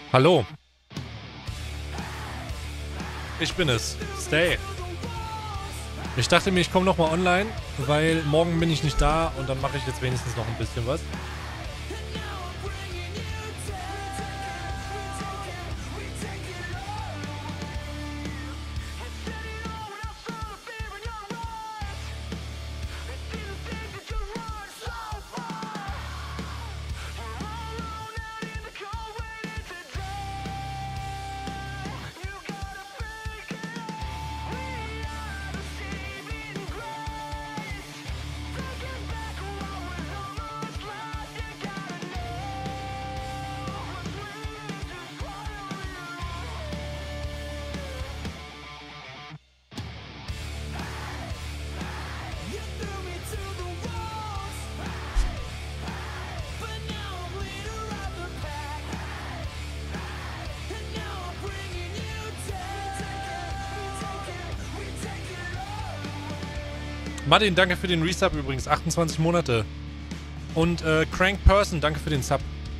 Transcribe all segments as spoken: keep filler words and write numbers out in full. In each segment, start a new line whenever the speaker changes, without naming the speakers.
Hallo. Ich bin es. Stay. Ich dachte mir, ich komme nochmal online, weil morgen bin ich nicht da und dann mache ich jetzt wenigstens noch ein bisschen was. Martin, danke für den Resub übrigens. achtundzwanzig Monate. Und äh, Crank Person, danke für den Sub.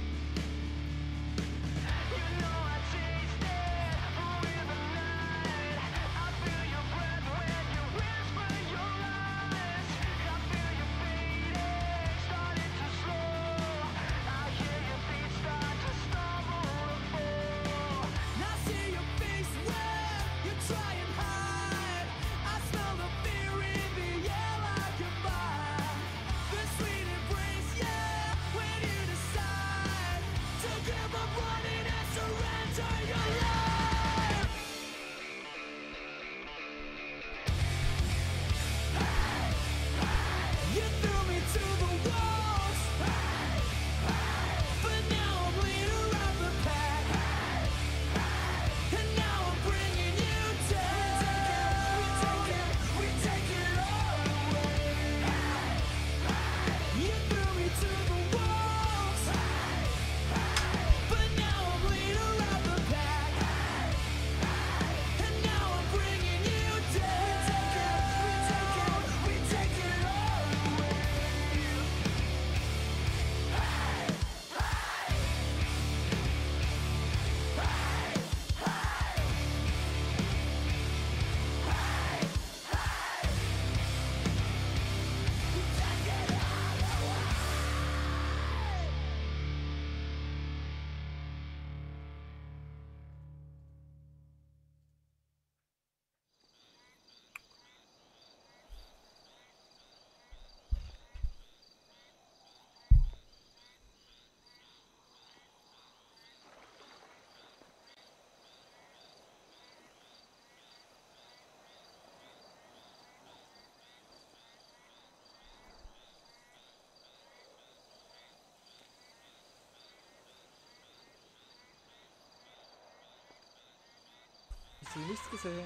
Ich habe nichts gesehen.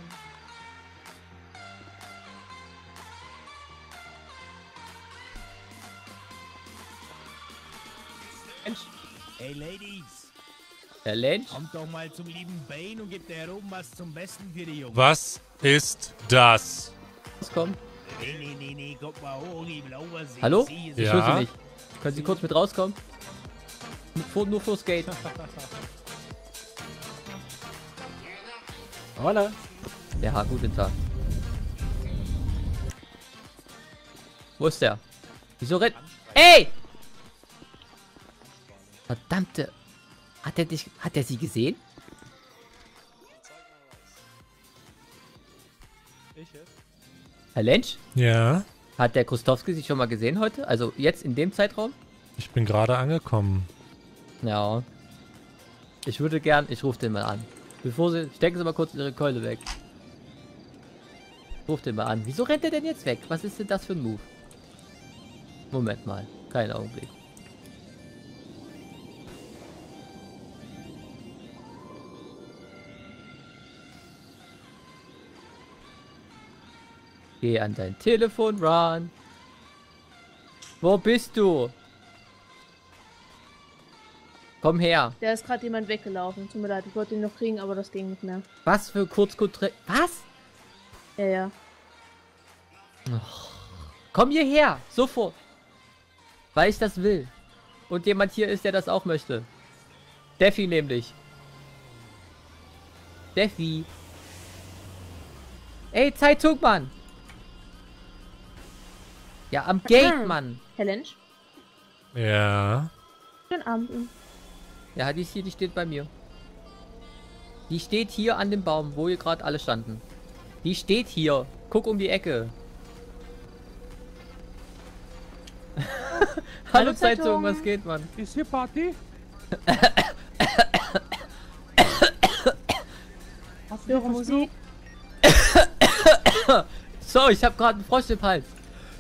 Mensch. Hey Ladies,
Herr Lensch?
kommt doch mal zum lieben Bane und gebt der oben was zum Besten für die Jungs.
Was ist das?
Rauskommen?
Nee, nee, nee, nee, guck mal hoch, ich will auch was sehen.
Hallo?
Sie,
Ich
Ja.
höre Sie nicht. Können Sie kurz mit rauskommen? Vor, nur vors Gate.
Hola.
Ja, guten Tag. Wo ist der? Wieso rennt... Ey! Verdammte... Hat er dich... Hat er sie gesehen?
Ich jetzt?
Herr Lensch?
Ja,
Hat der Krustowski sich schon mal gesehen heute? Also jetzt in dem Zeitraum?
ich bin gerade angekommen.
Ja. Ich würde gern... Ich rufe den mal an. Bevor Sie... Stecken Sie mal kurz Ihre Keule weg. Ruf den mal an. Wieso rennt er denn jetzt weg? Was ist denn das für ein Move? Moment mal. Kein Augenblick. Geh an dein Telefon ran. Wo bist du? Komm her.
Da ist gerade jemand weggelaufen. Tut mir leid, ich wollte ihn noch kriegen, aber das ging nicht mehr.
Was für Kurzkontrakt? Was?
Ja, ja.
Komm hierher. Sofort. Weil ich das will. Und jemand hier ist, der das auch möchte. Steffi nämlich. Steffi. Ey, Zeitung, Mann. Ja, am Gate, Mann.
Herr Lensch,
Ja.
schönen Abend. Ihnen.
Ja, die ist hier, die steht bei mir. Die steht hier an dem Baum, wo ihr gerade alle standen. Die steht hier. Guck um die Ecke. Hallo Zeitung,
Zeitung.
was geht, Mann?
Ist hier Party? Hast du
Höre
dir
Musik.
So, ich habe gerade einen Frosch im Hals.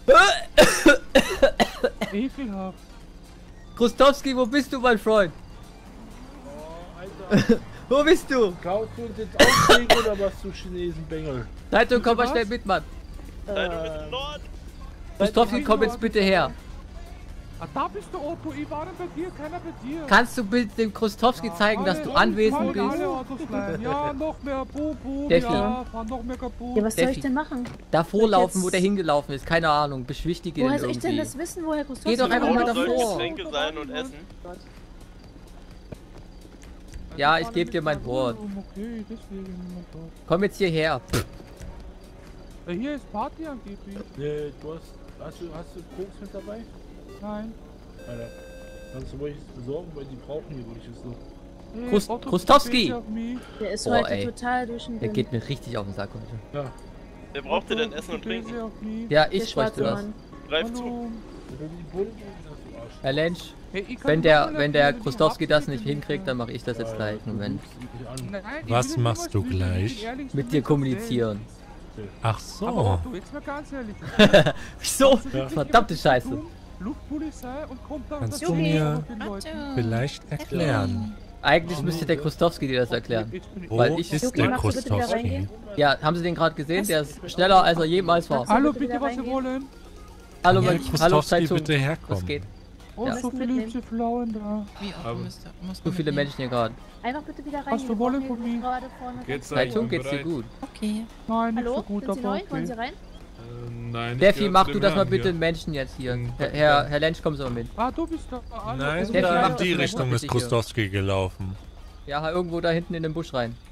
versucht? Ekelhaft.
Krustowski, wo bist du, mein Freund?
Oh, Alter.
Wo bist du?
Kaufst du uns jetzt Auflegen oder was, du Chinesen-Bengel?
Zeitung, komm mal
Was?
schnell mit, Mann.
Äh,
Krustowski, komm jetzt bitte her.
Ah, da bist du, Otto. Ich war bei dir, keiner bei dir.
Kannst du bitte dem Krustowski zeigen, dass du anwesend
Alle
bist?
Autos bleiben. Ja, noch mehr Boom, Boom.
Steffi.
Ja, fahren noch mehr kaputt.
Ja, was soll
Steffi.
ich denn machen?
Davor
Soll ich
laufen,
jetzt-
wo der hingelaufen ist. Keine Ahnung. Beschwichtige
Woher
den
soll ich denn
irgendwie.
das wissen, woher Gustav
Geh doch einfach mal
Oder sollen
davor.
Getränke sein und essen?
Ja, ich gebe dir mein Wort.
Okay, deswegen. oh Gott.
Komm jetzt hierher. Pff,
Ja, hier ist Party angeblich.
nee, du hast, hast du, hast du Koks mit dabei?
Nein.
Alter, kannst du ruhig besorgen, weil die brauchen hier ruhig es noch.
Hey,
Krust-
Otto,
Krustowski.
bitte auf mich.
Der ist
Boah,
heute
ey.
total durch den
Der
Wind.
geht mir richtig auf den Sack heute.
Ja,
Wer braucht denn denn
Otto,
Essen und
bitte
Trinken?
auf mich.
Ja,
Der
ich bräuchte
schwarze
das.
Mann.
Greif zu.
Hallo.
wenn du die Bullen sagst du Arsch.
Herr Lensch,
Hey, ich kann
wenn
nur
der,
mal
wenn der
erzählen, die
Krustowski das nicht
Haftbefehle
hinkriegt, dann mache ich das jetzt gleich.
Du
Moment.
lügst ihn an.
Nein, ich
Was
will nicht
machst du
lügen, ich bin
gleich?
ehrlich zu
Mit
mir
dir
selbst.
kommunizieren.
Ach
Aber
so.
Otto, jetzt mal ganz ehrlich.
Wieso?
Ja.
Verdammte Scheiße.
Luftpolizei und kommt dann
Kannst
das
du
Juppie.
mir
mit den Leuten.
vielleicht erklären,
Eigentlich müsste der Krustowski dir das erklären.
Jetzt bin ich-
wo
Weil ich-
ist
Juppie,
der
magst du bitte wieder
Krustowski?
reingehen?
Ja, haben Sie den gerade gesehen? Der ist schneller, als er jemals war.
Hallo,
bitte
bitte,
wieder
was Sie
reingehen?
wollen.
Hallo,
Kann
mein,
der
hallo
Krustowski
Zeitung.
bitte
Was
herkommen?
geht?
Oh,
Ja.
so viele
Mitnehmen.
hübsche Frauen da.
Wie auch müsste, muss
So
man
viele
mitnehmen.
Menschen hier gerade.
Einfach bitte wieder reingehen.
Hast du
Wir
Wolle
brauchen
von
hier
mir?
gerade vorne
Geht's
ganz-
euch?
Zeitung geht's dir gut.
Okay.
Nein, nicht
Hallo?
so gut,
Sind Sie
aber
neu? Wollen Sie
okay.
rein?
Nein,
Steffi, mach du das mal bitte den Menschen jetzt hier.
Hm,
Herr, Herr, Herr Lensch, komm so mal mit.
Ah, du bist da. Ah,
Nein,
Steffi,
da
mach
in
das
die
vielleicht
Richtung
mal
ist
bitte hier.
Krustowski gelaufen.
Ja, irgendwo da hinten in den Busch rein.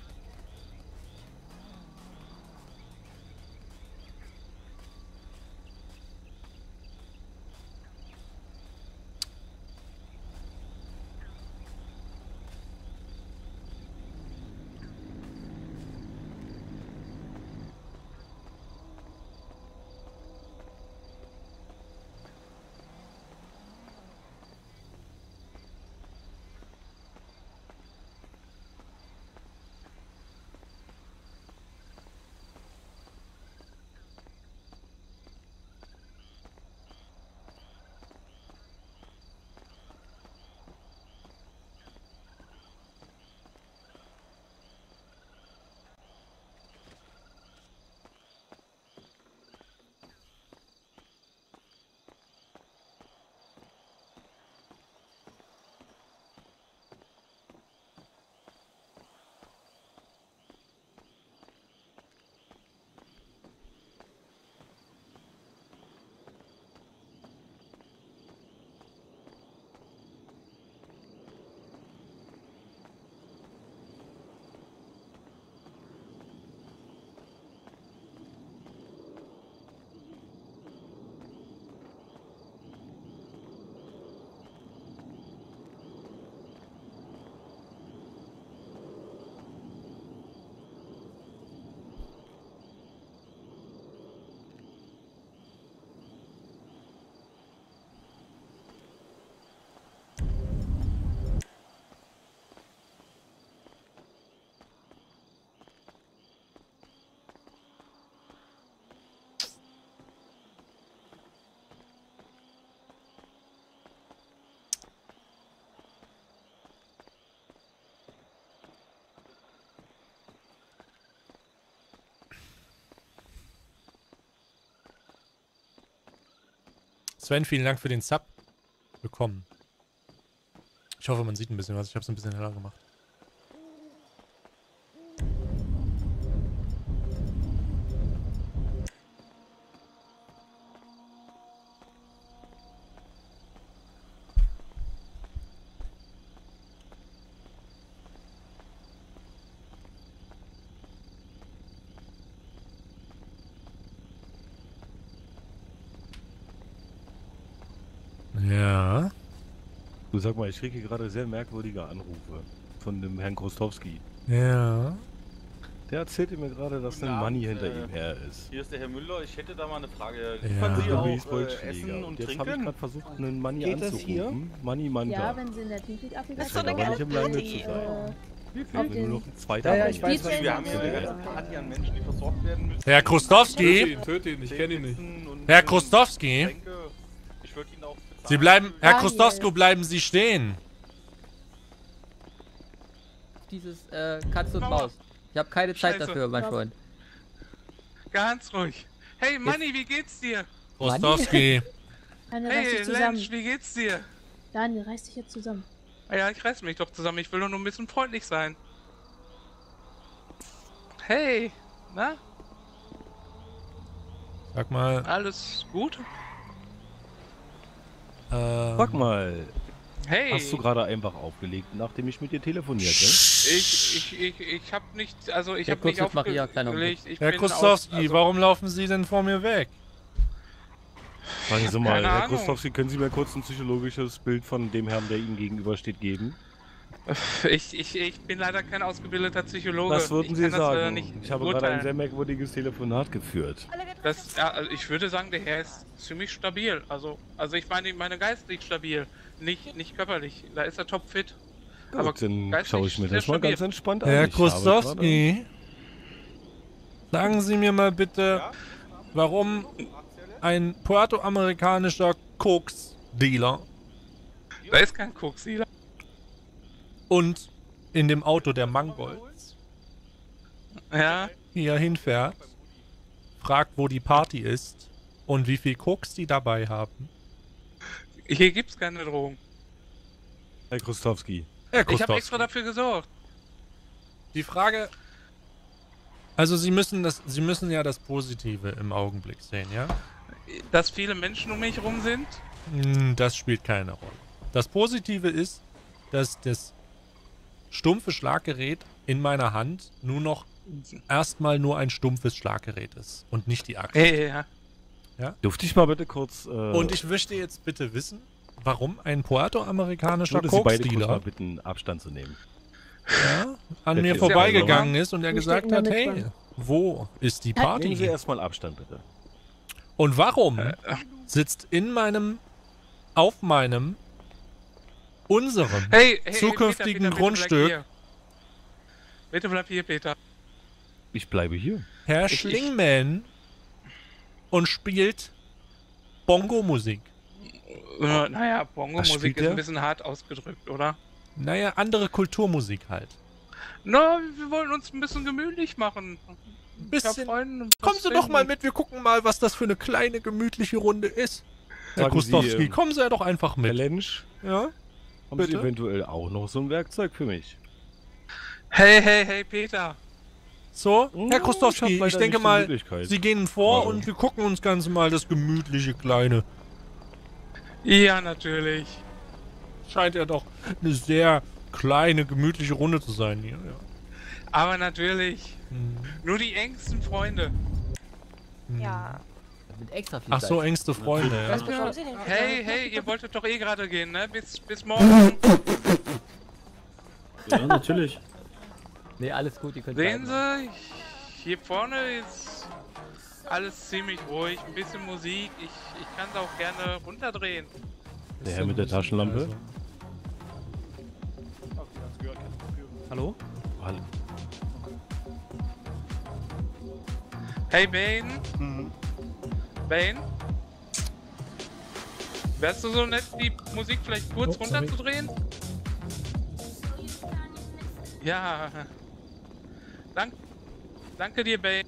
Sven, vielen Dank für den Sub. Willkommen. Ich hoffe, man sieht ein bisschen was. Ich habe es ein bisschen heller gemacht. Ja.
Du, sag mal, ich kriege hier gerade sehr merkwürdige Anrufe von dem Herrn Krostowski.
Ja.
Der erzählte mir gerade, dass ein
Abend,
Money hinter
äh,
ihm her ist.
Hier ist der Herr Müller. Ich hätte da mal eine Frage.
Ja.
Liefern Sie
Ja,
auch
Luis
äh,
Goldschläger.
Essen und
Und jetzt habe ich
Trinken?
gerade versucht, einen Money
Geht das
anzurufen. Money Manta.
Ja, wenn sie in der Teamspeak-Applikation
Das ist aber nicht im Lande zu sein.
Wie
auf
viel?
Nur
den
noch ein zweiter
Ja, ja,
Money.
ich weiß, was
Wir haben hier eine
Ja.
ganze Party an Menschen, die versorgt werden müssen.
Herr Krostowski.
Töte ihn, ich kenne ihn nicht.
Herr Krostowski.
Getränke. Ich würde ihn auch bezahlen.
Sie bleiben... Herr
Daniel.
Krostowski, bleiben Sie stehen.
Dieses äh, Katze und
Mauer.
Maus. Ich habe keine Zeit
Scheiße.
dafür, mein Freund.
Ganz ruhig. Hey Manni, wie geht's dir?
Krostowski.
Daniel, reiß
Hey
dich zusammen.
Lensch, wie geht's dir?
Daniel, reiß dich jetzt zusammen.
Ah ja, ich reiß mich doch zusammen. Ich will doch nur ein bisschen freundlich sein. Hey, na?
Sag mal...
Alles gut?
Ähm,
Sag mal,
Hey,
hast du gerade einfach aufgelegt, nachdem ich mit dir telefonierte?
ich, ich, ich, ich hab nicht, also ich
Ja,
hab
kurz
nicht
mit Maria, kleiner
aufgelegt. Ich
Herr
bin
Krostowski,
aus- also-
warum laufen Sie denn vor mir weg?
Sagen Sie mal,
keine
Herr
Ahnung.
Krostowski, können Sie mir kurz ein psychologisches Bild von dem Herrn, der Ihnen gegenübersteht, geben?
Ich, ich, ich bin leider kein ausgebildeter Psychologe.
Was würden
ich
Sie
kann das, äh,
sagen?
nicht
Ich habe gerade ein
beurteilen.
sehr merkwürdiges Telefonat geführt.
Das, ja, also ich würde sagen, der Herr ist ziemlich stabil. Also, also ich meine, meine geistig stabil, nicht, nicht körperlich. Da ist er topfit. Aber
Gut, dann
geistig
schaue ich mir
sehr
das mal
stabil.
ganz entspannt an.
Herr
Ich habe
Krostowski, sagen Sie mir mal bitte, warum ein puerto-amerikanischer Koks-Dealer
Da ist kein Koksieler.
und in dem Auto der Mangolds
Ja,
hier hinfährt, fragt, wo die Party ist und wie viel Koks die dabei haben.
hier gibt's keine Drogen.
Herr Krostowski.
Herr
Ich habe
Krostowski,
extra dafür gesorgt.
die Frage... Also Sie müssen das, Sie müssen ja das Positive im Augenblick sehen, ja?
Dass viele Menschen um mich rum sind.
Hm, Das spielt keine Rolle. Das Positive ist, dass das stumpfe Schlaggerät in meiner Hand nur noch erstmal nur ein stumpfes Schlaggerät ist und nicht die Axt.
Hey, ja.
Dürfte ich mal bitte kurz... Äh,
Und ich möchte jetzt bitte wissen, warum ein puerto-amerikanischer
würde Sie beide kurz mal
Koksdealer
bitten, Abstand zu nehmen.
ja, an
Das
mir
ist ja
vorbeigegangen ist und er
Wir
gesagt
stecken
hat,
damit
hey,
dran.
wo ist die
Nehmen Sie
Party?
erstmal Abstand, bitte.
Und warum sitzt in meinem, auf meinem, unserem
Hey, hey,
zukünftigen
Peter, Peter,
Grundstück
Bitte bleib, hier. Bitte bleib hier, Peter.
Ich bleibe hier.
Herr
Ich- ich-
Schlingman und spielt Bongo-Musik.
Äh, naja,
Was
Bongo-Musik
spielt
ist
der?
ein bisschen hart ausgedrückt, oder?
Naja, andere Kulturmusik halt.
Na, wir wollen uns ein bisschen gemütlich machen.
Ein
Ich hab
bisschen.
Freunde, was
Kommen Sie doch
trinken.
mal mit, wir gucken mal, was das für eine kleine, gemütliche Runde ist. Herr
Sagen Sie,
Krostowski,
ähm,
kommen Sie ja doch einfach
Herr
mit.
Lensch,
Ja?
haben Sie
Bitte?
eventuell auch noch so ein Werkzeug für mich?
Hey, hey, hey, Peter.
So,
Oh,
Herr
ich
Krostowski,
hab
ich,
leider
denke
nicht die
mal,
Möglichkeit.
Sie gehen vor
Gerade.
und wir gucken uns ganz mal das gemütliche, kleine.
Ja, natürlich.
Scheint ja doch eine sehr kleine, gemütliche Runde zu sein hier. Ja.
Aber natürlich.
Hm.
Nur die engsten Freunde.
Ja.
Mit extra viel
Ach so,
Fleisch.
engste Freunde, ja.
Was bekommen Sie denn?
Hey, hey, ihr wolltet doch eh gerade gehen, ne? Bis, bis morgen.
Ja, natürlich.
Nee, alles gut, ihr könnt
Sehen
bleiben.
Sie, hier vorne ist alles ziemlich ruhig. Ein bisschen Musik. Ich, ich kann es auch gerne runterdrehen.
Der Herr mit der Taschenlampe?
Also.
Hallo?
Hallo.
Hey, Bane. Bane? Wärst du so nett, die Musik vielleicht kurz
Oh, sorry.
runterzudrehen? Ja. Dank, danke dir, Bane.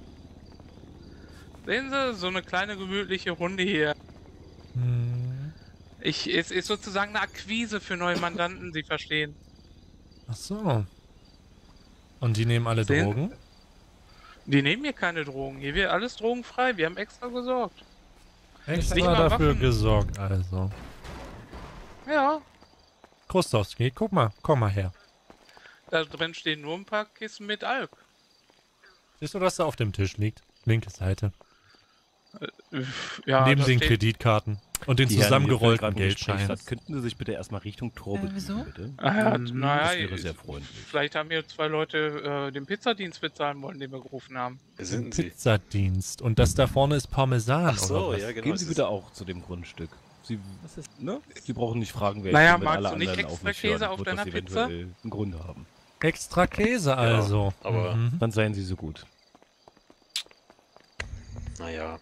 Sehen Sie, so eine kleine gemütliche Runde hier.
Hm.
Ich, es ist sozusagen eine Akquise für neue Mandanten, Sie verstehen.
Ach so. Und die nehmen alle
Sehen-
Drogen?
Die nehmen hier keine Drogen. Hier wird alles drogenfrei. Wir haben extra gesorgt. Nicht
Extra
mal
dafür
Waffen.
gesorgt, also.
Ja,
Krostowski, guck mal, komm mal her.
da drin stehen nur ein paar Kissen mit Alk.
Siehst du, was da auf dem Tisch liegt? Linke Seite.
Ja,
Neben
da
den
steht-
Kreditkarten. Und den
Die Herren, mir fällt
zusammengerollten
gerade ein Gespräch
Geldschein.
statt. Könnten Sie sich bitte erstmal Richtung Tor
Äh,
begeben,
wieso?
bitte?
Ah,
Das
naja,
wäre sehr freundlich.
vielleicht haben hier zwei Leute äh, den Pizzadienst bezahlen wollen, den wir gerufen haben.
Wer sind Sie?
Pizzadienst. Und das da vorne ist Parmesan,
Ach so,
oder was?
ja, genau.
Gehen
das
Sie
ist-
bitte auch zu dem Grundstück. Sie, ne? Sie brauchen nicht fragen, wer
Naja,
ich bin, wenn
magst
alle
du nicht
anderen
extra
auf mich hören,
Käse auf
wird
deiner
das
Pizza?
eventuell einen Grund haben.
Extra Käse also.
aber-
Mhm.
Dann seien Sie so gut.
Naja.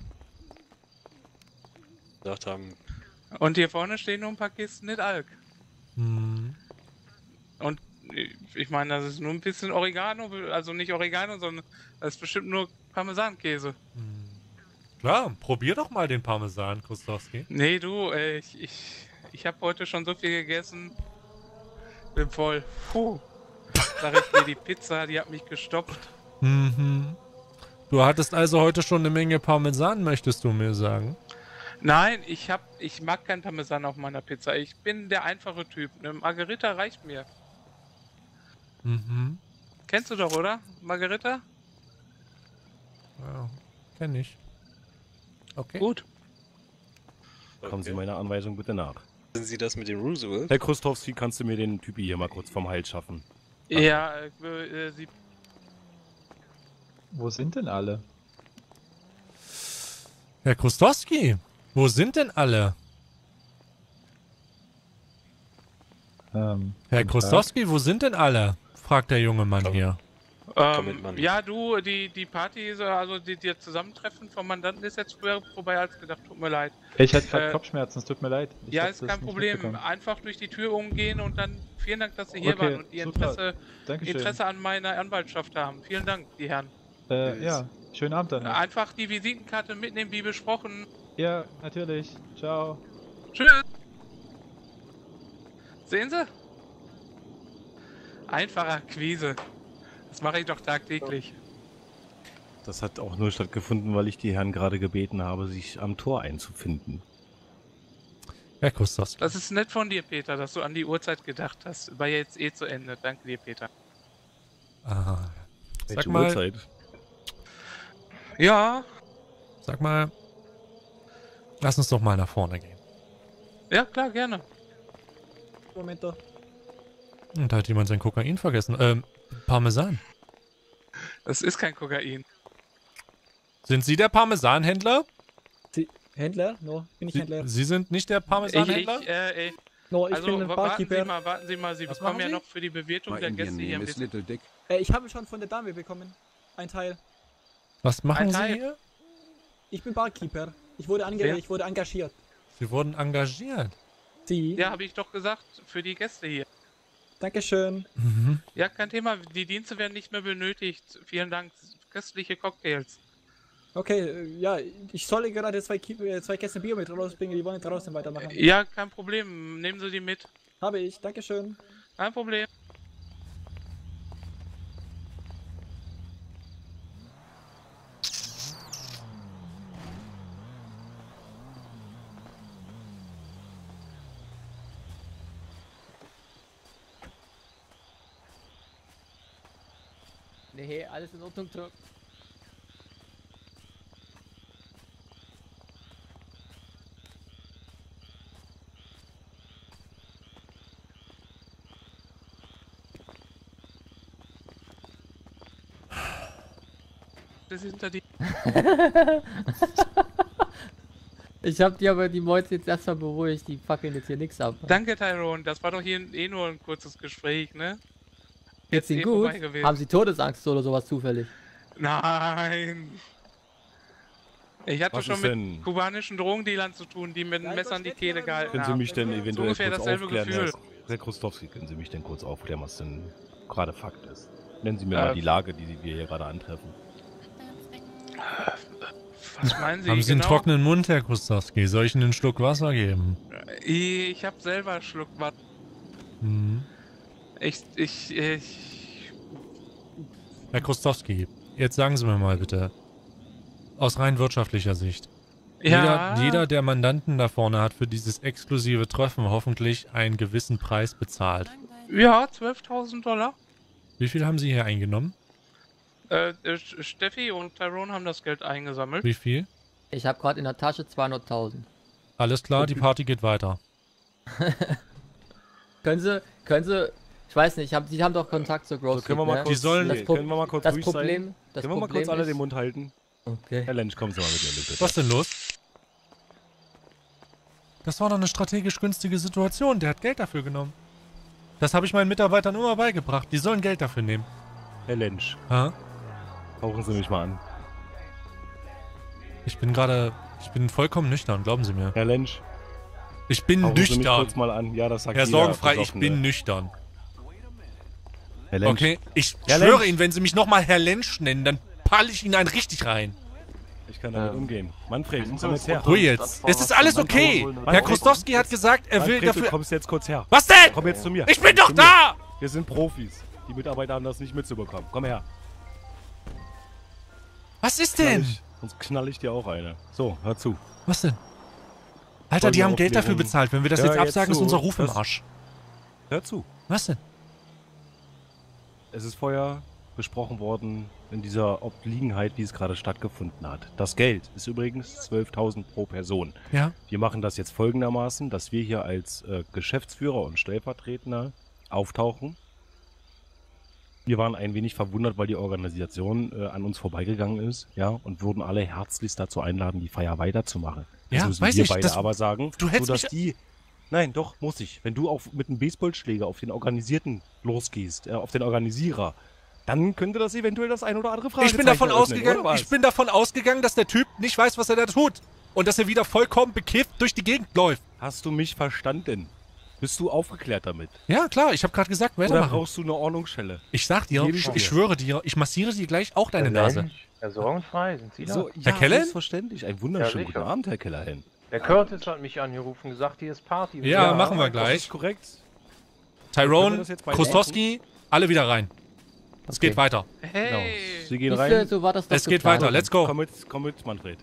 Gesagt haben,
Und hier vorne stehen nur ein paar Kisten mit Alk.
Mhm.
Und ich meine, das ist nur ein bisschen Oregano, also nicht Oregano, sondern das ist bestimmt nur Parmesankäse.
Mhm. Klar, probier doch mal den Parmesan, Krustowski.
Nee, du, äh, ich, ich, ich habe heute schon so viel gegessen. Bin voll. Puh. Sag ich dir, die Pizza, die hat mich gestopft.
Mhm. Du hattest also heute schon eine Menge Parmesan, möchtest du mir sagen?
Nein, ich hab, ich mag kein Parmesan auf meiner Pizza. Ich bin der einfache Typ. Eine Margarita reicht mir.
Mhm.
Kennst du doch, oder? Margarita?
Ja, kenn ich. Okay.
Gut.
Kommen Sie
okay.
meiner Anweisung bitte nach.
Sind Sie das mit dem Roosevelt?
Herr Krustowski, kannst du mir den Typi hier mal kurz vom Hals schaffen?
Ja, äh, äh, sie.
Wo sind denn alle?
Herr Krustowski, wo sind denn alle?
Ähm,
Herr
guten
Krustowski, wo sind denn alle? Fragt der junge Mann
Komm.
hier.
Komm mit,
Ähm,
Mann.
ja, du, die, die Party, ist, äh, also die, die Zusammentreffen vom Mandanten ist jetzt früher vorbei als gedacht. Tut mir leid.
Tag. Ich hatte gerade
äh,
Kopfschmerzen, es tut mir leid. Ich
ja,
hab
ist
das
kein
nicht
Problem.
mitbekommen.
Einfach durch die Tür umgehen und dann vielen Dank, dass Sie hier
Okay,
waren und Ihr
super.
Interesse,
Dankeschön.
Interesse an meiner Anwaltschaft haben. Vielen Dank, die Herren.
Äh, ja, schönen Abend dann. noch.
Einfach die Visitenkarte mitnehmen, wie besprochen.
Ja, natürlich. Ciao.
Tschüss. Sehen Sie? Einfache Akquise. Das mache ich doch tagtäglich.
Das hat auch nur stattgefunden, weil ich die Herren gerade gebeten habe, sich am Tor einzufinden.
Herr Krustowski.
Das ist nett von dir, Peter, dass du an die Uhrzeit gedacht hast. War jetzt eh zu Ende. Danke dir, Peter.
Ah, sag
Welche
mal,
Uhrzeit?
Ja,
sag mal, lass uns doch mal nach vorne gehen.
ja klar, gerne.
Moment da.
Und da hat jemand sein Kokain vergessen. Ähm, Parmesan.
Das ist kein Kokain.
Sind Sie der Parmesanhändler?
Sie, Händler? No, bin ich
Sie,
Händler.
Sie sind nicht der
Ich,
Parmesanhändler?
ich, äh, ich,
No, ich
also
bin ein
wa- warten Sie
Barkeeper.
mal, warten Sie mal, Sie
Was
bekommen
machen
ja
Sie?
noch für die Bewirtung der Gäste hier ein bisschen.
Äh, ich habe schon von der Dame bekommen. Ein Teil.
Was machen
Ein
Sie
Teil.
hier?
Ich bin Barkeeper. Ich wurde, ange
Wer?
ich wurde engagiert.
Sie wurden engagiert.
Sie?
Ja, habe ich doch gesagt, für die Gäste hier.
Dankeschön.
Mhm.
Ja, kein Thema, die Dienste werden nicht mehr benötigt. Vielen Dank, köstliche Cocktails.
Okay, äh, ja, ich soll gerade zwei, Ki äh, zwei Kästen Bier mit rausbringen, die wollen draußen weitermachen.
Ja, kein Problem, nehmen Sie die mit.
Habe ich, Dankeschön.
Kein Problem.
Nee, alles in Ordnung, Dirk.
Das ist hinter die.
Ich hab die aber die Mäuse jetzt erstmal beruhigt, die fackeln jetzt hier nichts ab.
Danke, Tyrone, das war doch hier eh nur ein kurzes Gespräch, ne?
Jetzt sind
eh
gut.
vorbei gewesen.
Haben sie Todesangst oder sowas zufällig?
Nein. Ich hatte
Was
schon
ist
mit
denn?
kubanischen Drogendealern zu tun, die mit einem Messer an die Kehle gehalten
Können Sie
haben.
mich denn eventuell
ungefähr
kurz
dasselbe
aufklären,
Gefühl.
Herr, Herr Krustowski, können Sie mich denn kurz aufklären, was denn gerade Fakt ist? Nennen Sie mir
Äh,
mal die Lage, die wir hier gerade antreffen.
Was meinen Sie?
Haben Sie einen
genau?
trockenen Mund, Herr Krustowski? Soll ich Ihnen einen Schluck Wasser geben?
Ich hab selber Schluck Wasser.
Mhm.
Ich, ich, ich.
Herr Krustowski, jetzt sagen Sie mir mal bitte, aus rein wirtschaftlicher Sicht.
Ja.
Jeder, jeder der Mandanten da vorne hat für dieses exklusive Treffen hoffentlich einen gewissen Preis bezahlt.
Ja, zwölftausend Dollar.
Wie viel haben Sie hier eingenommen?
Äh, äh, Steffi und Tyrone haben das Geld eingesammelt.
Wie viel?
Ich habe gerade in der Tasche zweihunderttausend.
Alles klar, die Party geht weiter.
Können Sie, können Sie, ich weiß nicht, haben, Sie haben doch Kontakt zur Growth
So, können wir mal
ne?
kurz,
Die sollen-
das Pro
können wir mal kurz
das
ruhig
Problem,
sein?
das
Können wir mal
Problem
kurz alle
ist,
den Mund halten?
Okay.
Herr Lensch, kommen Sie mal mit mir bitte.
Was denn los? Das war doch eine strategisch günstige Situation. Der hat Geld dafür genommen. Das habe ich meinen Mitarbeitern immer beigebracht. Die sollen Geld dafür nehmen.
Herr Lensch,
Ha?
tauchen Sie mich mal an.
Ich bin gerade... Ich bin vollkommen nüchtern, glauben Sie mir.
Herr Lensch,
Ich bin
tauchen Sie mich
nüchtern.
kurz mal an. Ja, das sagt
Herr
jeder
Sorgenfrei, ich
Besoffene.
bin nüchtern.
Herr Lensch,
Okay? Ich
Herr
schwöre
Lensch.
Ihnen, wenn Sie mich nochmal Herr Lensch nennen, dann palle ich Ihnen einen richtig rein.
ich kann damit
Ähm,
umgehen. Manfred,
sind
komm
so
jetzt her.
Ruhe jetzt. Es ist alles okay. Herr Krostowski hat gesagt, er will
Manfred, du
dafür...
kommst jetzt kurz her.
Was denn?
Komm jetzt zu mir.
Ich bin
Komm
doch
zu mir.
da!
Wir sind Profis. Die Mitarbeiter haben das nicht mitzubekommen. Komm her.
Was ist
Knall
denn?
ich, sonst knall ich dir auch eine. So, hör zu.
Was denn? Alter, die
Folgende
haben Geld dafür
Aufklärung.
bezahlt. Wenn wir das
Hör
jetzt
jetzt
absagen, ist
zu.
unser Ruf im
Das-
Arsch.
Hör zu.
Was denn?
Es ist vorher besprochen worden in dieser Obliegenheit, wie es gerade stattgefunden hat. Das Geld ist übrigens zwölftausend pro Person.
Ja?
Wir machen das jetzt folgendermaßen, dass wir hier als äh, Geschäftsführer und Stellvertreter auftauchen. Wir waren ein wenig verwundert, weil die Organisation äh, an uns vorbeigegangen ist, ja, und würden alle herzlichst dazu einladen, die Feier weiterzumachen. Das
Ja,
müssen
weiß
wir
ich,
beide
das-
aber sagen,
du hättest
sodass
mich-
die... Nein, doch, muss ich. Wenn du auf, mit einem Baseballschläger auf den Organisierten losgehst, äh, auf den Organisierer, dann könnte das eventuell das ein oder andere Fragezeichen
Ich bin davon
eröffnen,
ausgegangen,
oder was?
ich bin davon ausgegangen, dass der Typ nicht weiß, was er da tut. Und dass er wieder vollkommen bekifft durch die Gegend läuft.
Hast du mich verstanden? Bist du aufgeklärt damit?
Ja, klar, ich habe gerade gesagt,
Oder
weitermachen.
brauchst du eine Ordnungsschelle?
Ich sag dir,
Gebe
ich,
ich
ich
dir.
schwöre dir, ich massiere dir gleich auch deine Nase.
Herr Sorgenfrei, sind Sie da?
So,
Herr Kellen?
selbstverständlich. Ein wunderschönen
Ja,
guten
sicher.
Abend, Herr Kellerhelm.
Der Curtis hat mich angerufen, gesagt, hier ist Party.
Ja, machen wir
Das
gleich.
ist korrekt. Können wir
Tyrone,
das jetzt beide
Krostowski, alle wieder rein. Es
Okay.
geht weiter.
Hey!
Genau. Sie gehen
Siehste,
rein.
so war das doch
Es geht
geplant.
weiter, let's go.
Komm mit, komm mit, Manfred.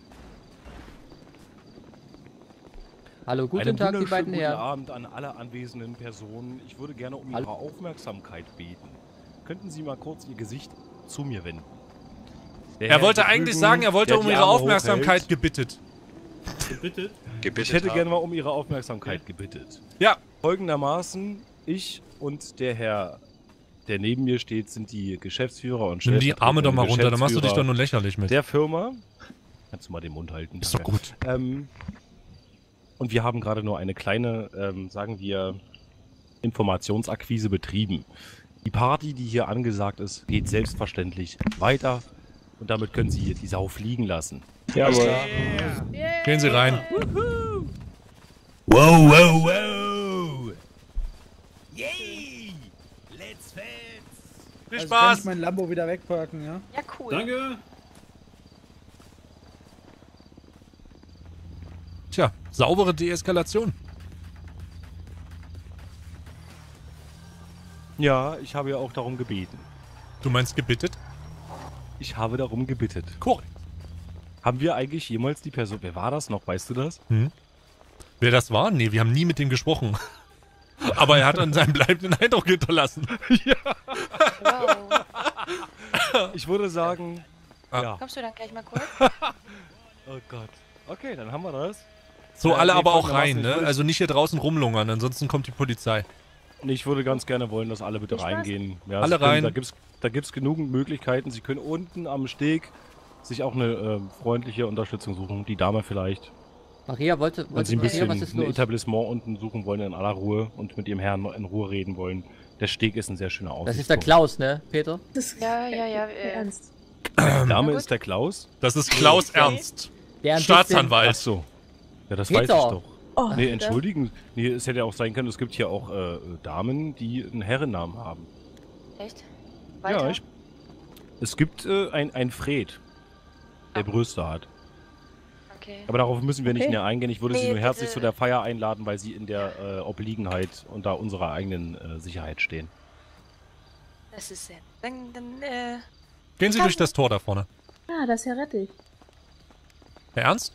Hallo, guten
Einen
Tag, die
wunderschönen
beiden
guten
Herren.
Abend an alle anwesenden Personen. Ich würde gerne um
Hallo.
Ihre Aufmerksamkeit beten. Könnten Sie mal kurz Ihr Gesicht zu mir wenden? Der
Er
Herr
wollte
in der
eigentlich
Verfügung,
sagen, er wollte
der
um
die
ihre
Arme
Aufmerksamkeit
hochhält.
gebittet.
Bitte?
Gebittet
Ich hätte
haben.
gerne mal um Ihre Aufmerksamkeit gebittet.
Ja.
Folgendermaßen, ich und der Herr, der neben mir steht, sind die Geschäftsführer und
Nimm die Arme doch mal runter, dann machst du dich doch
Geschäftsführer
nur lächerlich mit.
der Firma. Kannst du mal den Mund halten?
Ist doch
danke.
gut.
Ähm, und wir haben gerade nur eine kleine, ähm, sagen wir, Informationsakquise betrieben. Die Party, die hier angesagt ist, geht selbstverständlich weiter. Und damit können Sie hier die Sau fliegen lassen.
Jawohl.
Gehen Sie rein.
Wow, wow, wow! Yay! Let's fetz!
Viel
Also kann
Spaß!
ich mein Lambo wieder wegparken, ja?
Ja, cool.
Danke.
Tja, saubere Deeskalation.
Ja, ich habe ja auch darum gebeten.
Du meinst gebittet?
Ich habe darum gebittet.
Korrekt.
Haben wir eigentlich jemals die Person... Wer war das noch? Weißt du das?
Hm? Wer das war? Nee, wir haben nie mit dem gesprochen. Aber er hat an seinen bleibenden Eindruck hinterlassen.
Wow.
Ich würde sagen...
Ah.
Ja.
Kommst du dann gleich mal kurz?
Oh Gott. Okay, dann haben wir das.
So,
Äh,
alle
nee,
aber auch
folgendermaßen,
rein,
ich
ne?
würde-
Also nicht hier draußen rumlungern, ansonsten kommt die Polizei.
Und ich würde ganz gerne wollen, dass alle bitte
Viel Spaß.
reingehen. Ja,
Alle
Sie können,
rein.
Da gibt's, da gibt's genügend Möglichkeiten. Sie können unten am Steg sich auch eine äh, freundliche Unterstützung suchen. Die Dame vielleicht.
Maria wollte,
Wenn
wollte
Sie ein
Maria,
bisschen
was ist
ein
los?
Etablissement unten suchen wollen in aller Ruhe und mit Ihrem Herrn in Ruhe reden wollen. Der Steg ist ein sehr schöner Aussichtspunkt.
Das ist der Klaus, ne, Peter?
Das ist
Ja, ja, ja.
kein
Äh,
Ernst.
Die Dame
Na gut.
ist der Klaus?
Das ist Klaus Ernst.
Der ein
Staatsanwalt.
Ach so. Ja, das
Peter.
weiß ich doch.
Oh,
Nee,
da-
entschuldigen. Nee, es hätte ja auch sein können, es gibt hier auch äh, Damen, die einen Herrennamen haben.
echt? Weiter?
Ja, ich, es gibt äh, ein, ein Fred, der Brüste hat.
Okay.
Aber darauf müssen wir nicht
Okay.
näher eingehen. Ich würde
Nee,
Sie nur
bitte.
herzlich zu der Feier einladen, weil Sie in der äh, Obliegenheit unter unserer eigenen äh, Sicherheit stehen.
Das ist sehr. Dann, dann, äh.
Gehen Sie
Kann-
durch das Tor da vorne.
Ja, das ist ja rettig.
Herr Ernst?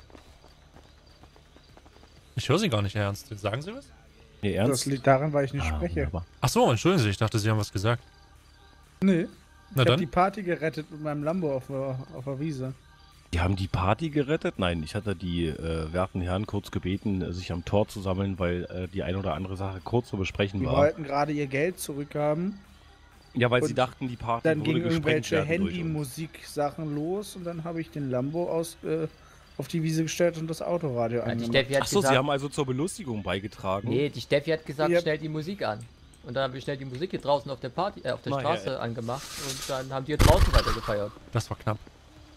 Ich höre Sie gar nicht, Herr Ernst. Sagen Sie was?
Nee, ernst?
Das liegt daran, weil ich nicht
Ah,
spreche.
wunderbar.
Ach so, entschuldigen Sie, ich dachte, Sie haben was gesagt.
Nee.
Na
Ich hab die
dann.
Party gerettet mit meinem Lambo auf der, auf der Wiese.
Die haben die Party gerettet? Nein, ich hatte die äh, werten Herren kurz gebeten, äh, sich am Tor zu sammeln, weil äh, die eine oder andere Sache kurz zu besprechen
Die
war.
wollten gerade ihr Geld zurückhaben.
Ja, weil
Und
sie dachten, die Party
Dann
würde
gingen
gesprengt
irgendwelche
werden durch uns.
Handy-Musik-Sachen los und dann habe ich den Lambo aus, äh, auf die Wiese gestellt und das Autoradio
Ja, die
angemacht.
Steffi hat
Achso,
gesagt,
sie haben also zur Belustigung beigetragen.
nee, die Steffi hat gesagt,
Ja.
stellt die Musik an. Und dann habe ich schnell die Musik hier draußen auf der Party, äh, auf der
Na,
Straße
ja.
angemacht und dann haben die hier draußen weiter gefeiert.
Das war knapp.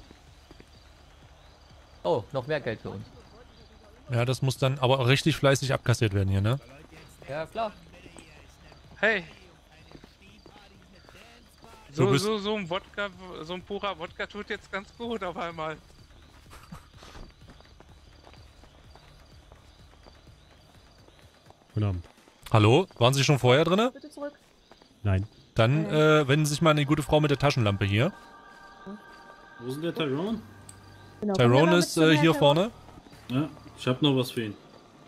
Oh, noch mehr Geld für uns.
Ja, das muss dann aber richtig fleißig abkassiert werden hier, ne?
Ja, klar.
Hey.
Du
So,
bist-
so, so ein Wodka, so ein purer Wodka tut jetzt ganz gut auf einmal.
Guten Abend.
Hallo? Waren Sie schon vorher drinne?
Bitte zurück.
Nein.
Dann äh, wenden Sie sich mal an die gute Frau mit der Taschenlampe hier.
Wo ist denn der Tyrone?
Genau,
Tyrone
komm, wir mal
ist
mit zum
äh,
Herrn
hier
Tyrone.
vorne.
Ja, ich hab noch was für ihn.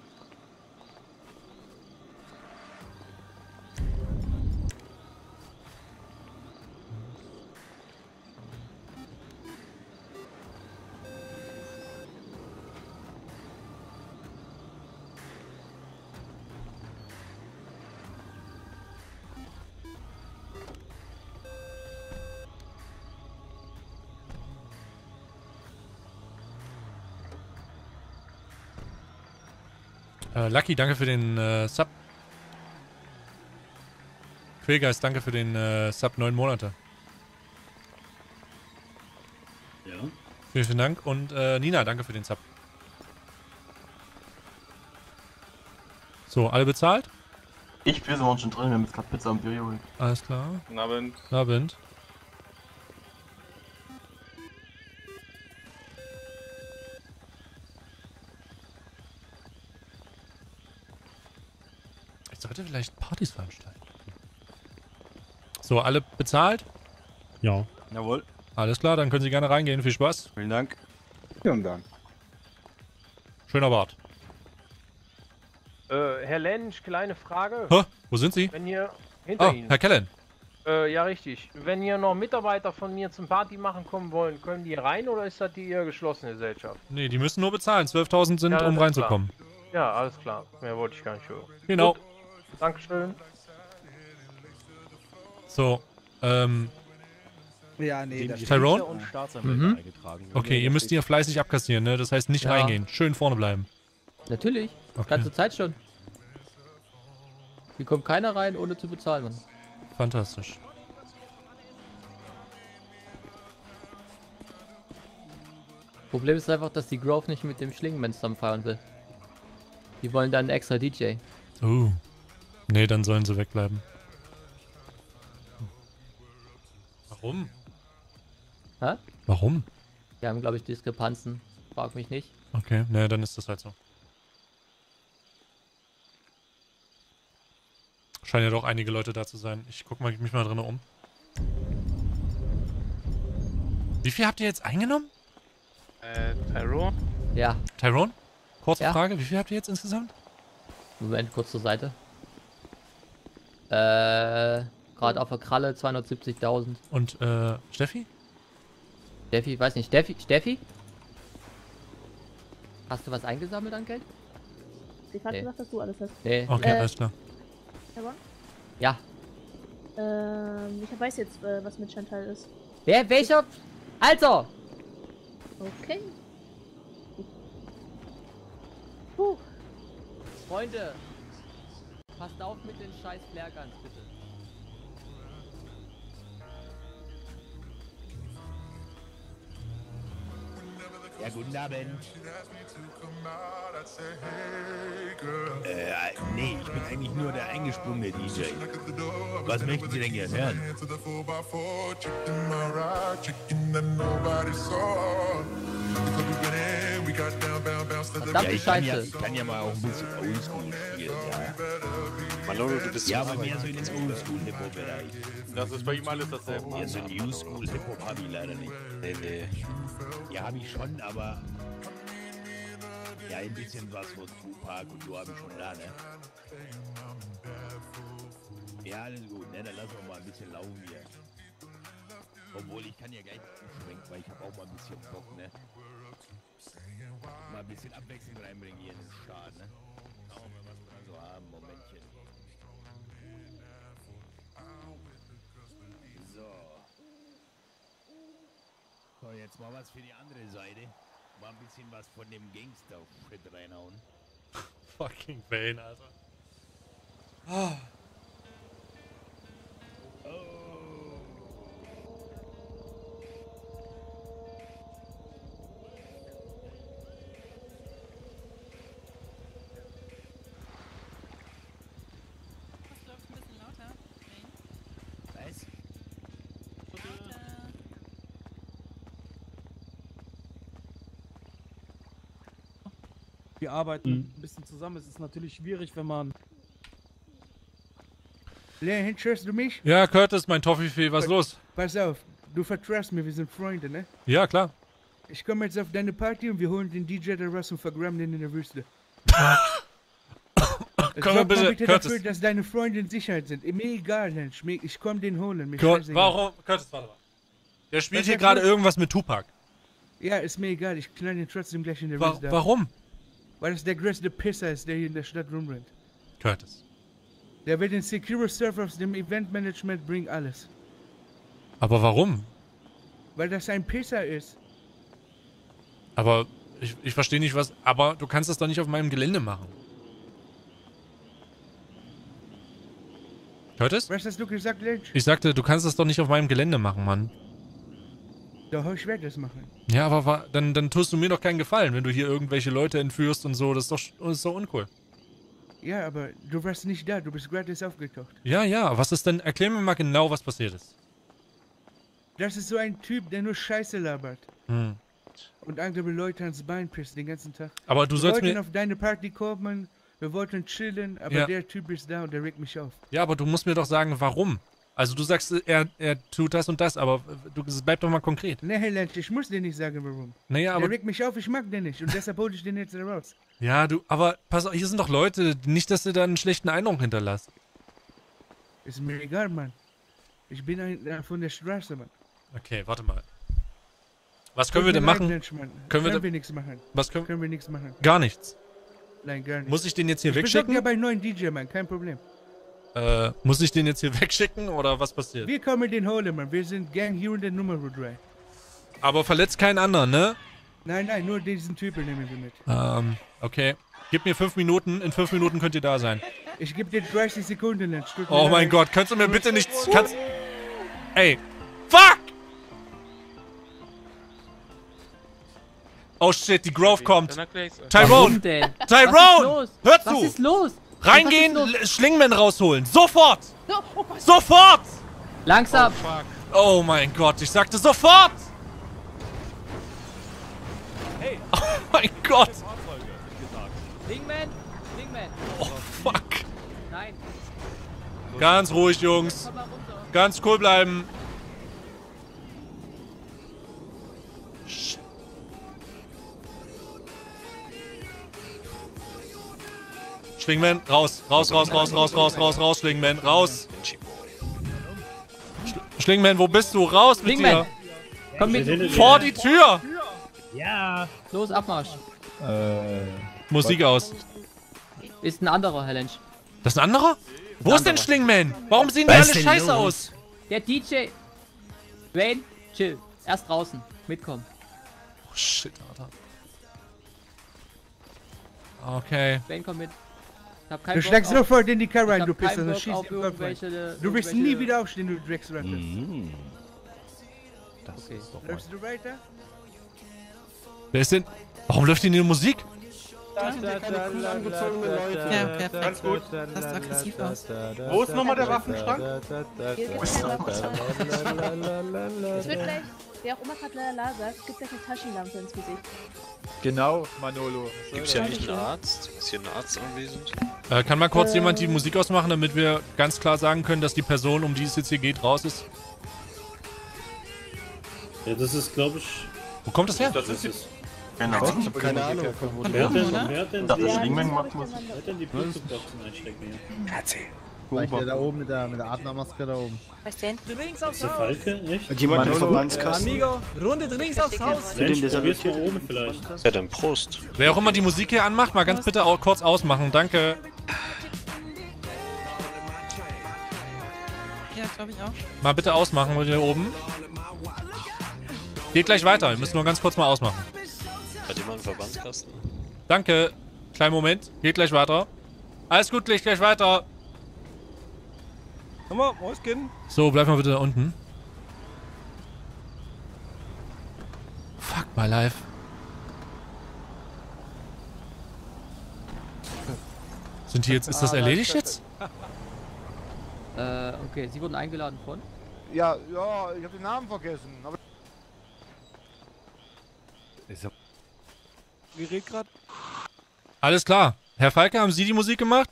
Äh, Lucky, danke für den äh, Sub. Quillgeist, danke für den äh, Sub neun Monate.
Ja.
Vielen, vielen Dank. Und äh, Nina, danke für den Sub. So, alle bezahlt?
Ich, wir sind schon drin, wir haben jetzt gerade Pizza und Bier geholt.
Alles klar.
Guten Abend.
Guten Abend. Ich sollte vielleicht Partys veranstalten. So, alle bezahlt?
Ja.
Jawohl.
Alles klar, dann können Sie gerne reingehen. Viel Spaß.
Vielen Dank.
Vielen Dank.
Schöner Bart.
Äh, Herr Lensch, kleine Frage.
Hä? Wo sind Sie?
Wenn ihr hinter
Oh,
Ihnen.
Herr Kellen.
Äh, ja, richtig. Wenn hier noch Mitarbeiter von mir zum Party machen kommen wollen, können die rein oder ist das die eher geschlossene Gesellschaft?
Nee, die müssen nur bezahlen. zwölftausend sind,
Ja, das
um
ist
reinzukommen.
klar. Ja, alles klar. Mehr wollte ich gar nicht hören.
Genau.
Gut. Dankeschön.
So, ähm,
Ja, nee,
Dem
das
die
Tyrone?
Richter und Staatsanwälte
Mhm.
eingetragen werden.
Okay, ihr müsst hier fleißig abkassieren, ne? Das heißt nicht
Ja.
reingehen. Schön vorne bleiben.
Natürlich.
Okay.
Ganze Zeit schon. Hier kommt keiner rein, ohne zu bezahlen, Mann.
Fantastisch.
Problem ist einfach, dass die Grove nicht mit dem Schlingenmensch zusammen feiern will. Die wollen dann einen extra D J.
Uh. Nee, dann sollen sie wegbleiben. Warum?
Hä?
Warum?
Wir haben, glaube ich, Diskrepanzen. Frag mich nicht.
Okay, ne, dann ist das halt so. Scheinen ja doch einige Leute da zu sein. Ich guck mal, mich mal drin um. Wie viel habt ihr jetzt eingenommen?
Äh, Tyrone?
Ja.
Tyrone? Kurze
Ja.
Frage, wie viel habt ihr jetzt insgesamt?
Moment, kurz zur Seite. Äh, gerade auf der Kralle zweihundertsiebzigtausend.
Und, äh, Steffi?
Steffi, weiß nicht, Steffi? Steffi? Hast du was eingesammelt an Geld?
Sie hat
Nee.
gesagt, dass du alles hast.
Nee.
Okay,
Äh,
alles klar.
Tyrone?
Ja.
Ähm, ich weiß jetzt, äh, was mit Chantal ist.
Wer, welcher? Alter!
Okay. Puh.
Freunde! Passt auf mit den scheiß Flairguns, bitte.
Ja, guten Abend. Äh, nee, ich bin eigentlich nur der eingesprungene D J. Was möchten Sie denn gerne hören?
Verdammte
Ja, ich kann ja,
Scheiße.
ich kann ja mal auch ein bisschen Oldschool spielen, ja.
Manolo, du bist
Ja,
so
aber mehr so in den Oldschool-Hip-Hop-Bereich.
Das ist bei ihm alles dasselbe.
Ja, so New School Hip-Hop habe ich leider nicht.
Nee, nee.
Ja, habe ich schon, aber ja, ein bisschen was von Tupac und so habe ich schon da, ne? Ja, alles gut, ne? Dann lassen wir mal ein bisschen laufen hier. Obwohl, ich kann ja gleich umschwenken, weil ich habe auch mal ein bisschen Bock, ne? Mal ein bisschen Abwechslung reinbringen hier in den Start, ne? Schauen wir mal, was wir so haben. Momentchen. So. So, jetzt mal was für die andere Seite. Mal ein bisschen was von dem Gangster-Shit reinhauen.
Fucking Bane, Alter. Ah.
Was?
Wir arbeiten ein bisschen zusammen. Es ist natürlich schwierig, wenn man...
Leon, hörst du mich?
Ja, Curtis, mein Toffifee, was ist los?
Pass auf, du vertraust mir, wir sind Freunde, ne?
Ja, klar.
Ich komme jetzt auf deine Party und wir holen den D J da raus und vergraben den in der Wüste.
Können wir bitte,
bitte
Curtis.
dafür, dass deine Freunde in Sicherheit sind. Mir egal, Mensch. Mir- Ich komm den holen. Mir
Cur
scheißegal.
Warum? Curtis, warte mal. Der spielt
Was
hier
sagst
gerade
du?
irgendwas mit Tupac.
Ja, ist mir egal. Ich knall den trotzdem gleich in der
Wa
Wüste ab.
warum?
Weil das der größte Pisser ist, der hier in der Stadt rumrennt.
Curtis.
Der will den Secure Server aus dem Eventmanagement bringen, alles.
Aber warum?
Weil das ein Pisser ist.
Aber ich, ich verstehe nicht, was... Aber du kannst das doch nicht auf meinem Gelände machen. Curtis?
Was hast du gesagt, Lynch?
Ich sagte, du kannst das doch nicht auf meinem Gelände machen, Mann.
Doch, ich werde das machen.
Ja, aber wa dann, dann tust du mir doch keinen Gefallen, wenn du hier irgendwelche Leute entführst und so. Das ist doch, das ist doch uncool.
Ja, aber du warst nicht da. Du bist gratis aufgetaucht.
Ja, ja. Was ist denn... Erklär mir mal genau, was passiert ist.
Das ist so ein Typ, der nur Scheiße labert.
Hm.
Und andere Leute ans Bein pisst den ganzen Tag.
Aber du
wir
sollst
wollten
mir-
auf deine Party kommen, wir wollten chillen, aber
Ja.
der Typ ist da und der regt mich auf.
Ja, aber du musst mir doch sagen, warum. Also du sagst, er, er tut das und das, aber du, bleib doch mal konkret.
Nee, Herr Lenz, ich muss dir nicht sagen, warum.
Naja, aber...
Der regt mich auf, ich mag den nicht und deshalb hole ich den jetzt raus.
Ja, du, aber pass auf, hier sind doch Leute, nicht, dass du da einen schlechten Eindruck hinterlässt.
Ist mir egal, Mann. Ich bin ein, äh, von der Straße, Mann.
Okay, warte mal. Was können
Tut
wir denn
mir leid,
machen?
Mensch, Mann.
Können wir,
Können
da-
wir nichts machen.
Was können,
Können wir nichts machen.
Gar nichts.
Nein, gar nicht.
Muss ich den jetzt hier
ich besorge
wegschicken?
ja bei neuen D J, Mann, kein Problem.
Äh, muss ich den jetzt hier wegschicken oder was passiert?
Wir kommen den holen, Mann. Wir sind Gang hier in der Nummer drei.
Aber verletzt keinen anderen, ne?
Nein, nein, nur diesen Typen nehmen wir mit.
Ähm, okay. Gib mir fünf Minuten, in fünf Minuten könnt ihr da sein.
Ich gebe dir dreißig Sekunden, Lenz. Tut mir
Oh mein
leid.
Gott, kannst du mir bitte nicht... Kannst... Ey. Fuck! Oh shit, die Grove kommt.
Dann erklär ich's euch.
Tyrone!
Warum denn? Was ist
Tyrone!
los?
Hör
Was
zu!
ist los?
Reingehen,
Was ist los?
L- Schlingman rausholen. Sofort!
So, oh Gott.
Sofort!
Langsam!
Oh mein Gott, ich sagte sofort! Hey! Oh mein Gott!
Dingman! Dingman!
Oh fuck!
Nein!
Ganz ruhig, Jungs.
Komm mal runter.
Ganz cool bleiben. Schlingman, raus, raus, raus, raus, raus, raus, raus, raus, Schlingman, raus. Sch Schlingman, wo bist du? Raus mit
Schlingman.
dir.
Komm mit.
Vor die Tür.
Ja.
Los, Abmarsch.
Äh.
Musik aus.
Ist ein anderer, Herr Lensch.
Das ist ein anderer? Wo ist denn
anderer.
Schlingman? Warum sehen die
Was
alle
ist denn
scheiße
los?
aus?
Der D J. Wayne, chill. Erst draußen. Mitkommen.
Oh shit, Alter. Okay.
Wayne, komm mit. Ich hab keinen
Du
Bock
schlägst
auf-
sofort in die Karre
ich
rein,
hab
du Pisser,
keinen
dann
Bock
schieß
auf
ich den Kopf rein.
irgendwelche-
Du wirst
irgendwelche-
nie wieder aufstehen, du Drecksratte.
Mhm. Das
Okay.
ist doch
Läufst du weiter?
Wer ist denn? Warum läuft hier die Musik?
Das sind ja keine cool angezogenen Leute.
Ja, perfekt.
Ganz gut.
Das sieht aggressiv aus.
Wo ist nochmal der Waffenschrank?
Hier gibt's keinen Waffenschrank. Es wird gleich, wer auch immer gerade Lala sagt, es gibt gleich eine Taschenlampe ins Gesicht.
Genau, Manolo.
soll
Gibt's ja
das?
nicht einen Arzt? Ist hier ein Arzt anwesend?
Äh, kann mal kurz
Äh.
jemand die Musik ausmachen, damit wir ganz klar sagen können, dass die Person, um die es jetzt hier geht, raus ist?
Ja, das ist, glaube ich...
Wo kommt das her?
Das ist es.
Genau.
Ich habe keine Ahnung.
Von
Wer hat denn,
oder?
wer hat denn
Ich dachte,
die...
Schlingmann macht
Wer hat denn die Bluetooth-Boxen einstecken hier?
Erzähl.
Vielleicht der da oben mit der, mit der Adlermaske da oben.
Was denn?
Drinks aufs
Ist der
Haus!
Falke, nicht?
Hat jemand
Manolo,
einen Verbandskasten?
Amigo,
Runde Drinks aufs Haus!
Mensch, probier's mal oben vielleicht.
Ja, dann Prost.
Wer auch immer die Musik hier anmacht, mal ganz bitte auch kurz ausmachen. Danke.
Ja, glaube ich auch.
Mal bitte ausmachen, hier oben. Geht gleich weiter. Wir müssen nur ganz kurz mal ausmachen.
Hat jemand einen Verbandskasten?
Danke. Kleinen Moment. Geht gleich weiter. Alles gut, geht gleich weiter.
Komm mal, Mäuschen.
So, bleib mal bitte da unten. Fuck my life. Sind die jetzt, ist das erledigt jetzt?
Äh, okay, Sie wurden eingeladen von?
Ja, ja, ich hab den Namen vergessen. Aber
Ist ja Gerät gerade.
Alles klar. Herr Falke, haben Sie die Musik gemacht?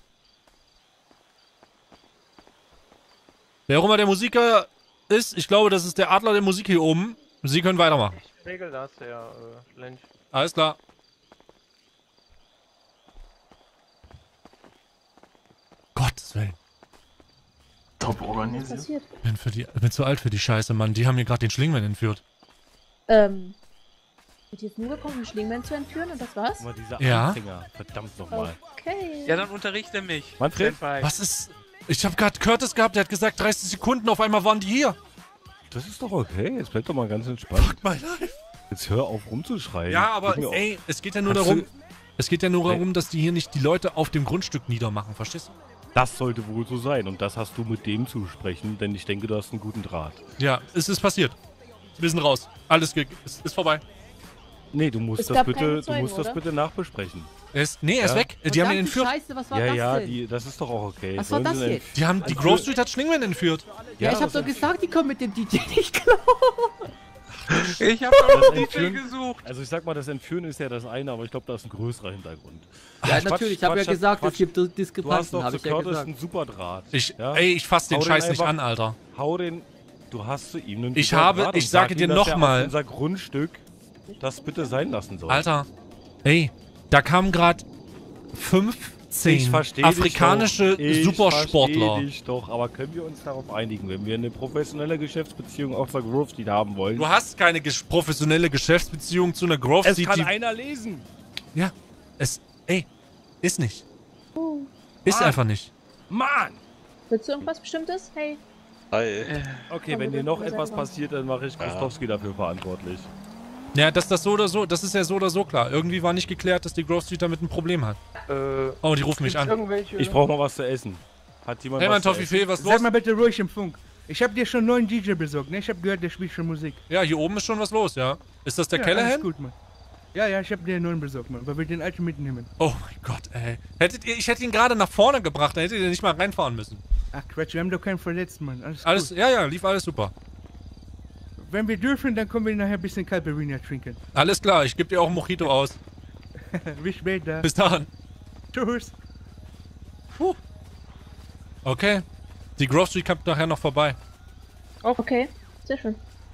Wer auch immer der Musiker ist, ich glaube, das ist der Adler der Musik hier oben. Sie können weitermachen.
Ich regel das, Herr äh, Lensch.
Alles klar. Gottes Willen.
Top
Was
organisiert.
passiert?
Ich bin, für die, ich bin zu alt für die Scheiße, Mann. Die haben hier gerade den Schlingmann entführt.
Ähm. Wird jetzt nur gekommen, den Schlingmann zu entführen und das war's?
Mal dieser
Ja.
Anfänger. Verdammt nochmal.
Okay.
Ja, dann unterrichte mich.
Manfred?
Senpai.
Was ist... Ich habe gerade Curtis gehabt, der hat gesagt dreißig Sekunden, auf einmal waren die hier.
Das ist doch okay. Jetzt bleib doch mal ganz entspannt.
Fuck my life.
Jetzt hör auf rumzuschreien.
Ja, aber
Gib mir
ey,
auf.
es geht ja nur
Hast
darum...
du-
Es geht ja nur
Ey.
darum, dass die hier nicht die Leute auf dem Grundstück niedermachen, verstehst du?
Das sollte wohl so sein. Und das hast du mit dem zu sprechen, denn ich denke, du hast einen guten Draht.
Ja, es ist passiert. Wir sind raus. Alles ge- ist, ist vorbei.
Nee, du musst
Es
das
gab
bitte,
keine
du
Zeugen,
musst das
oder?
bitte nachbesprechen.
Er ist, nee, er ist
Ja?
weg. Die haben ihn entführt.
Scheiße, was war
Ja,
das
ja,
denn?
die, das ist doch auch okay.
Was war
Sollen
das
sie denn-
jetzt?
Die haben die
Also-
Grove Street hat Schlingmann entführt.
Ja,
Ja,
ich hab
das
doch gesagt, die kommen mit dem D J nicht klar.
Ich hab doch
Das
einen D J
Entführen-
gesucht.
Also ich sag mal, das Entführen ist ja das eine, aber ich glaube, da ist ein größerer Hintergrund.
Ja,
Quatsch,
natürlich, ich habe ja
Quatsch,
gesagt,
Quatsch.
es gibt
Du hast
Diskrepanzen,
doch
habe
zu
ich ja
Curtis
gesagt.
einen super Draht.
Ich,
ja?
ey, ich fass den
Hau den
Scheiß nicht
einfach-
an, Alter.
Hau den, du hast zu ihm einen
Ich
super
habe-
Draht
ich
und
sage
sag
dir
ihm, dass
noch
er auf
mal-
unser Grundstück das bitte sein lassen soll.
Alter, ey, da kamen gerade fünfzehn
versteh
afrikanische
dich doch.
Supersportler.
Ich versteh dich doch, aber können wir uns darauf einigen, wenn wir eine professionelle Geschäftsbeziehung auch zur Grove Street haben wollen?
Du hast keine ges professionelle Geschäftsbeziehung zu einer Grove
es
Street.
kann
die-
einer lesen.
Ja, es, ey, ist nicht. Ist
Mann.
einfach nicht.
Mann!
Willst du irgendwas Bestimmtes? Hey.
Hi.
Okay,
Aber
wenn dir
wir-
noch
wir
etwas
sagen-
passiert, dann mache ich Kostowski dafür verantwortlich.
Ja, dass das so oder so, das ist ja so oder so klar. Irgendwie war nicht geklärt, dass die Grove Street damit ein Problem hat.
Äh,
Oh, die rufen mich
gibt's
an.
irgendwelche-
Ich brauche mal was zu essen. Hat jemand
Hey,
was
mein
zu
Toffifee,
essen?
was los?
Sag mal bitte ruhig im Funk. Ich hab dir schon einen neuen D J besorgt, ne? Ich hab gehört, der spielt schon Musik.
Ja, hier oben ist schon was los, ja. Ist das der
ja,
Callahan?
alles gut, Mann. Ja, ja, ich hab dir einen neuen besorgt, Mann, weil wir den alten mitnehmen.
Oh mein Gott, ey. Hättet ihr, ich hätte ihn gerade nach vorne gebracht, da hättet ihr nicht mal reinfahren müssen.
Ach Quatsch, wir haben doch keinen verletzt, Mann. Alles,
Alles,
gut.
ja, ja, lief alles super.
Wenn wir dürfen, dann können wir nachher ein bisschen Calperina trinken.
Alles klar, ich gebe dir auch ein Mojito aus.
Bis später.
Bis dann.
Tschüss.
Puh. Okay. Die Grove Street kommt nachher noch vorbei.
Okay, sehr schön.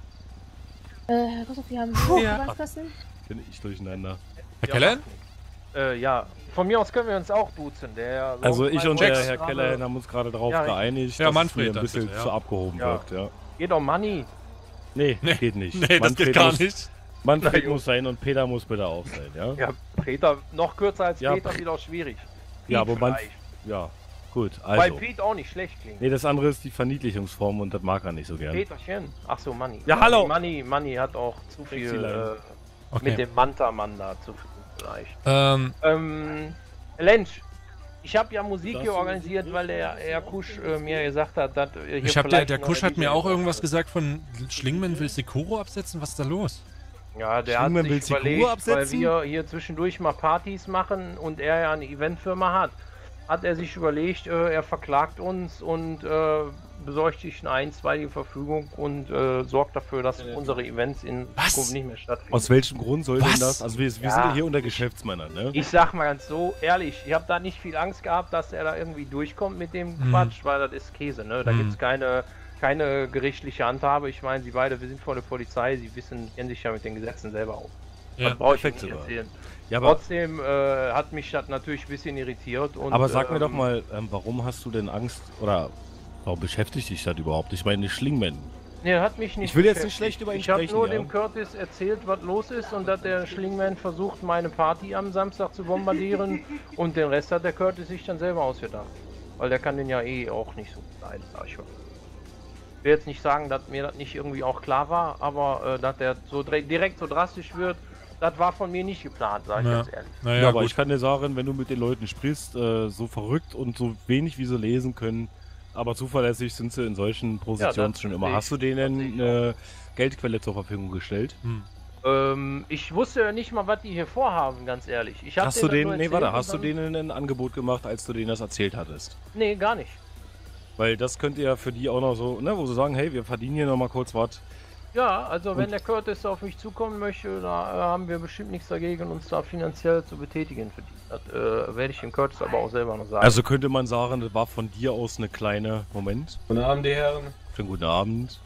Äh, Herr Kossoff, wir haben so
Ja.
Verbandskasten.
Bin ich durcheinander.
Herr Callahan?
Äh, ja. Von mir aus können wir uns auch duzen. Der
Also ich und der
Jax
Herr
gerade-
Callahan haben uns gerade darauf
Ja, ich-
geeinigt,
Ja,
dass
Manfred
es mir
dann
ein bisschen
bitte, ja.
zu abgehoben
Ja.
wirkt, ja.
Geht doch Money.
Nee,
Nee.
geht nicht.
Nee, das geht gar
muss,
nicht.
Manfred
Na,
muss sein und Peter muss bitte auch sein, ja?
Ja, Peter, noch kürzer als
Ja,
Peter,
Pe-
wieder auch schwierig.
Ja,
Pete
aber man,
vielleicht.
ja, gut,
Weil
also.
Pete auch nicht schlecht klingt.
Nee, das andere ist die Verniedlichungsform und das mag er nicht so gern.
Peterchen. Ach so, Money.
Ja, hallo.
Money, Money hat auch zu viel
Sexylein.
äh,
Okay.
mit dem Manta-Mann da zu viel vielleicht.
Ähm,
Ähm, Lensch, ich habe ja Musik
Das
hier
ist-
organisiert, weil der Herr Kusch äh, mir gesagt hat, dass äh, hier
ich hab der,
vielleicht
der
noch
Kusch
eine
hat mir
D J
auch irgendwas
braucht.
gesagt von Schlingmann will Sekuro absetzen. Was ist da los?
Ja, der hat
Schlingmann will
sich
Sekuro
überlegt, weil
absetzen?
wir hier zwischendurch mal Partys machen und er ja eine Eventfirma hat, hat er sich überlegt, äh, er verklagt uns und äh, besorgt sich eine einstweilige Verfügung und äh, sorgt dafür, dass unsere Events in
Was?
Zukunft nicht mehr stattfinden.
Aus welchem Grund soll
Was?
denn das? Also wir, wir
Ja.
sind ja hier unter Geschäftsmännern, ne?
Ich sag mal ganz so, ehrlich, ich habe da nicht viel Angst gehabt, dass er da irgendwie durchkommt mit dem
Hm.
Quatsch, weil das ist Käse, ne? Da
Hm.
gibt's keine, keine gerichtliche Handhabe. Ich meine, sie beide, wir sind vor der Polizei, sie wissen, kennen sich ja mit den Gesetzen selber aus.
Ja,
das brauche ich
perfekt
nicht
sogar.
erzählen.
Ja, aber-
Trotzdem äh, hat mich das natürlich ein bisschen irritiert. Und,
Aber sag mir
ähm,
doch mal, ähm, warum hast du denn Angst oder warum beschäftigt dich das überhaupt? Ich meine, Schlingman.
Nee, hat mich nicht
Ich will jetzt nicht
beschäftigt.
schlecht über ihn
Ich habe
sprechen,
nur
ja.
dem Curtis erzählt, was los ist und dass der Schlingman versucht, meine Party am Samstag zu bombardieren und den Rest hat der Curtis sich dann selber ausgedacht. Weil der kann den ja eh auch nicht so leiden, sag ich mal. Ich will jetzt nicht sagen, dass mir das nicht irgendwie auch klar war, aber äh, dass der so direkt so drastisch wird, das war von mir nicht geplant, sag ich
Ja.
ganz ehrlich.
Ja,
Naja,
aber
gut.
ich kann dir sagen, wenn du mit den Leuten sprichst, äh, so verrückt und so wenig wie sie lesen können, aber zuverlässig sind sie in solchen Positionen
das
schon immer.
sehe
Hast du denen eine Geldquelle zur Verfügung gestellt?
Hm.
Ähm, ich wusste ja nicht mal, was die hier vorhaben, ganz ehrlich. Ich hab
Hast du
denen das
denen,
nur
nee,
erzählt
warte,
und
hast du
dann-
denen ein Angebot gemacht, als du denen das erzählt hattest?
Nee, gar nicht.
Weil das könnte ja für die auch noch so, ne, wo sie sagen, hey, wir verdienen hier noch mal kurz was.
Ja, also wenn
Und-
der Curtis auf mich zukommen möchte, da äh, haben wir bestimmt nichts dagegen, uns da finanziell zu betätigen für die. Das äh, werde ich dem Curtis aber auch selber noch sagen.
Also könnte man sagen, das war von dir aus eine kleine, Moment.
Guten Abend, die Herren.
Schönen guten Abend.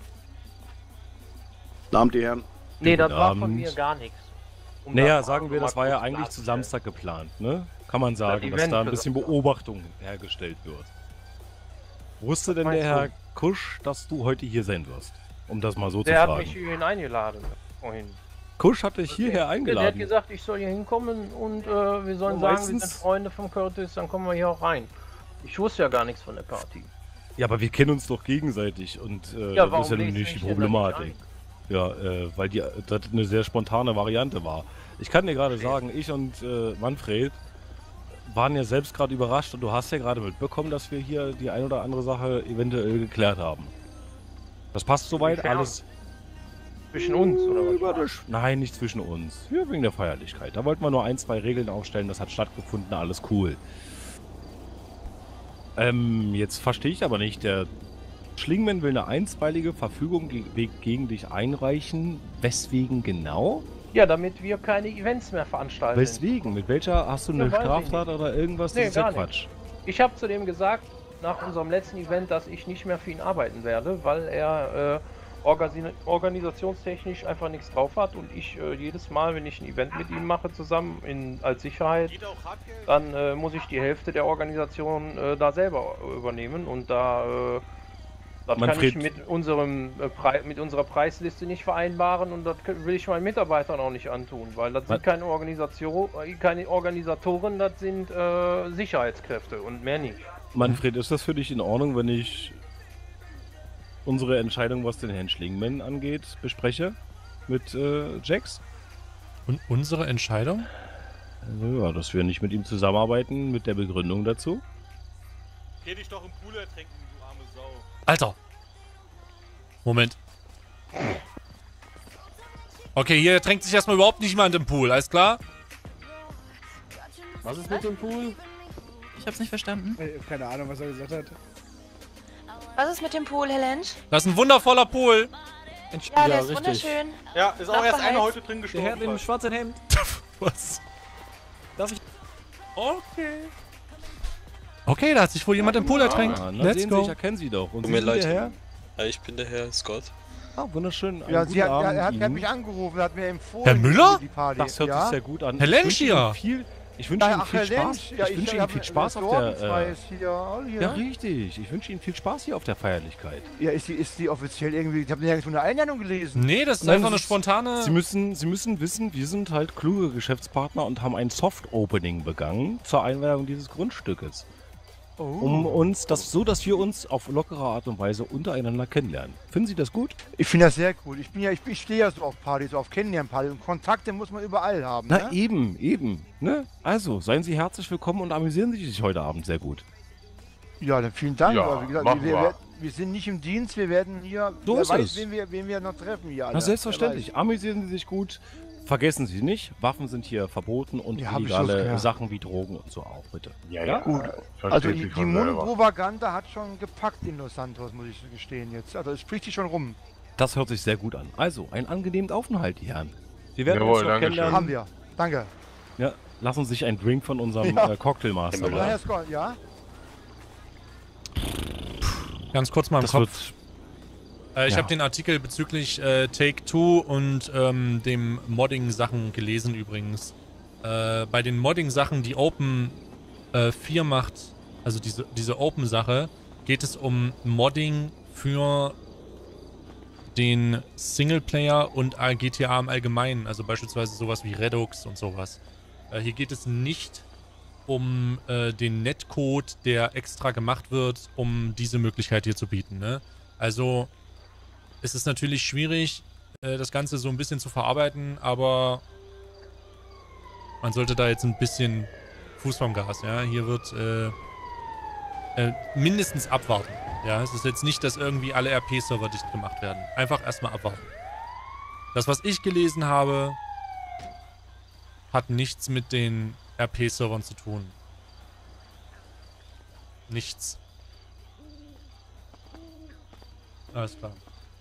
Guten Abend, die Herren.
nee, das
guten
war von
Abend.
mir gar nichts. Um
Naja,
das
sagen
mal
wir,
so
das
mal
war ja
kurz
eigentlich zu
klarzustellen.
Samstag geplant, ne? Kann man sagen, dass
Event
da ein
für
bisschen
Samstag.
Beobachtung hergestellt wird. Wusste denn der
meinst
Herr
du?
Kusch, dass du heute hier sein wirst? Um das mal so
Der
zu
hat
fragen.
mich hierhin eingeladen vorhin.
Kusch hat dich hierher
Der hat
eingeladen.
gesagt, ich soll hier hinkommen und äh, wir sollen
Ja,
sagen, wir
meistens-
sind Freunde von Curtis, dann kommen wir hier auch rein. Ich wusste ja gar nichts von der Party.
Ja, aber wir kennen uns doch gegenseitig und äh,
Ja,
das
warum
ist ja nun
lädst du
nicht die
mich denn da nicht
Problematik. Ja, äh, weil die, das eine sehr spontane Variante war. Ich kann dir gerade sagen, ich und äh, Manfred waren ja selbst gerade überrascht und du hast ja gerade mitbekommen, dass wir hier die ein oder andere Sache eventuell geklärt haben. Das passt soweit,
Inwiefern?
alles.
Zwischen uns oder was?
Über das, nein, nicht zwischen uns. Ja, wegen der Feierlichkeit. Da wollten wir nur ein, zwei Regeln aufstellen, das hat stattgefunden, alles cool. Ähm, jetzt verstehe ich aber nicht, der Schlingman will eine einstweilige Verfügung ge gegen dich einreichen. Weswegen genau?
Ja, damit wir keine Events mehr veranstalten.
Weswegen? Mit welcher? Hast du
Ja,
eine
weiß ich
Straftat oder irgendwas?
Nee,
das ist ja
gar
Quatsch.
nicht. Ich habe zu dem gesagt, nach unserem letzten Event, dass ich nicht mehr für ihn arbeiten werde, weil er äh, organi organisationstechnisch einfach nichts drauf hat und ich äh, jedes Mal, wenn ich ein Event mit ihm mache zusammen in, als Sicherheit, dann äh, muss ich die Hälfte der Organisation äh, da selber äh, übernehmen und da äh, das kann
Manfred-
ich mit unserem äh, Pre mit unserer Preisliste nicht vereinbaren und das kö- will ich meinen Mitarbeitern auch nicht antun, weil das
Was?
sind keine Organisation, äh, keine Organisatoren, das sind äh, Sicherheitskräfte und mehr nicht.
Manfred, ist das für dich in Ordnung, wenn ich unsere Entscheidung, was den Herrn Schlingman angeht, bespreche? Mit äh, Jax?
Und unsere Entscheidung?
Ja, dass wir nicht mit ihm zusammenarbeiten, mit der Begründung dazu.
Geh dich doch im Pool ertränken, du arme Sau.
Alter. Moment. Okay, hier tränkt sich erstmal überhaupt niemand im Pool, alles klar?
Was ist mit dem Pool?
Ich hab's nicht verstanden.
Äh, Keine Ahnung, was er gesagt hat.
Was ist mit dem Pool, Herr Lensch?
Das ist ein wundervoller Pool.
Ja, der ist wunderschön.
Ja, ist auch erst
Nachbeheizt.
einer heute drin
Der
gestorben.
Herr mit dem
fast.
schwarzen Hemd.
Was?
Darf ich?
Okay. Okay, da hat sich wohl jemand im Pool ertränkt.
Ah, na,
Let's
sehen
go.
Sie, ich erkenne Sie doch. Und
Tut
Sie
mir
sind
leid.
der Herr?
Ja, ich bin der Herr Scott.
Ah, wunderschön. Einen
Ja,
guten
sie hat,
Abend
er, er, hat, er hat
Ihnen.
mich angerufen, er hat mir empfohlen.
Herr Müller?
Die Party.
Das hört
ja?
sich sehr gut an.
Herr
Ich
Lensch
wünsche
hier.
Ihnen viel, ich wünsche
Ja,
Ihnen
ach,
viel
Herr
Spaß.
Lensch, ja,
ich wünsche Ihnen
hab-
viel
das
Spaß auf der...
Sorgenfrei
Äh,
ist hier, all hier.
ja, richtig. Ich wünsche Ihnen viel Spaß hier auf der Feierlichkeit.
Ja, ist die, ist die offiziell irgendwie. Ich habe nirgendwo eine Einladung gelesen.
Nee, das ist
Nein,
einfach eine
das ist-
spontane...
Sie müssen, Sie müssen wissen, wir sind halt kluge Geschäftspartner und haben ein Soft-Opening begangen zur Einweihung dieses Grundstückes.
Oh.
Um uns, das so, dass wir uns auf lockere Art und Weise untereinander kennenlernen. Finden Sie das gut?
Ich finde das sehr cool. Ich bin ja, ich, ich stehe ja so auf Partys, so auf Kennenlernpartys und Kontakte muss man überall haben.
Na
Ne?
eben, eben. Ne? Also, seien Sie herzlich willkommen und amüsieren Sie sich heute Abend sehr gut.
Ja, dann vielen Dank.
Ja,
Aber wie gesagt,
machen
wir,
wir.
wir, wir sind nicht im Dienst, wir werden hier.
So
wer
ist
weiß,
es.
Wen wir, wen wir noch treffen hier.
Na
Alter.
selbstverständlich. Amüsieren Sie sich gut. Vergessen Sie nicht, Waffen sind hier verboten und
Ja, hab ich schon
illegale
gehört.
Sachen wie Drogen und so auch, bitte.
Ja, ja, gut. Also die, die Mundpropaganda hat schon gepackt in Los Santos, muss ich gestehen jetzt. Also es spricht sich schon rum.
Das hört sich sehr gut an. Also, einen angenehmen Aufenthalt, die Herren. Sie werden
Jawohl,
uns noch
danke schön.
kennenlernen.
Haben wir. Danke.
Ja, lassen Sie sich einen Drink von unserem
Ja.
äh, Cocktailmaster
Ja, Herr Scott, ja?
Ganz kurz mal im
das
Kopf.
Wird,
Äh, ich
Ja.
habe den Artikel bezüglich äh, Take-Two und ähm, dem Modding-Sachen gelesen übrigens. Äh, bei den Modding-Sachen, die Open äh, vier macht, also diese, diese Open-Sache, geht es um Modding für den Singleplayer und G T A im Allgemeinen, also beispielsweise sowas wie Redux und sowas. Äh, hier geht es nicht um äh, den Netcode, der extra gemacht wird, um diese Möglichkeit hier zu bieten, ne? Also es ist natürlich schwierig, äh, das Ganze so ein bisschen zu verarbeiten, aber man sollte da jetzt ein bisschen Fuß vom Gas, ja? Hier wird äh, äh, mindestens abwarten, ja? Es ist jetzt nicht, dass irgendwie alle R P-Server dicht gemacht werden. Einfach erstmal abwarten. Das, was ich gelesen habe, hat nichts mit den R P-Servern zu tun. Nichts. Alles klar.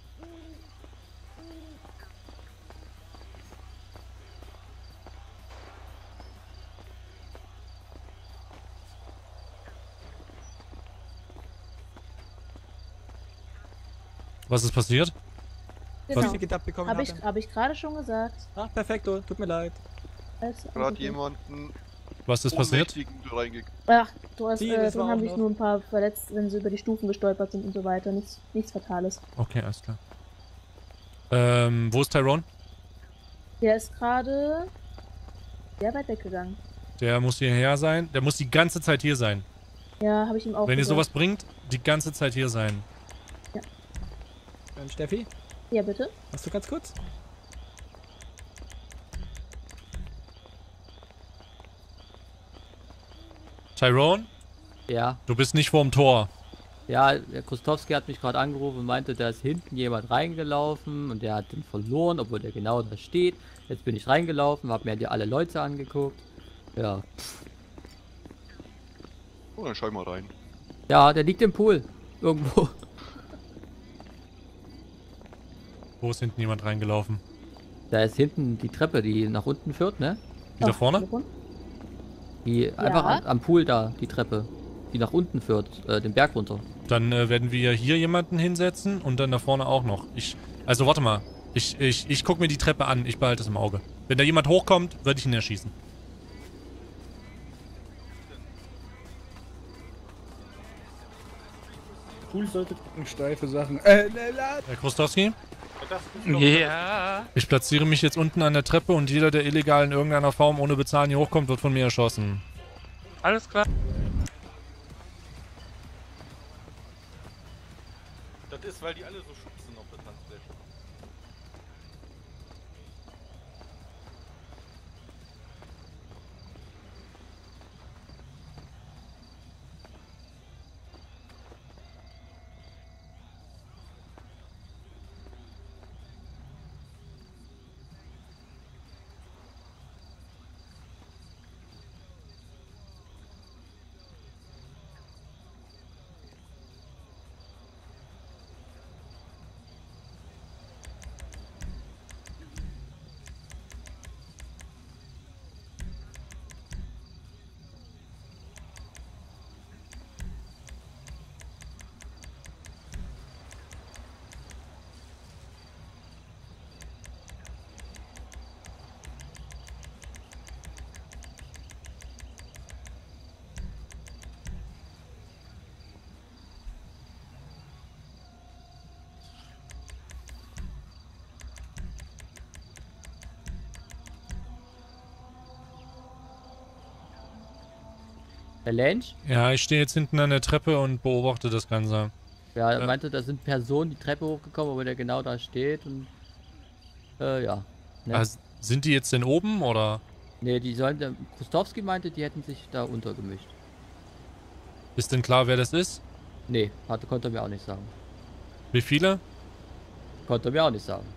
Was ist passiert?
Genau.
Was Ticket abbekommen
Habe ich,
haben.
hab ich gerade schon gesagt.
Ah, perfekto, tut mir leid.
Alles- alles
Gerade
okay.
jemanden.
Was ist passiert?
Reinge
Ach, du hast,
Sie,
äh,
das war
drin haben
auch
sich
noch.
nur ein paar verletzt, wenn sie über die Stufen gestolpert sind und so weiter. Nichts, nichts Fatales.
Okay, alles klar. Ähm, wo ist Tyrone?
Der ist gerade sehr weit weggegangen.
Der muss hierher sein. Der muss die ganze Zeit hier sein.
Ja, habe ich ihm auch
Wenn ihr
gesagt.
sowas bringt, die ganze Zeit hier sein.
Ähm, Steffi,
Ja, bitte?
hast du ganz kurz?
Tyrone?
Ja.
Du bist nicht vorm Tor.
Ja, der Krustowski hat mich gerade angerufen und meinte, da ist hinten jemand reingelaufen und der hat den verloren, obwohl der genau da steht. Jetzt bin ich reingelaufen, habe mir die alle Leute angeguckt. Ja.
Oh, dann schau ich mal rein.
Ja, der liegt im Pool. Irgendwo.
Wo ist hinten jemand reingelaufen?
Da ist hinten die Treppe, die nach unten führt, ne?
Die da vorne?
Die einfach am, am Pool da, die Treppe. Die nach unten führt, äh, den Berg runter.
Dann äh, werden wir hier jemanden hinsetzen und dann da vorne auch noch. Ich, also warte mal. Ich, ich, ich guck mir die Treppe an. Ich behalte es im Auge. Wenn da jemand hochkommt, würde ich ihn erschießen.
Pool sollte steife Sachen. Äh, ne, la-
Herr Krustowski?
Ja.
Ich platziere mich jetzt unten an der Treppe und jeder, der illegal in irgendeiner Form ohne Bezahlen hier hochkommt, wird von mir erschossen.
Alles klar.
Das ist, weil die alle so schubsen auf der Tanzfläche.
Der Lench?
Ja, ich stehe jetzt hinten an der Treppe und beobachte das Ganze.
Ja, er
Äh.
meinte, da sind Personen die Treppe hochgekommen, wo der genau da steht und. Äh, ja. Ne?
Also, sind die jetzt denn oben oder?
Ne, die sollen. Der Krustowski meinte, die hätten sich da untergemischt.
Ist denn klar, wer das ist?
Ne, hatte, konnte er mir auch nicht sagen.
Wie viele?
Konnte er mir auch nicht sagen.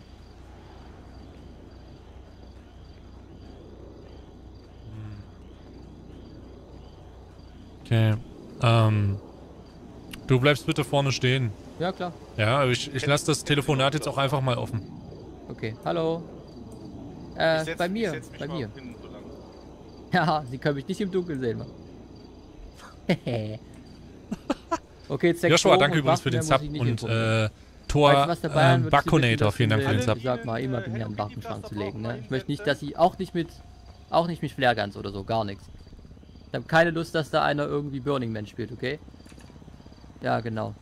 Okay. Ähm. Du bleibst bitte vorne stehen.
Ja, klar.
Ja, aber ich, ich lasse das Telefonat jetzt auch einfach mal offen.
Okay, hallo. Äh,
setz-
bei
ich
mir,
setz mich
bei
mal
mir.
hin, so lang.
Ja, sie können mich nicht im Dunkeln sehen, Mann. Okay, jetzt sechs
Joshua,
Drogen
danke
und
übrigens
Waffen,
für den
mehr muss
Sub
ich nicht
und
informieren.
äh, Tor
Weißt du, was der Bayern
ähm,
würde ich
Baconator,
wissen,
vielen Dank für den
dass
Sub.
sie, Ich sag mal, immer bei mir einen Waffenschrank zu legen, ne? Ich möchte nicht, dass sie, auch nicht mit, auch nicht mit Flareguns oder so, gar nichts. Ich habe keine Lust, dass da einer irgendwie Burning Man spielt, okay? Ja, genau.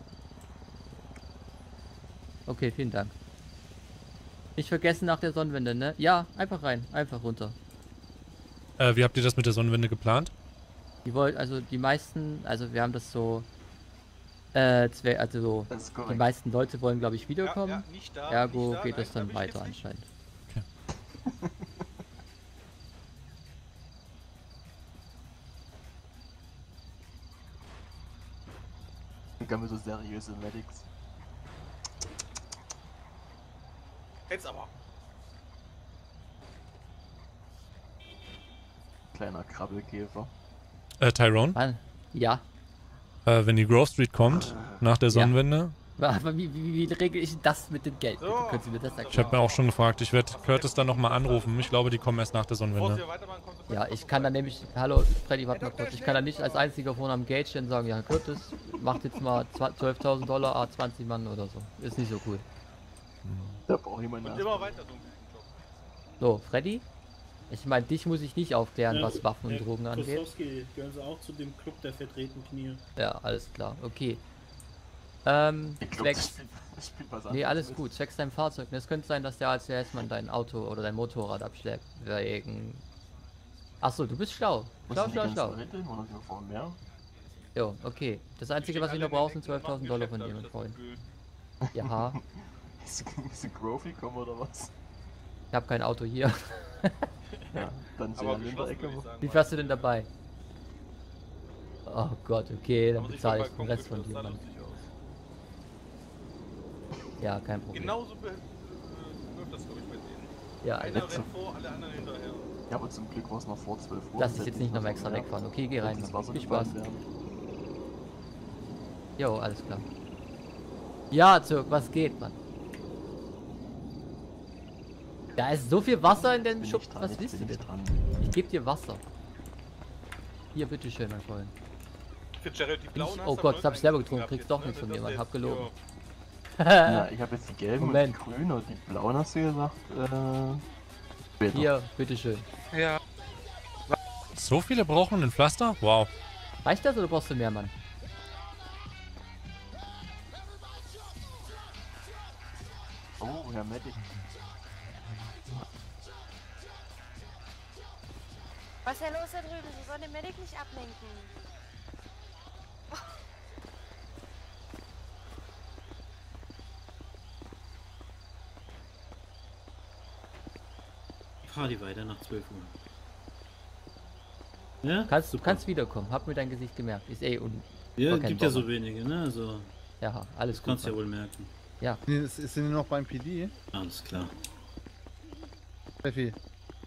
Okay, vielen Dank. Nicht vergessen nach der Sonnenwende, ne? Ja, einfach rein, einfach runter.
Äh, wie habt ihr das mit der Sonnenwende geplant?
Die wollen, also die meisten, also wir haben das so, äh, zwei, also so, die meisten Leute wollen, glaube ich, wiederkommen.
Ja, ja, nicht da,
Ergo
nicht da,
geht
nein,
das dann
da bin ich
weiter
jetzt nicht.
anscheinend.
Ich haben wir so seriöse Medics.
Jetzt aber.
Kleiner Krabbelkäfer.
Äh, Tyrone?
Wann? Ja.
Äh, wenn die Grove Street kommt, nach der Sonnenwende.
Aber wie, wie, wie regel ich das mit dem Geld?
So.
Bitte, können Sie mir das erklären?
Ich habe mir auch schon gefragt, ich werde Curtis dann nochmal anrufen. Ich glaube, die kommen erst nach der Sonnenwende.
Ja, ich kann dann nämlich, hallo Freddy, warte mal kurz, ich kann dann nicht als einziger vorne am Gate stehen und sagen, ja Curtis, macht jetzt mal zwölftausend Dollar, A zwanzig Mann oder so. Ist nicht so cool.
Da braucht jemand
Und
nach.
immer weiter so.
So, Freddy? Ich meine, dich muss ich nicht aufklären,
Ja,
was Waffen und
Herr
Drogen angeht.
Kostowski, gehören Sie auch zu dem Club der verdrehten Knie?
Ja, alles klar, okay. Ähm,
Ich glaub,
zwecks...
ich spiel was
Nee,
anderes
alles
mit.
gut, zwecks dein Fahrzeug. Es könnte sein, dass der A C S-Mann dein Auto oder dein Motorrad abschleppt. Wegen... Achso, du bist schlau.
Muss
Schlau,
ich die
schlau,
ganze
schlau.
Rede oder wir fahren mehr?
Jo, okay. Das Einzige, was ich noch brauche, sind zwölftausend Dollar von dir, mein Freund. Ja,
Ist ist Grofy kommen oder was?
ich habe kein Auto hier.
Ja, dann
Aber
sehr in der Ecke.
Wie fährst du denn dabei? Oh Gott, okay, dann
Aber sich
bezahle ich
vom
den
Balkon
Rest von
guckt,
dir,
das sah
Mann.
lustig aus.
Ja, kein Problem.
Genauso be- äh, läuft das, glaube ich, bei denen.
Ja,
Einer
also-
rennt vor, alle anderen hinterher.
Ja, aber zum Glück war es noch vor zwölf Uhr.
Lass ich jetzt nicht nochmal extra wegfahren. Okay, geh rein.
Das war so
Viel Spaß.
geplant werden.
Jo, alles klar. Ja, Zirk, was geht, Mann? Da ist so viel Wasser in dem
Bin
Schub.
ich dran,
Was
jetzt
willst du
bin ich
denn?
dran.
Ich geb dir Wasser. Hier, bitteschön, mein Freund.
Fitzgerald, die blauen
Ich,
hast
oh
du
Gott,
aber
das hab ich selber getrunken.
gehabt
Kriegst
jetzt,
doch
ne?
nichts von
Das
mir, Mann.
jetzt-
Hab gelogen.
Ja, ich habe jetzt die gelben
Moment.
und die grünen und die blauen hast du gesagt. Äh, später.
Hier, bitteschön.
Ja.
So viele brauchen ein Pflaster? Wow.
Reicht das oder brauchst du mehr, Mann?
Oh, Herr Medic.
Was ist denn los da drüben? Sie sollen den Medic nicht ablenken.
Party weiter nach zwölf Uhr. Ja?
Kannst, du
Super.
kannst wiederkommen. Hab mir dein Gesicht gemerkt. Ist eh un...
Ja,
war kein
gibt ja so
Bomber.
wenige, ne? Also.
Ja, alles
das
gut.
kannst du ja
Mann.
wohl merken.
Ja.
Nee, das- Sind die noch beim P D?
Alles klar.
Steffi,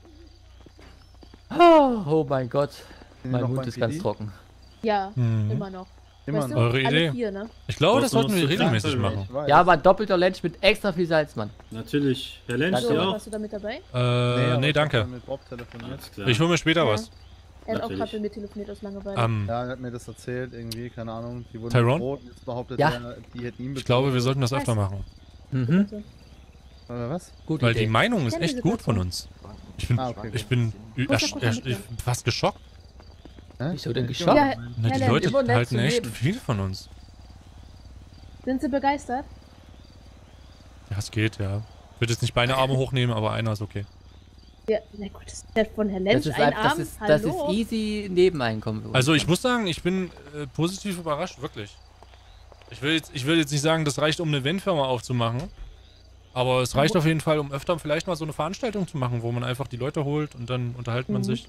Oh, oh mein Gott.
Sind die
Mein
noch
Mund
beim
ist
P
ganz
D?
trocken.
Ja,
Mhm.
immer noch.
Immer
weißt
noch.
Du?
Eure
Alle
Idee?
vier, ne?
Ich glaube, das
Brauchst du
sollten wir
noch so
regelmäßig
Pflanzen?
machen.
ich weiß.
Ja, aber ein doppelter Lunch mit extra viel Salz, Mann.
Natürlich. Herr Lensch,
Also,
Sie
So,
auch?
warst du da mit dabei?
Äh,
aber
nee,
ich hab
danke.
dann mit Bob telefoniert.
Alles klar.
Ich hole mir später
Ja.
was.
Er hat auch
Natürlich.
gerade mit mir telefoniert aus Langeweile.
Ähm,
Ja, er hat mir das erzählt, irgendwie, keine Ahnung. Die wurden
Tyrone?
bedroht und jetzt behauptet
Ja.
er, die hätten ihn
ich glaube, wir sollten das öfter
Was?
machen.
Mhm.
Oder was?
Gute
Weil
Idee.
die Meinung ist
Kenne die
echt gut von
Situation.
uns. Ich bin,
Ah, okay,
ich
gut.
bin ü-
Kurzer,
ersch-
kurzer
ersch-
Mittel.
fast geschockt.
Hä?
Wieso denn
Ich-
geschockt?
Ja,
Na, die
Helen,
Leute
immer nett
halten
zu
echt
reden.
viel von uns.
Sind sie begeistert?
Ja, es geht, ja. Ich würde jetzt nicht beide Arme hochnehmen, aber einer ist okay.
Ja, na gut, das ist der von Herr
Das
Lensch,
ist,
ein
einfach, das,
Arm.
ist, das ist
Hallo?
easy Nebeneinkommen für uns.
Also ich muss sagen, ich bin äh, positiv überrascht, wirklich. Ich will, jetzt, ich will jetzt nicht sagen, das reicht, um eine Eventfirma aufzumachen. Aber es reicht auf jeden Fall, um öfter vielleicht mal so eine Veranstaltung zu machen, wo man einfach die Leute holt und dann unterhält man
Mhm.
sich.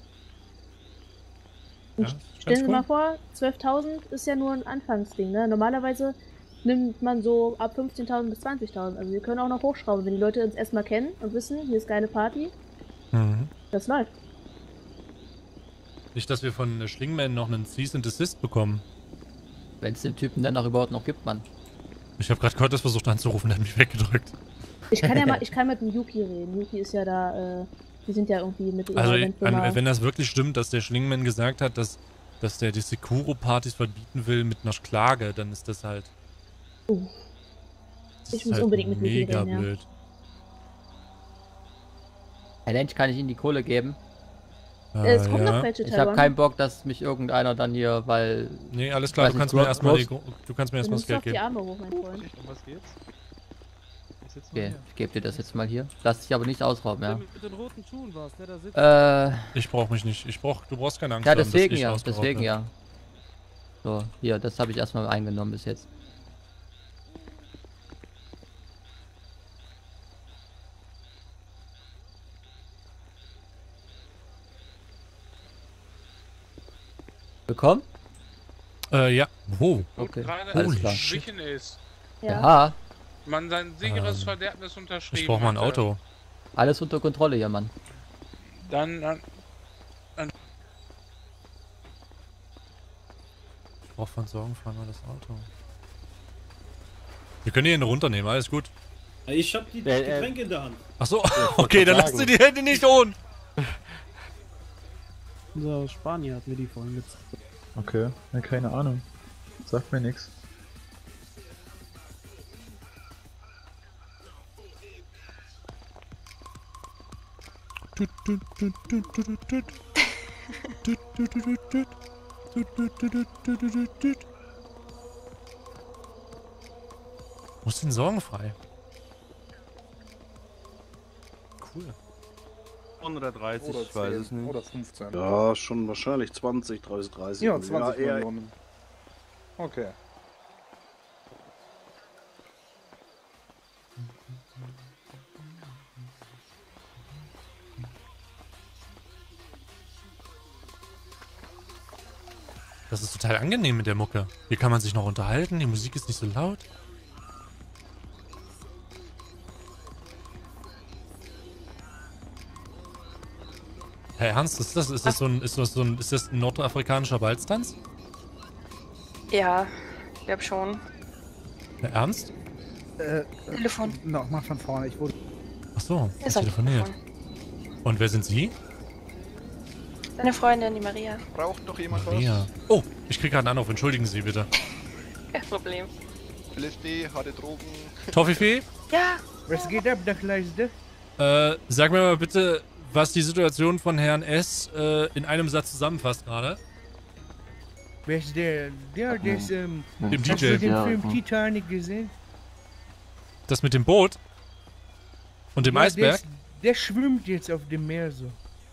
Und
Ja,
Stellen
ganz
Sie
cool.
mal vor, zwölftausend ist ja nur ein Anfangsding, ne? Normalerweise nimmt man so ab fünfzehntausend bis zwanzigtausend. Also wir können auch noch hochschrauben, wenn die Leute uns erstmal kennen und wissen, hier ist geile Party.
Mhm.
Das läuft.
Nicht, dass wir von äh, Schlingman noch einen Cease and Desist bekommen.
Wenn es den Typen dann noch überhaupt noch gibt, Mann.
Ich habe gerade Curtis versucht anzurufen, der hat mich weggedrückt.
Ich kann ja mal, ich kann mit dem Yuki reden. Yuki ist ja da, äh, die sind ja irgendwie mit ihrer
Also,
Eventfirma-
an, wenn das wirklich stimmt, dass der Schlingman gesagt hat, dass, dass der die Sekuro-Partys verbieten will mit einer Klage, dann ist das halt...
Uh.
Das
Ich muss
Halt
unbedingt mit Vicky
mega
reden, ja.
blöd.
Herr Lensch, kann ich Ihnen die Kohle geben?
Äh, es kommt
ja.
noch welche,
Ich
Taiwan.
habe keinen Bock, dass mich irgendeiner dann hier, weil...
Nee, alles klar,
weiß
du
nicht,
kannst mir
Gro-
erstmal die,
Groß-
Gro- du kannst mir
Du
erstmal das
nimmst doch
Geld
die
geben.
Arme hoch, mein Freund.
Um was geht's? Ich sitz mal
Okay,
hier.
ich gebe dir das jetzt mal hier. Lass dich aber nicht ausrauben, ja.
Mit den roten Schuhen war's, ne? Da sitzt.
Äh,
Ich brauch mich nicht. Ich brauch, du brauchst keine Angst
ja,
haben, dass
deswegen
ich
ja,
ausgeraubt
deswegen
bin.
ja. So, hier, das habe ich erstmal eingenommen bis jetzt. Bekommen?
Äh, ja. Wow.
Okay,
Gerade
alles
als
klar.
es gewichen ist.
Ja.
Man sein sicheres
Ähm,
Verderbnis unterschrieben
Ich brauch mal ein
hatte.
Auto.
Alles unter Kontrolle hier, Mann.
Dann, dann, dann
Ich brauch von Sorgen, fahren wir das Auto. Wir können hier eine runternehmen, alles gut.
Ich hab die
Äh, äh,
Getränke in der Hand.
Achso, okay, dann lass du die Hände nicht holen.
Unser Spanier hat mir die vorhin gezeigt.
Okay, ja, keine Ahnung. Sagt mir nichts.
Wo ist denn sorgenfrei? Cool.
Oder dreißig,
Oder
ich weiß
zehn,
es nicht.
Oder fünfzehn. Ja, schon wahrscheinlich zwanzig, dreißig, dreißig.
Ja, zwanzig
eher-
Millionen.
Okay.
Das ist total angenehm mit der Mucke. Hier kann man sich noch unterhalten, die Musik ist nicht so laut. Hey, Ernst, ist das, ist das so ein, ist das so ein, ist das ein nordafrikanischer Balztanz?
Ja, ich glaube schon.
Ja, Ernst?
Äh,
Telefon.
Nochmal von vorne, ich wurde...
Ach so,
Er
er
ist am
telefoniert. Und wer sind Sie?
Deine Freundin, die Maria.
Braucht noch jemand
Maria. Oh, ich krieg gerade einen Anruf, entschuldigen Sie bitte.
Kein Problem.
was? L S D, harte Drogen.
Toffifee?
Ja.
Was geht ab, der Kleiste?
Äh, sag mir mal bitte, was die Situation von Herrn S. Äh, in einem Satz zusammenfasst gerade.
Wer ist der? Der, der ist, ähm...
Dem
hast
D J.
du den
Ja,
Film
ja.
Titanic gesehen?
Das mit dem Boot? Und dem
Ja, der
Eisberg?
ist- Der schwimmt jetzt auf dem Meer so.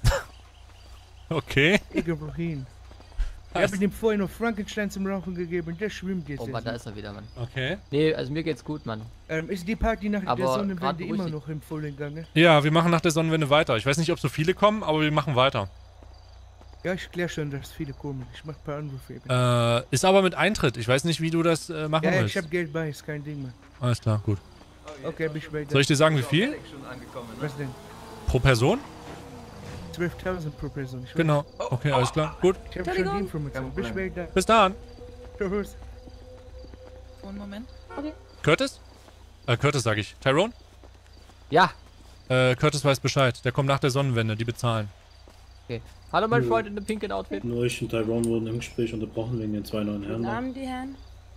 Okay.
Ich brauch ihn. Ich habe ihm vorher noch Frankenstein zum Rauchen gegeben und der schwimmt jetzt.
Oh Mann, da
erst
ist er wieder, Mann.
Okay.
Nee, also mir geht's gut, Mann.
Ähm, ist die Party nach
Aber
der
grad
Sonnenwende immer
beruhigt
noch im vollen Gange?
Ja, wir machen nach der Sonnenwende weiter. Ich weiß nicht, ob so viele kommen, aber wir machen weiter.
Ja, ich klär schon, dass viele kommen. Ich mach ein paar Anrufe eben.
Äh, ist aber mit Eintritt. Ich weiß nicht, wie du das äh, machen
ja, ja,
willst.
ich hab Geld bei, ist kein Ding mehr.
Alles klar, gut.
Okay, bis später.
Soll ich dir sagen, wie viel?
Was denn?
Pro Person?
zwölftausend pro Person. Ich
Genau.
weiß.
Okay, alles klar. Gut.
Ich hab schon die Information. Bis später.
Bis dann.
Tschüss.
Einen Moment.
Okay.
Curtis? Äh, Curtis sag ich. Tyrone?
Ja.
Äh, Curtis weiß Bescheid. Der kommt nach der Sonnenwende. Die bezahlen.
Okay. Hallo, mein
Nö.
Freund in dem pinken Outfit.
Nur ich und Tyrone wurden im Gespräch unterbrochen wegen den zwei neuen Herren.
Guten
da.
Abend, die Herren.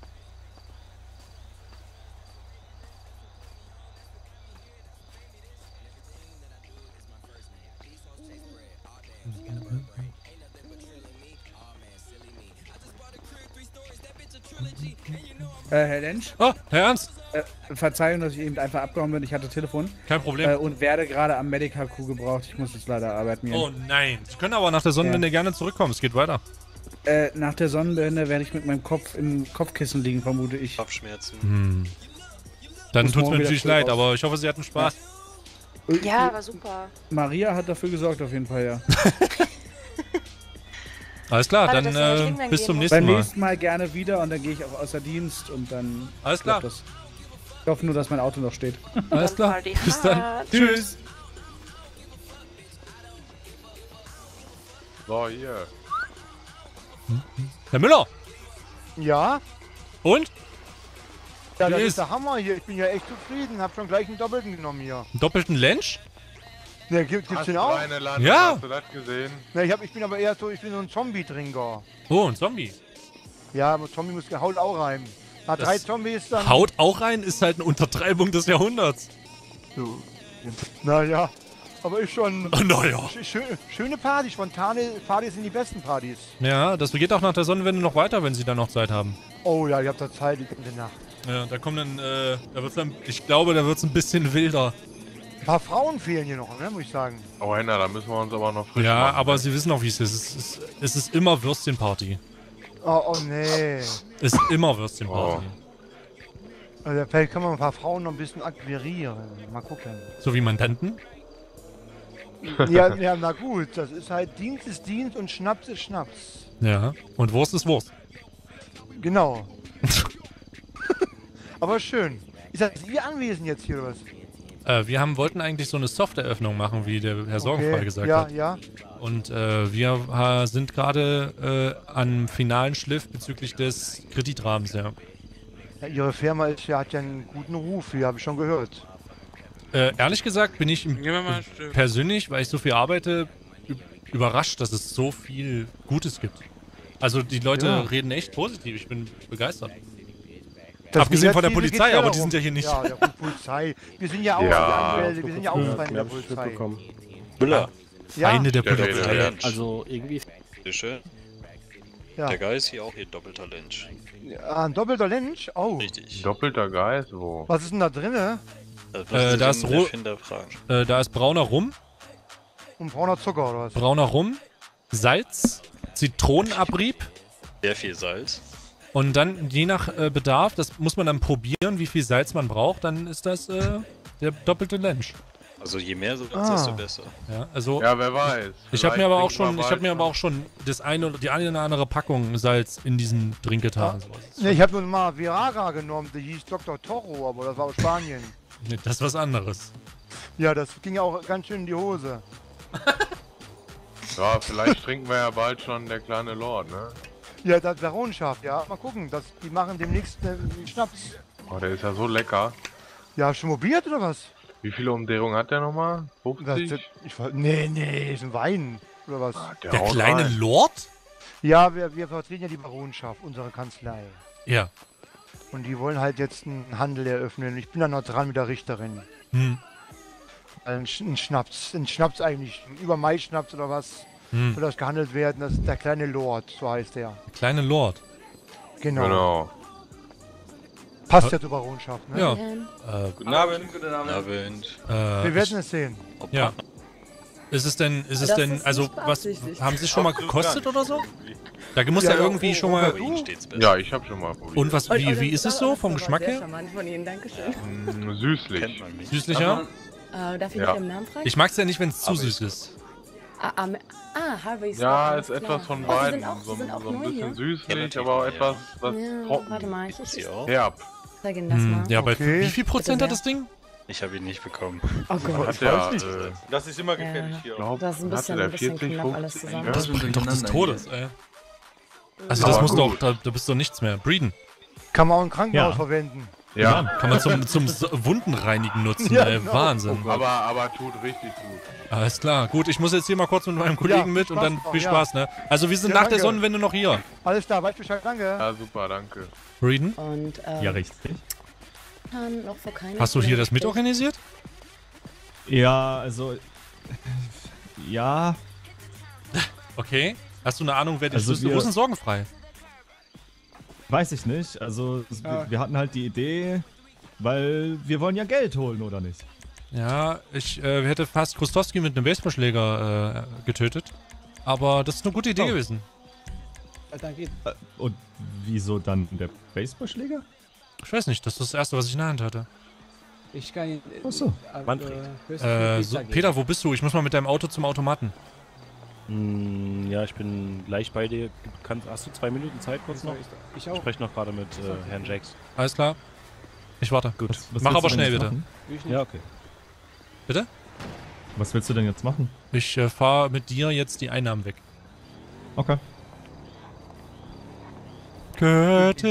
Äh, Herr Lensch?
Oh, Herr Ernst?
Äh, Verzeihung, dass ich eben einfach abgehauen bin. Ich hatte Telefon.
Kein Problem.
Äh, und werde gerade am Medical Crew gebraucht. Ich muss jetzt leider arbeiten gehen.
Oh nein. Sie können aber nach der Sonnenwende gerne zurückkommen. Es geht weiter.
Äh, nach der Sonnenwende werde ich mit meinem Kopf im Kopfkissen liegen, vermute ich.
Kopfschmerzen.
Hm. Dann
Muss
tut's
morgen
mir
wieder
natürlich
früh
leid,
raus.
aber ich hoffe, Sie hatten Spaß.
Ja, war super.
Maria hat dafür gesorgt, auf jeden Fall, ja.
Alles klar,
Warte,
dann
das soll
äh,
Schlingbein
bis
geben.
zum nächsten
Beim
Mal.
nächsten Mal gerne wieder und dann gehe ich auch außer Dienst und dann.
Alles klar.
klappt das. Ich hoffe nur, dass mein Auto noch steht.
Alles klar.
Party
Bis dann.
hard.
Tschüss.
So, hier.
Herr Müller.
Ja?
Und?
Ja, das
Wie
ist
ist?
der Hammer hier. Ich bin ja echt zufrieden. Hab schon gleich einen Doppelten genommen hier.
Einen doppelten Lensch?
Ja, gibt, gibt's
Hast
den
du
auch?
eine Landung?
Ja.
Hast du das gesehen?
Ja, ich, hab, ich bin aber eher so, ich bin so ein Zombie-Trinker.
Oh, ein Zombie.
Ja, aber Zombie muss gehaut auch rein. Na, drei
Das
Zombies dann.
Haut auch rein, ist halt eine Untertreibung des Jahrhunderts.
So. Naja, aber ist schon.
Oh, naja.
Schö schöne Party, spontane Partys sind die besten Partys.
Ja, das geht auch nach der Sonnenwende noch weiter, wenn sie dann noch Zeit haben.
Oh ja, ihr habt da Zeit, die ganze Nacht.
Ja, da kommen dann, äh, da wird's dann, ich glaube, da wird's ein bisschen wilder.
Ein paar Frauen fehlen hier noch, ne, muss ich sagen.
Oh, Henna, da müssen wir uns aber noch frisch
Ja,
machen,
aber
ne?
Sie wissen auch, wie es ist. Es ist, es ist immer Würstchenparty.
Oh, oh nee.
Es ist immer Würstchenparty.
Also, vielleicht können wir ein paar Frauen noch ein bisschen akquirieren. Mal gucken.
So wie Mandanten?
Ja, ja, na gut, das ist halt Dienst ist Dienst und Schnaps ist Schnaps.
Ja, und Wurst ist Wurst.
Genau. Aber schön. Ist das Ihr Anwesen jetzt hier oder was?
Äh, wir haben, wollten eigentlich so eine Soft-Eröffnung machen, wie der Herr Sorgenfrei
Okay,
gesagt
ja,
hat.
ja.
Und äh, wir äh, sind gerade äh, am finalen Schliff bezüglich des Kreditrahmens, ja.
Ja, Ihre Firma ist, ja, hat ja einen guten Ruf, hier habe ich schon gehört.
Äh, ehrlich gesagt bin ich
Gehen wir mal ein Stück.
persönlich, weil ich so viel arbeite, überrascht, dass es so viel Gutes gibt. Also die Leute
Ja.
reden echt positiv, ich bin begeistert.
Das
Abgesehen von der
Negative
Polizei,
geht's
aber die
darum.
sind ja hier nicht.
Ja, ja, gut, Polizei. Wir sind ja auch
Ja.
die Anwälte, wir sind ja auch Feinde der
hab ich
Polizei.
mitbekommen.
Müller.
Ja,
Feinde der
Der
Polizei.
Rede, Lynch.
Also irgendwie. Schön.
ja.
Der Guy ist hier auch hier doppelter Lynch.
Ah, ein doppelter Lynch? Oh.
Richtig.
Doppelter Geist, wo?
Was ist denn da drinne?
Das
Äh,
müssen
da
Sie
ist
den
Ro-
Erfinder fragen.
Äh, da ist brauner Rum,
Und brauner Zucker oder was?
brauner Rum, Salz, Zitronenabrieb
Sehr viel Salz.
und dann je nach äh, Bedarf, das muss man dann probieren, wie viel Salz man braucht, dann ist das äh, der doppelte Lynch.
Also je mehr Salz,
Ah.
desto besser.
Ja, also
Ja, wer weiß.
ich habe mir aber auch
Vielleicht trinken
schon,
wir
ich habe mir
bald
aber auch schon das eine, die eine oder andere Packung Salz in diesen Drink getan. So.
Ne, ich habe nur mal Viraga genommen, der hieß Doktor Toro, aber das war aus Spanien.
Nee, das ist was anderes.
Ja, das ging ja auch ganz schön in die Hose.
Ja, vielleicht trinken wir ja bald schon der kleine Lord, ne?
Ja, das Baronenschaft, ja. Mal gucken, das, die machen demnächst äh, einen Schnaps.
Oh, der ist ja so lecker.
Ja, schon mobiert oder was?
Wie viele Umdrehungen hat der nochmal?
Das,
fünfzig?
das, ich, ver- nee, nee, ist ein Wein. Oder was?
Der,
Der
haut
kleine
rein.
Lord?
Ja, wir, wir vertreten ja die Baronenschaft, unsere Kanzlei.
Ja.
Und die wollen halt jetzt einen Handel eröffnen. Ich bin da noch dran mit der Richterin.
Hm.
Ein, Sch ein Schnaps, ein Schnaps eigentlich, ein Übermai-Schnaps oder was,
Hm.
soll das gehandelt werden. Das ist der kleine Lord, so heißt der.
Kleine Lord.
Genau.
Genau.
Passt ja zur Baronschaft, ne?
Ja. Äh,
Guten Abend. Guten Abend.
äh,
Wir werden
ich,
es sehen.
ja. Ist es denn, ist es
Das
denn,
ist
also
nicht
was,
beabsichtigt.
haben Sie schon mal gekostet oder so? Da muss ja,
Ja,
irgendwie
oh,
schon
oh,
mal.
Bei Ihnen steht's besser.
Ja, ich habe schon mal probiert.
Und was, wie, wie ist es so vom Geschmack
Sehr
her?
charmant von Ihnen, Dankeschön.
Mm, süßlich.
Kennt man mich.
Süßlicher?
Äh, darf ich
Ja.
nach dem Namen fragen?
Ich mag's ja nicht, wenn es zu
Aber
süß
ist
ist.
Ah, ah, ah Harvey's.
Ja,
alles
ist
klar.
etwas von
Oh, Sie
beiden.
sind auch,
so
Sie sind auch
so ein
neu
bisschen
hier?
süßlich,
natürlich,
aber auch
ja.
etwas was
Ja,
trocken.
warte mal, ich,
Sie
ich
auch?
Herb.
zeige Ihnen das
Hm,
mal.
ja, bei
Okay.
wie viel Prozent
Bitte
hat das Ding?
Ich habe ihn nicht bekommen.
Oh Gott.
Hat der, äh,
Das ist immer gefährlich hier.
glaub,
Das ist ein
hatte
bisschen,
der
ein bisschen
vierzig,
knapp alles
fünfzig?
zusammen.
Ja.
Das bringt doch des Todes, ey. Also
Aber
das muss
gut.
doch, da, da bist doch nichts mehr. Breeden.
Kann man auch im Krankenhaus
Ja.
verwenden.
Ja,
Kann man zum, zum S- Wundenreinigen nutzen,
Ja,
ey.
genau.
Wahnsinn.
aber, aber tut richtig gut.
Alles klar. Gut, ich muss jetzt hier mal kurz mit meinem Kollegen
viel
mit und
Spaß
dann
noch,
viel
ja.
Spaß, ne? Also wir sind
Ja,
nach der
danke.
Sonnenwende noch hier.
Alles klar, weiß Bescheid, danke.
Ja, super, danke.
Breeden?
Und, ähm,
Ja, richtig.
kann noch vor keiner
Hast du hier das
Stelle-
mitorganisiert?
Ja, also. Ja,
Okay. Hast du eine Ahnung, wer die
Also
Schlüssel...
wir-
Wo ist denn sorgenfrei?
weiß ich nicht. Also, es-
Ja.
wir, wir hatten halt die Idee, weil wir wollen ja Geld holen, oder nicht?
Ja, ich äh, hätte fast Krustowski mit einem Baseballschläger äh, getötet. Aber das ist eine gute Idee
Oh.
gewesen.
Äh, Und wieso dann der Baseballschläger?
Ich weiß nicht, das ist das Erste, was ich in der Hand hatte.
Ich kann ihn.
Achso.
Manfred.
Äh, so, Peter, wo bist du? Ich muss mal mit deinem Auto zum Automaten.
Hm, ja, ich bin gleich bei dir. Kann, hast du zwei Minuten Zeit kurz noch?
Ich
Ich spreche noch gerade mit äh, Herrn Jax.
Alles klar. Ich warte.
Gut. Was, was
Mach
willst
aber
du denn
schnell,
jetzt
bitte.
machen?
Ja, okay.
Bitte?
Was willst du denn jetzt machen?
Ich äh, fahre mit dir jetzt die Einnahmen weg.
Okay.
Curtis.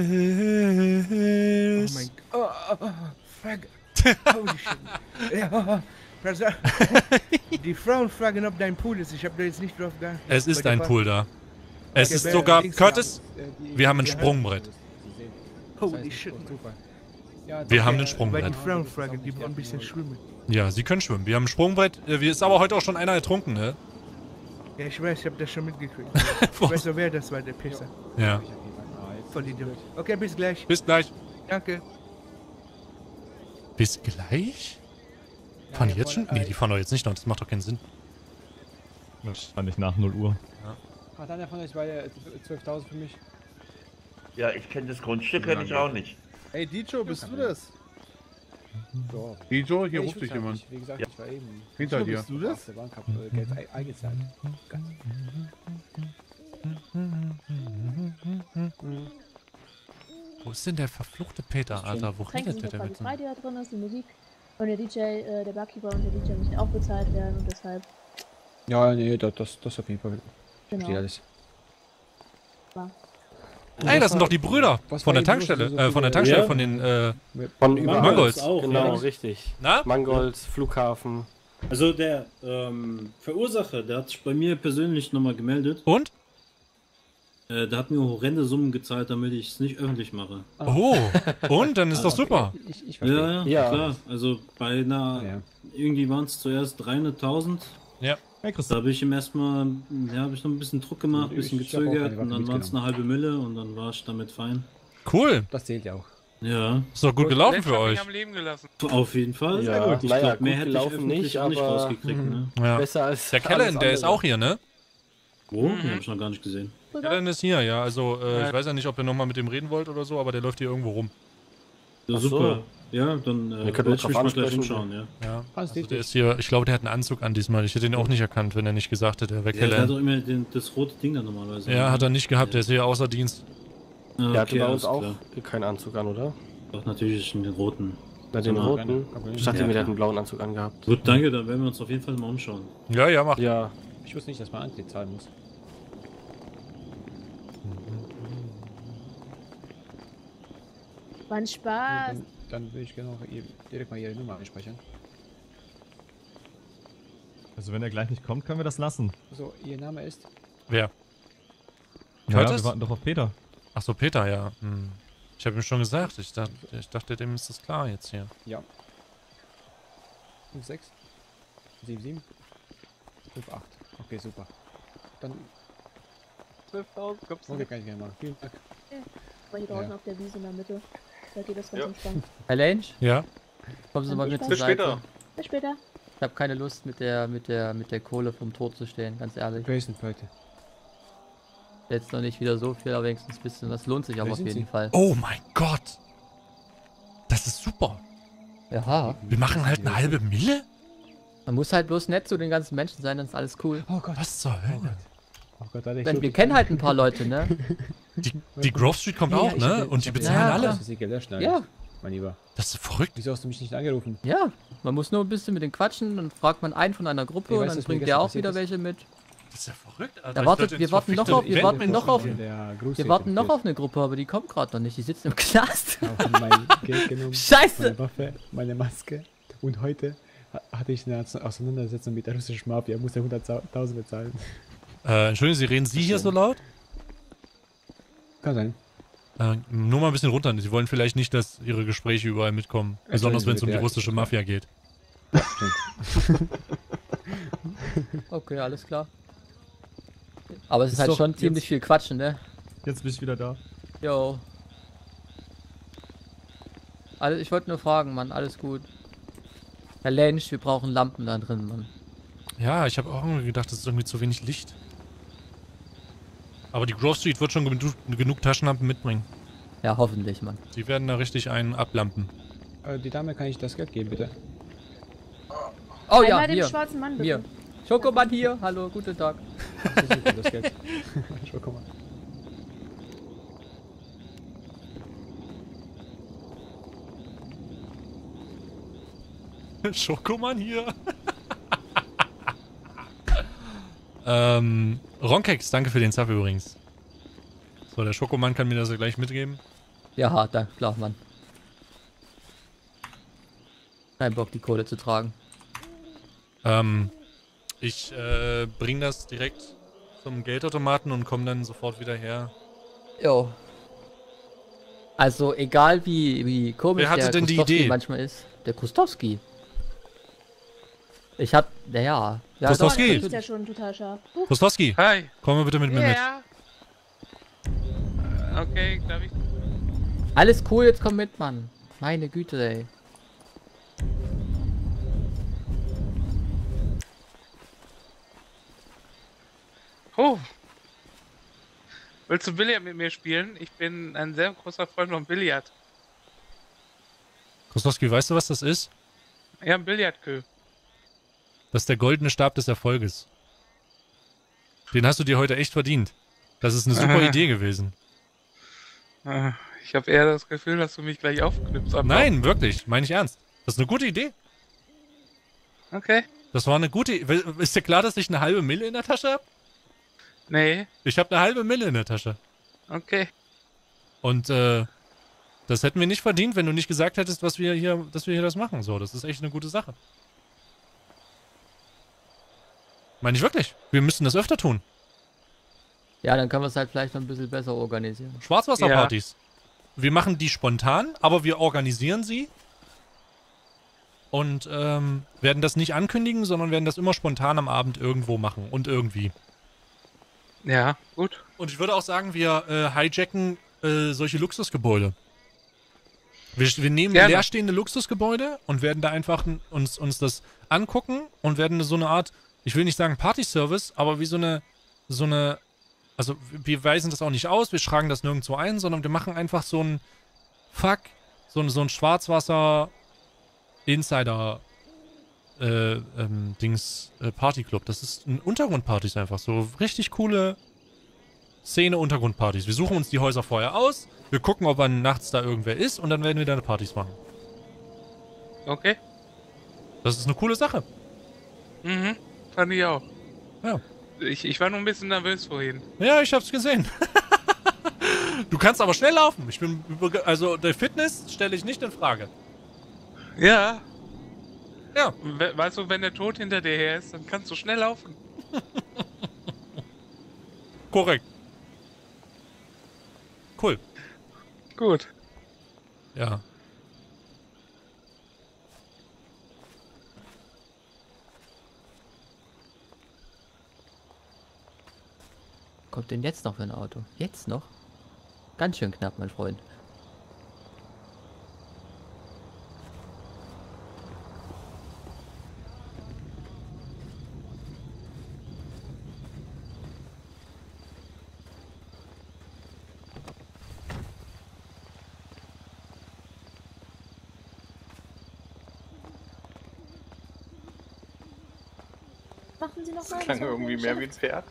Oh mein Gott. Oh, oh, oh, fuck. Holy shit. Ja, pass auf. Die Frauen fragen, ob dein Pool ist. Ich habe da jetzt nicht drauf geachtet.
Es ist
Bei
ein
der
Pool da. Es
Okay,
ist
wer-
sogar...
links
Curtis,
nach- äh, die-
wir haben ein
die-
Sprungbrett.
Holy shit.
Super. Ja,
Wir haben
okay,
den Sprungbrett.
Bei den Frauenfragen, die wollen ein bisschen schwimmen.
Ja, sie können schwimmen. Wir haben ein Sprungbrett. Äh, Wir ist aber heute auch schon einer ertrunken, ne?
Ja, ich weiß, ich hab das schon mitgekriegt. Ich weiß noch, wer das war, der Pisser.
Ja.
Voll Idiot. Okay, bis gleich.
Bis gleich.
Danke.
Bis gleich? Fahren die jetzt schon? Nee, die fahren doch jetzt nicht noch. Das macht doch keinen Sinn.
Wahrscheinlich nach null Uhr.
Ja.
Hat einer von euch beide zwölftausend für mich?
Ja, ich kenne das Grundstück, kenne ich auch nicht.
Ey, Dijo, bist du das?
So.
Dijo, hier
Nee, ich
ruft dich
will's halt
jemand.
nicht. Wie gesagt,
Ja.
ich war eben.
Hinter dir.
Bist du das? Auf der Bank hab äh, Geld ei- eingezahlt.
Wo ist denn der verfluchte Peter, Alter? Wo
Tränke
redet
sind
der
quasi
mit
frei, die da drin ist, die Musik. Und der D J, äh, der Barkeeper und der D J müssen auch bezahlt werden und deshalb.
Ja, nee, das, das, das auf jeden Fall.
Genau.
Steht alles.
War.
Ey, das sind doch die Brüder
Was
von
war
der
eben los,
Tankstelle.
so
Äh, von der
viele-
Tankstelle,
Ja.
von den, äh,
Von überall.
Mangolds.
Auch, Genau, ja. richtig.
Na?
Mangolds, Flughafen.
Also der ähm, Verursacher, der hat sich bei mir persönlich nochmal gemeldet.
Und?
Äh, der hat mir horrende Summen gezahlt, damit ich es nicht öffentlich mache.
Oh, und? Dann ist doch super.
Ich, ich
Ja, ja,
Ja.
klar. Also bei einer,
Ja.
irgendwie waren es zuerst dreihunderttausend.
Ja.
Da habe ich ihm erstmal, ja, habe ich noch ein bisschen Druck gemacht, ein bisschen
Ich hab auch keine
gezögert
Waffe
und dann waren es
mitgenommen.
eine halbe Mille und dann war ich damit fein.
Cool.
Das zählt ja auch.
Ja.
Ist doch gut gelaufen
Letzt
für
hab ich
euch.
am Leben gelassen.
Auf jeden Fall.
Ja,
Sehr gut. Ich
naja,
glaube, mehr
gut
hätte ich
gelaufen
öffentlich
nicht,
auch nicht
aber-
rausgekriegt. Ne?
Ja.
Besser als
Der Kellen,
alles
der ist
andere.
auch hier, ne?
Wo? Den habe ich noch gar nicht gesehen.
Kellen ist hier, ja. Also, äh,
Ja.
ich weiß ja nicht, ob ihr nochmal mit dem reden wollt oder so, aber der läuft hier irgendwo rum.
Ja,
Ach so.
super. Ja, dann äh,
Wir können
werde
uns
ich
drauf
mich mal gleich
ansprechen.
umschauen, ja.
Ja.
Hans,
Also der ist hier, ich glaube, der hat einen Anzug an diesmal. Ich hätte ihn auch nicht erkannt, wenn er nicht gesagt hätte, er wäre
Ja, der hat
Kellen.
doch immer den, das rote Ding da normalerweise.
Ja, hat er nicht gehabt, der ist hier außer Dienst.
Ah,
Der hatte
okay,
bei uns
alles
auch
klar.
keinen Anzug an, oder?
Doch, natürlich den roten.
Na, den
Ja.
roten. Ich dachte
Ja,
mir, der
klar.
hat einen blauen Anzug angehabt.
Gut, danke, dann werden wir uns auf jeden Fall mal umschauen.
Ja, ja, mach.
Ja.
Ich wusste nicht, dass man Antritt zahlen muss.
War ein Spaß.
Dann, dann will ich gerne noch ihr, direkt mal ihre Nummer einspeichern.
Also wenn er gleich nicht kommt, können wir das lassen.
So, ihr Name ist?
Wer?
Ja,
Curtis?
wir warten doch auf Peter.
Ach so, Peter, ja. Hm. Ich habe ihm schon gesagt. Ich dachte, ich dachte, dem ist das klar jetzt hier.
Ja. fünf sechs sieben sieben fünf acht. Okay, super. Dann.
zwölftausend, kommst du?
Okay, kann ich gerne machen. Vielen Dank.
War hier draußen
Ja.
auf der Wiese in der Mitte. Da geht das ganz
Ja.
entspannt.
Herr Lange?
Ja?
Kommen Sie
Dann
mal
bis
mit zur
Bis
Seite.
später. Bis später.
Ich habe keine Lust mit der mit der mit der Kohle vom Tod zu stehen, ganz ehrlich.
Wer ist denn heute?
Jetzt noch nicht wieder so viel, aber wenigstens ein bisschen. Das lohnt sich aber
Wer
auf
sind
jeden
Sie?
Fall.
Oh mein Gott! Das ist super!
Ja.
Wir machen halt eine halbe Mille?
Man muss halt bloß nett zu den ganzen Menschen sein, dann ist alles cool.
Oh Gott.
Was zur Hölle?
Oh Gott, da
Denn wir kennen halt ein paar Leute, ne?
Die, die Grove Street kommt
Ja,
auch,
ich
ne?
hab-
Und
ich
die
hab-
bezahlen
Ja,
alle.
Das ist eh gelöscht, nein.
Ja.
Mein Lieber.
Das ist verrückt.
Wieso hast du mich nicht angerufen?
Ja, man muss nur ein bisschen mit denen quatschen, dann fragt man einen von einer Gruppe
Ey,
und
weißt du,
dann
was mir
bringt
gestern
der auch
passiert
wieder
ist?
welche mit.
Das ist ja verrückt, Alter.
Da
Ich
wartet,
dachte,
wir
ins
warten noch
verfickte
auf, wir
Event
warten
muss
noch
man
auf,
gehen.
Der Gruß
wir warten noch auf eine Gruppe, aber die kommt gerade noch nicht. Die sitzen im Knast.
Haben mein Geld genommen.
Scheiße!
Meine Waffe, meine Maske. Und heute ha- hatte ich eine Auseinandersetzung mit der russischen Mafia. Musste hunderttausend bezahlen.
Äh, Entschuldigung, Sie reden Sie hier so laut?
Kann sein.
Äh, nur mal ein bisschen runter. Sie wollen vielleicht nicht, dass Ihre Gespräche überall mitkommen. Besonders wenn es um die
Ja,
russische Mafia geht.
Ja, stimmt.
Okay, alles klar. Aber es ist,
Ist
halt
doch
schon ziemlich
jetzt-
viel Quatschen, ne?
Jetzt bin ich wieder da.
Jo. Also ich wollte nur fragen, Mann, alles gut. Herr Lensch, wir brauchen Lampen da drin, Mann.
Ja, ich habe auch irgendwie gedacht, das ist irgendwie zu wenig Licht. Aber die Grove Street wird schon genug, genug Taschenlampen mitbringen.
Ja, hoffentlich, Mann.
Sie werden da richtig einen ablampen.
Äh, die Dame, kann ich das Geld geben, bitte?
Oh ja,
Einmal dem
hier.
schwarzen Mann, bitte.
Hier. Schokomann hier. Hallo, guten Tag.
Ach, so super, das Geld. Schokomann.
Schokomann hier. ähm, Ronkex, danke für den Sub übrigens. So, der Schokomann kann mir das ja gleich mitgeben.
Ja, da, klar, Mann. Kein Bock, die Kohle zu tragen.
Ähm, ich äh, bring das direkt zum Geldautomaten und komme dann sofort wieder her.
Jo. Also egal wie, wie komisch
Wer hatte
der
denn die
Krustowski
Idee?
manchmal ist. Der Krustowski. Ich hab, naja. Ja,
Krustowski.
Das ist ja schon total scharf. Huch.
Krustowski,
Hi.
komm mal bitte mit mir mit.
Ja. Okay, darf ich...
alles cool, jetzt komm mit, Mann. Meine Güte, ey.
Oh. Willst du Billard mit mir spielen? Ich bin ein sehr großer Freund von Billard.
Krustowski, weißt du, was das ist?
Ja, ein Billardkö.
Das ist der goldene Stab des Erfolges. Den hast du dir heute echt verdient. Das ist eine super
Aha.
Idee gewesen.
Ah, Ich habe eher das Gefühl, dass du mich gleich aufknüpfst. aber-
Nein, wirklich, meine ich ernst. Das ist eine gute Idee.
Okay.
Das war eine gute Idee. Ist dir klar, dass ich eine halbe Mille in der Tasche habe?
Nee.
Ich habe eine halbe Mille in der Tasche.
Okay.
Und äh, das hätten wir nicht verdient, wenn du nicht gesagt hättest, was wir hier, dass wir hier das machen. So, das ist echt eine gute Sache. Meine ich wirklich. Wir müssen das öfter tun.
Ja, dann können wir es halt vielleicht noch ein bisschen besser organisieren.
Schwarzwasserpartys. Wir machen die spontan, aber wir organisieren sie. Und ähm, werden das nicht ankündigen, sondern werden das immer spontan am Abend irgendwo machen. Und irgendwie.
Ja, gut.
Und ich würde auch sagen, wir äh, hijacken äh, solche Luxusgebäude. Wir, wir nehmen
Gerne.
leerstehende Luxusgebäude und werden da einfach n- uns, uns das angucken und werden so eine Art, ich will nicht sagen Party-Service, aber wie so eine, so eine, also wir weisen das auch nicht aus, wir schragen das nirgendwo ein, sondern wir machen einfach so ein, fuck, so ein, so ein Schwarzwasser Insider äh, ähm, Dings äh, Partyclub. Das ist ein Untergrundpartys einfach, so richtig coole Szene-Untergrundpartys. Wir suchen uns die Häuser vorher aus, wir gucken, ob wann nachts da irgendwer ist und dann werden wir da Partys machen.
Okay.
Das ist eine coole Sache.
Mhm. Fand ich auch.
Ja.
Ich, ich war nur ein bisschen nervös vorhin.
Ja, ich hab's gesehen. Du kannst aber schnell laufen. Ich bin, über- also der Fitness stelle ich nicht in Frage.
Ja.
Ja.
We weißt du, wenn der Tod hinter dir her ist, dann kannst du schnell laufen.
Korrekt. Cool.
Gut.
Ja.
Kommt denn jetzt noch für ein Auto? Jetzt noch? Ganz schön knapp, mein Freund.
Machen Sie noch
Das
mal.
klang irgendwie mehr wie ein Pferd.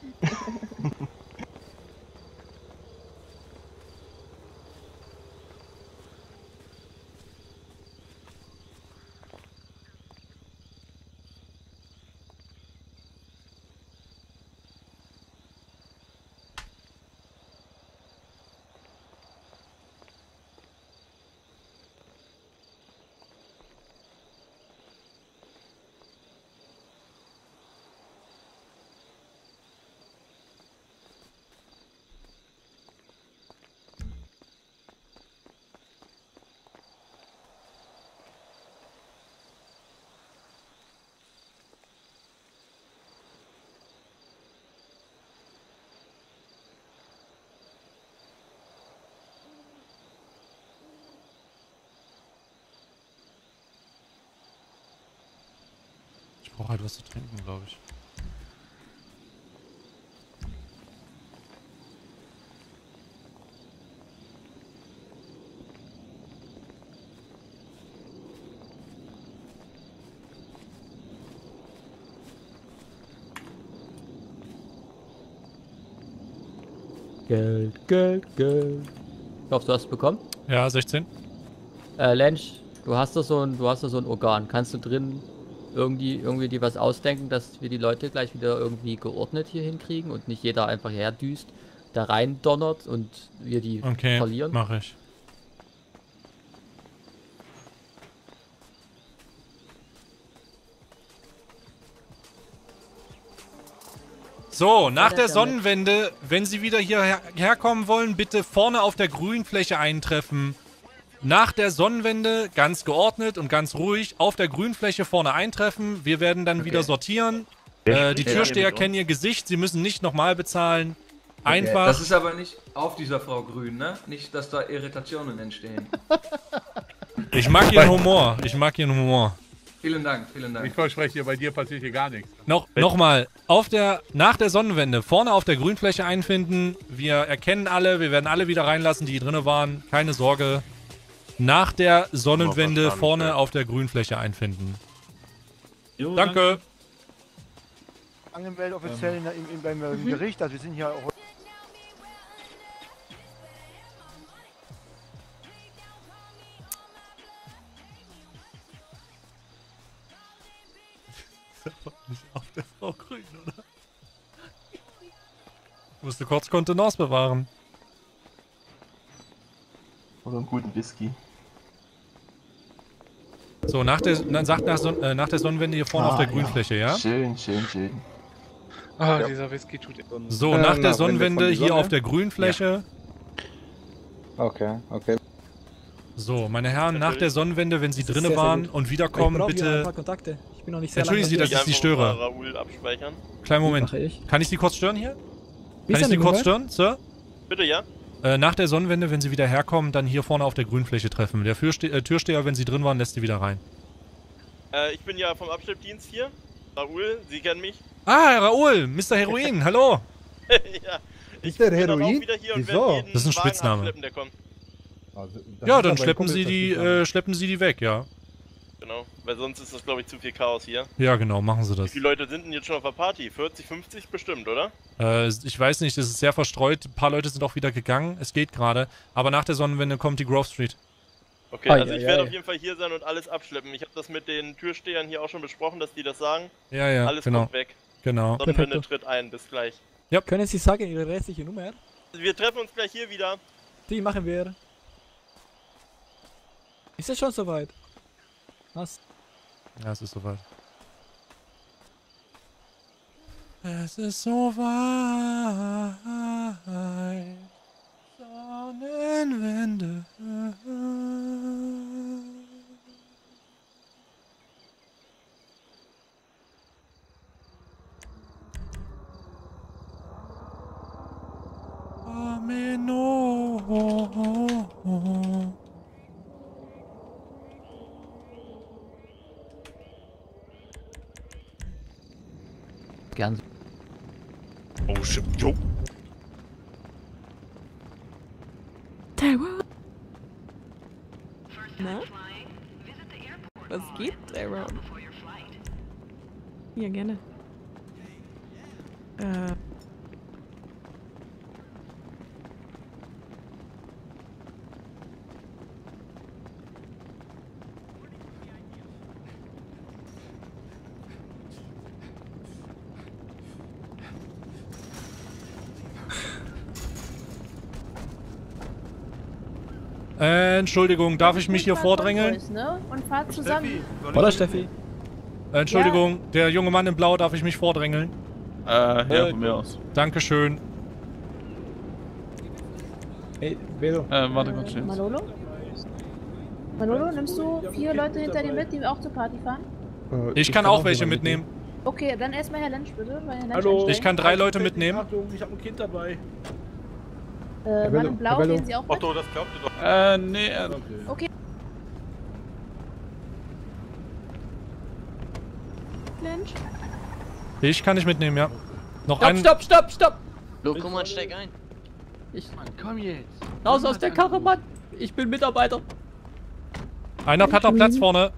Ich brauche halt was zu trinken, glaube ich.
Geld, Geld, Geld. Ich hoffe, du hast es bekommen.
Ja, sechzehn.
Äh, Lensch, du hast da so ein, du hast da so ein Organ. Kannst du drin irgendwie, irgendwie dir was ausdenken, dass wir die Leute gleich wieder irgendwie geordnet hier hinkriegen und nicht jeder einfach herdüst, da rein donnert und wir die
Okay,
verlieren?
mache ich. So, nach der Sonnenwende, wenn Sie wieder hierher herkommen wollen, bitte vorne auf der Grünfläche eintreffen. Nach der Sonnenwende ganz geordnet und ganz ruhig auf der Grünfläche vorne eintreffen. Wir werden dann okay. wieder sortieren. Äh, die Türsteher kennen ihr Gesicht, sie müssen nicht nochmal bezahlen. Einfach.
Okay. Das ist aber nicht auf dieser Frau Grün, ne? Nicht, dass da Irritationen entstehen.
Ich mag ihren Humor. Ich mag ihren Humor.
Vielen Dank, vielen Dank.
Ich verspreche dir, bei dir passiert hier gar nichts.
Noch, nochmal, auf der, nach der Sonnenwende vorne auf der Grünfläche einfinden. Wir erkennen alle, wir werden alle wieder reinlassen, die drinnen waren. Keine Sorge. Nach der Sonnenwende vorne auf der Grünfläche einfinden. Jo, danke.
Angemeldet offiziell ähm. in, in, beim mhm. Gericht, also wir sind hier auch...
Nicht auf der Frau Grün, oder? Ich musste kurz Kontenance bewahren.
Oder einen guten Whisky.
So, nach der, na, sagt nach, Son äh, nach der Sonnenwende hier vorne ah, auf der Grünfläche, ja?
Schön, schön, schön.
Ah, ja. Dieser Whisky tut immer.
So, äh, nach der na, Sonnenwende hier auf der Grünfläche.
Ja. Okay, okay.
So, meine Herren, nach der Sonnenwende, wenn Sie drinnen waren sehr und wiederkommen, bitte...
Ein paar Kontakte. Ich bin noch nicht sehr
Entschuldigen Sie, dass ich Sie störe.
Raoul abspeichern.
Kleinen Moment. Ich. Kann ich Sie kurz stören hier? Wie Kann ich Sie kurz stören, Sir?
Bitte, ja.
Äh, nach der Sonnenwende, wenn Sie wieder herkommen, dann hier vorne auf der Grünfläche treffen. Der Fürste äh, Türsteher, wenn Sie drin waren, lässt Sie wieder rein.
Äh, ich bin ja vom Abschleppdienst hier. Raoul, Sie kennen mich.
Ah, Raoul, Mister Heroin, hallo.
Ja, ich
Mister
bin
Heroin?
auch wieder hier und
Wieso?
jeden
Das ist ein Spitzname.
Der kommt.
Also,
ja, dann schleppen Sie die, äh, schleppen Sie die weg, ja.
Genau, weil sonst ist das, glaube ich, zu viel Chaos hier.
Ja, genau, machen Sie das.
Wie viele Leute sind denn jetzt schon auf der Party? vierzig, fünfzig bestimmt, oder?
Äh, ich weiß nicht, es ist sehr verstreut. Ein paar Leute sind auch wieder gegangen. Es geht gerade. Aber nach der Sonnenwende kommt die Grove Street.
Okay, also ich werde auf jeden Fall hier sein und alles abschleppen. Ich habe das mit den Türstehern hier auch schon besprochen, dass die das sagen.
Ja, ja,
alles
genau.
kommt weg.
Genau.
Sonnenwende tritt ein, bis gleich.
Ja. Können Sie sagen, Ihre restliche Nummer?
Wir treffen uns gleich hier wieder.
Die machen wir. Ist es schon soweit? Was?
Ja, es ist soweit. Es ist soweit. Sonnenwende. Ameno.
Gern.
Oh shit, jo.
Tyrone. Na? Was geht, Tyrone? Ja, gerne. Äh.
Äh, Entschuldigung, darf ich mich hier vordrängeln?
Ne? Und fahrt zusammen.
Oder Steffi?
Äh, Entschuldigung, ja. Der junge Mann in Blau, darf ich mich vordrängeln?
Äh, ja, von mir aus.
Dankeschön.
Ey, Velo. Äh, warte kurz.
Äh, Manolo? Manolo, nimmst du vier Leute hinter dir mit, die auch zur Party fahren?
Äh, ich, ich kann, kann auch welche mitnehmen.
mitnehmen. Okay, dann erstmal Herr Lensch, bitte. Weil Herr Lensch
Hallo. Ich kann drei Leute mitnehmen.
Achtung, ich habe ein Kind dabei.
Äh, Mann in Blau, gehen Sie auch mit?
Otto, das glaubt ihr doch.
Äh, nee, äh,
okay. okay. Lensch?
Ich kann nicht mitnehmen, ja. Noch
stopp,
einen.
Stopp, stopp, stopp!
Lo, komm mal, steig ein.
Ich.
Mann, komm jetzt.
Raus aus der Karre, Mann! Ich bin Mitarbeiter.
Einer hat noch Platz vorne.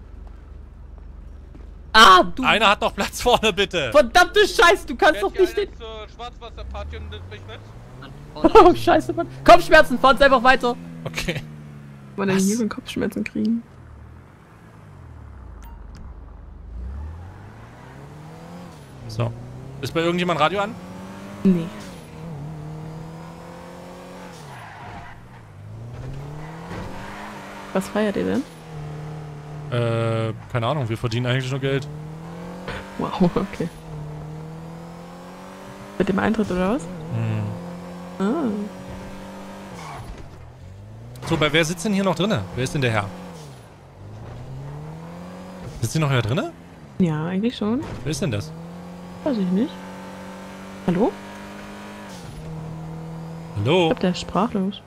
Ah, du.
Einer hat noch Platz vorne, bitte.
Verdammte Scheiße, du kannst doch nicht den.
Schwarzwasserparty und nimmt mich mit?
Oh, Scheiße, Mann. Kopfschmerzen, fahren einfach weiter.
Okay.
Wollen wir denn hier so Kopfschmerzen kriegen?
So. Ist bei irgendjemand Radio an?
Nee. Was feiert ihr denn?
Äh, keine Ahnung, wir verdienen eigentlich nur Geld.
Wow, okay. dem Eintritt oder was?
Hm.
Ah.
So, bei wer sitzt denn hier noch drinne? Wer ist denn der Herr? Sitzt hier noch wer drinne?
Ja, eigentlich schon.
Wer ist denn das?
Weiß ich nicht. Hallo?
Hallo?
Ich glaub, der ist sprachlos.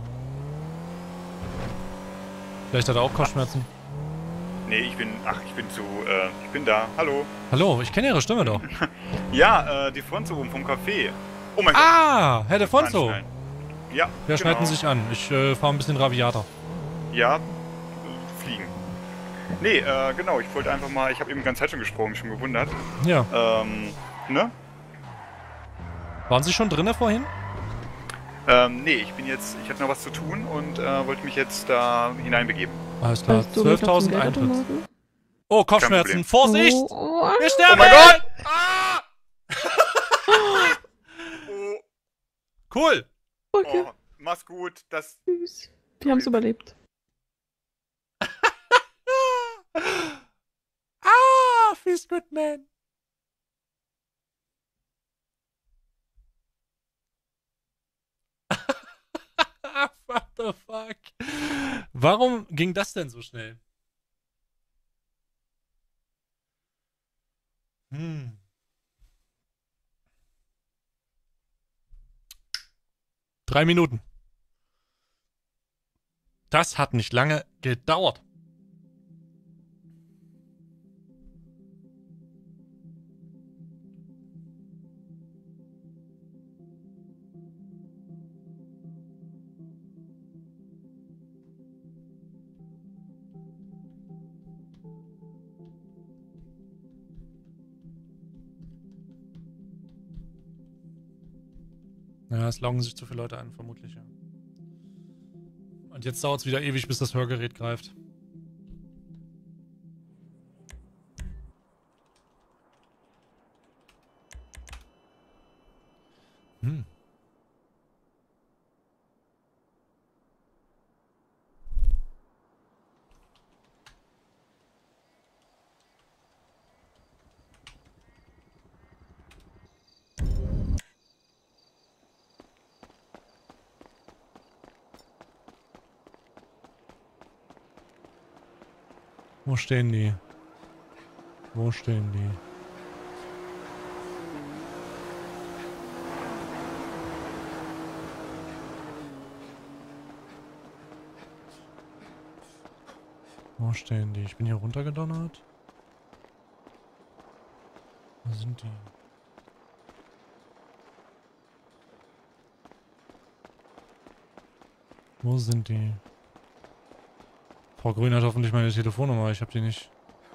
Vielleicht hat er auch Kopfschmerzen.
Nee, ich bin, ach, ich bin zu, äh, ich bin da. Hallo.
Hallo, ich kenne Ihre Stimme doch.
Ja, äh, die Fonzo oben vom Café. Oh mein Gott.
Ah, Herr Defonso.
Anschneiden. Ja,
Wer
genau.
schneiden sich an? Ich äh, fahre ein bisschen Raviater.
Ja, äh, fliegen. Nee, äh, genau, ich wollte einfach mal, ich habe eben die ganze Zeit schon gesprochen, mich schon gewundert.
Ja.
Ähm, ne?
Waren Sie schon drinne vorhin?
Ähm, nee, ich bin jetzt, ich hatte noch was zu tun und äh, wollte mich jetzt da hineinbegeben.
Alles klar,
Hast du
zwölftausend
mit auf dem
Eintritt.
Geldautomaten?
Oh, Kopfschmerzen,
Kein Problem.
Vorsicht!
Oh, oh,
Wir sterben!
Oh mein Gott!
Ah! Cool!
Okay.
Oh, mach's gut, das...
Süß. Wir haben's überlebt.
Ah, feels good, man. What the fuck? Warum ging das denn so schnell? Hm. Drei Minuten. Das hat nicht lange gedauert. Ja, es loggen sich zu viele Leute ein, vermutlich, ja. Und jetzt dauert es wieder ewig, bis das Hörgerät greift. Hm. Wo stehen die? Wo stehen die? Wo stehen die? Ich bin hier runtergedonnert. Wo sind die? Wo sind die? Frau Grün hat hoffentlich meine Telefonnummer, ich hab die nicht.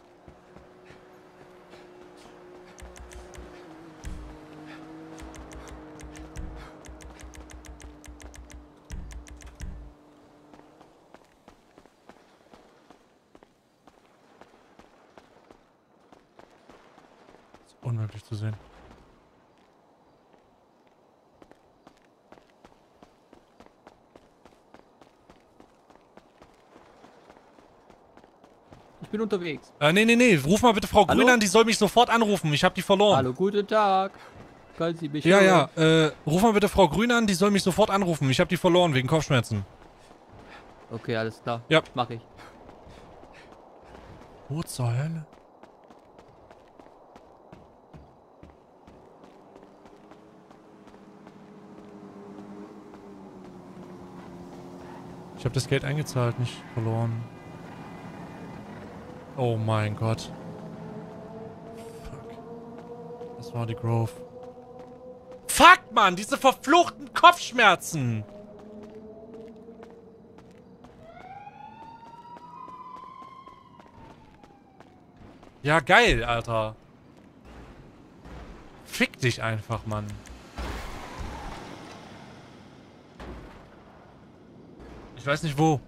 Ist unmöglich zu sehen.
Ich bin unterwegs.
Äh, nee, nee, nee. Ruf mal bitte Frau
Hallo?
Grün an, die soll mich sofort anrufen. Ich hab die verloren.
Hallo, guten Tag. Können Sie mich
Ja,
hören?
ja. Äh, ruf mal bitte Frau Grün an, die soll mich sofort anrufen. Ich hab die verloren wegen Kopfschmerzen.
Okay, alles klar.
Ja.
Mach ich.
Wo zur Hölle? Ich habe das Geld eingezahlt, nicht verloren. Oh mein Gott. Fuck. Das war die Grove. Fuck, Mann! Diese verfluchten Kopfschmerzen! Ja, geil, Alter. Fick dich einfach, Mann. Ich weiß nicht wo.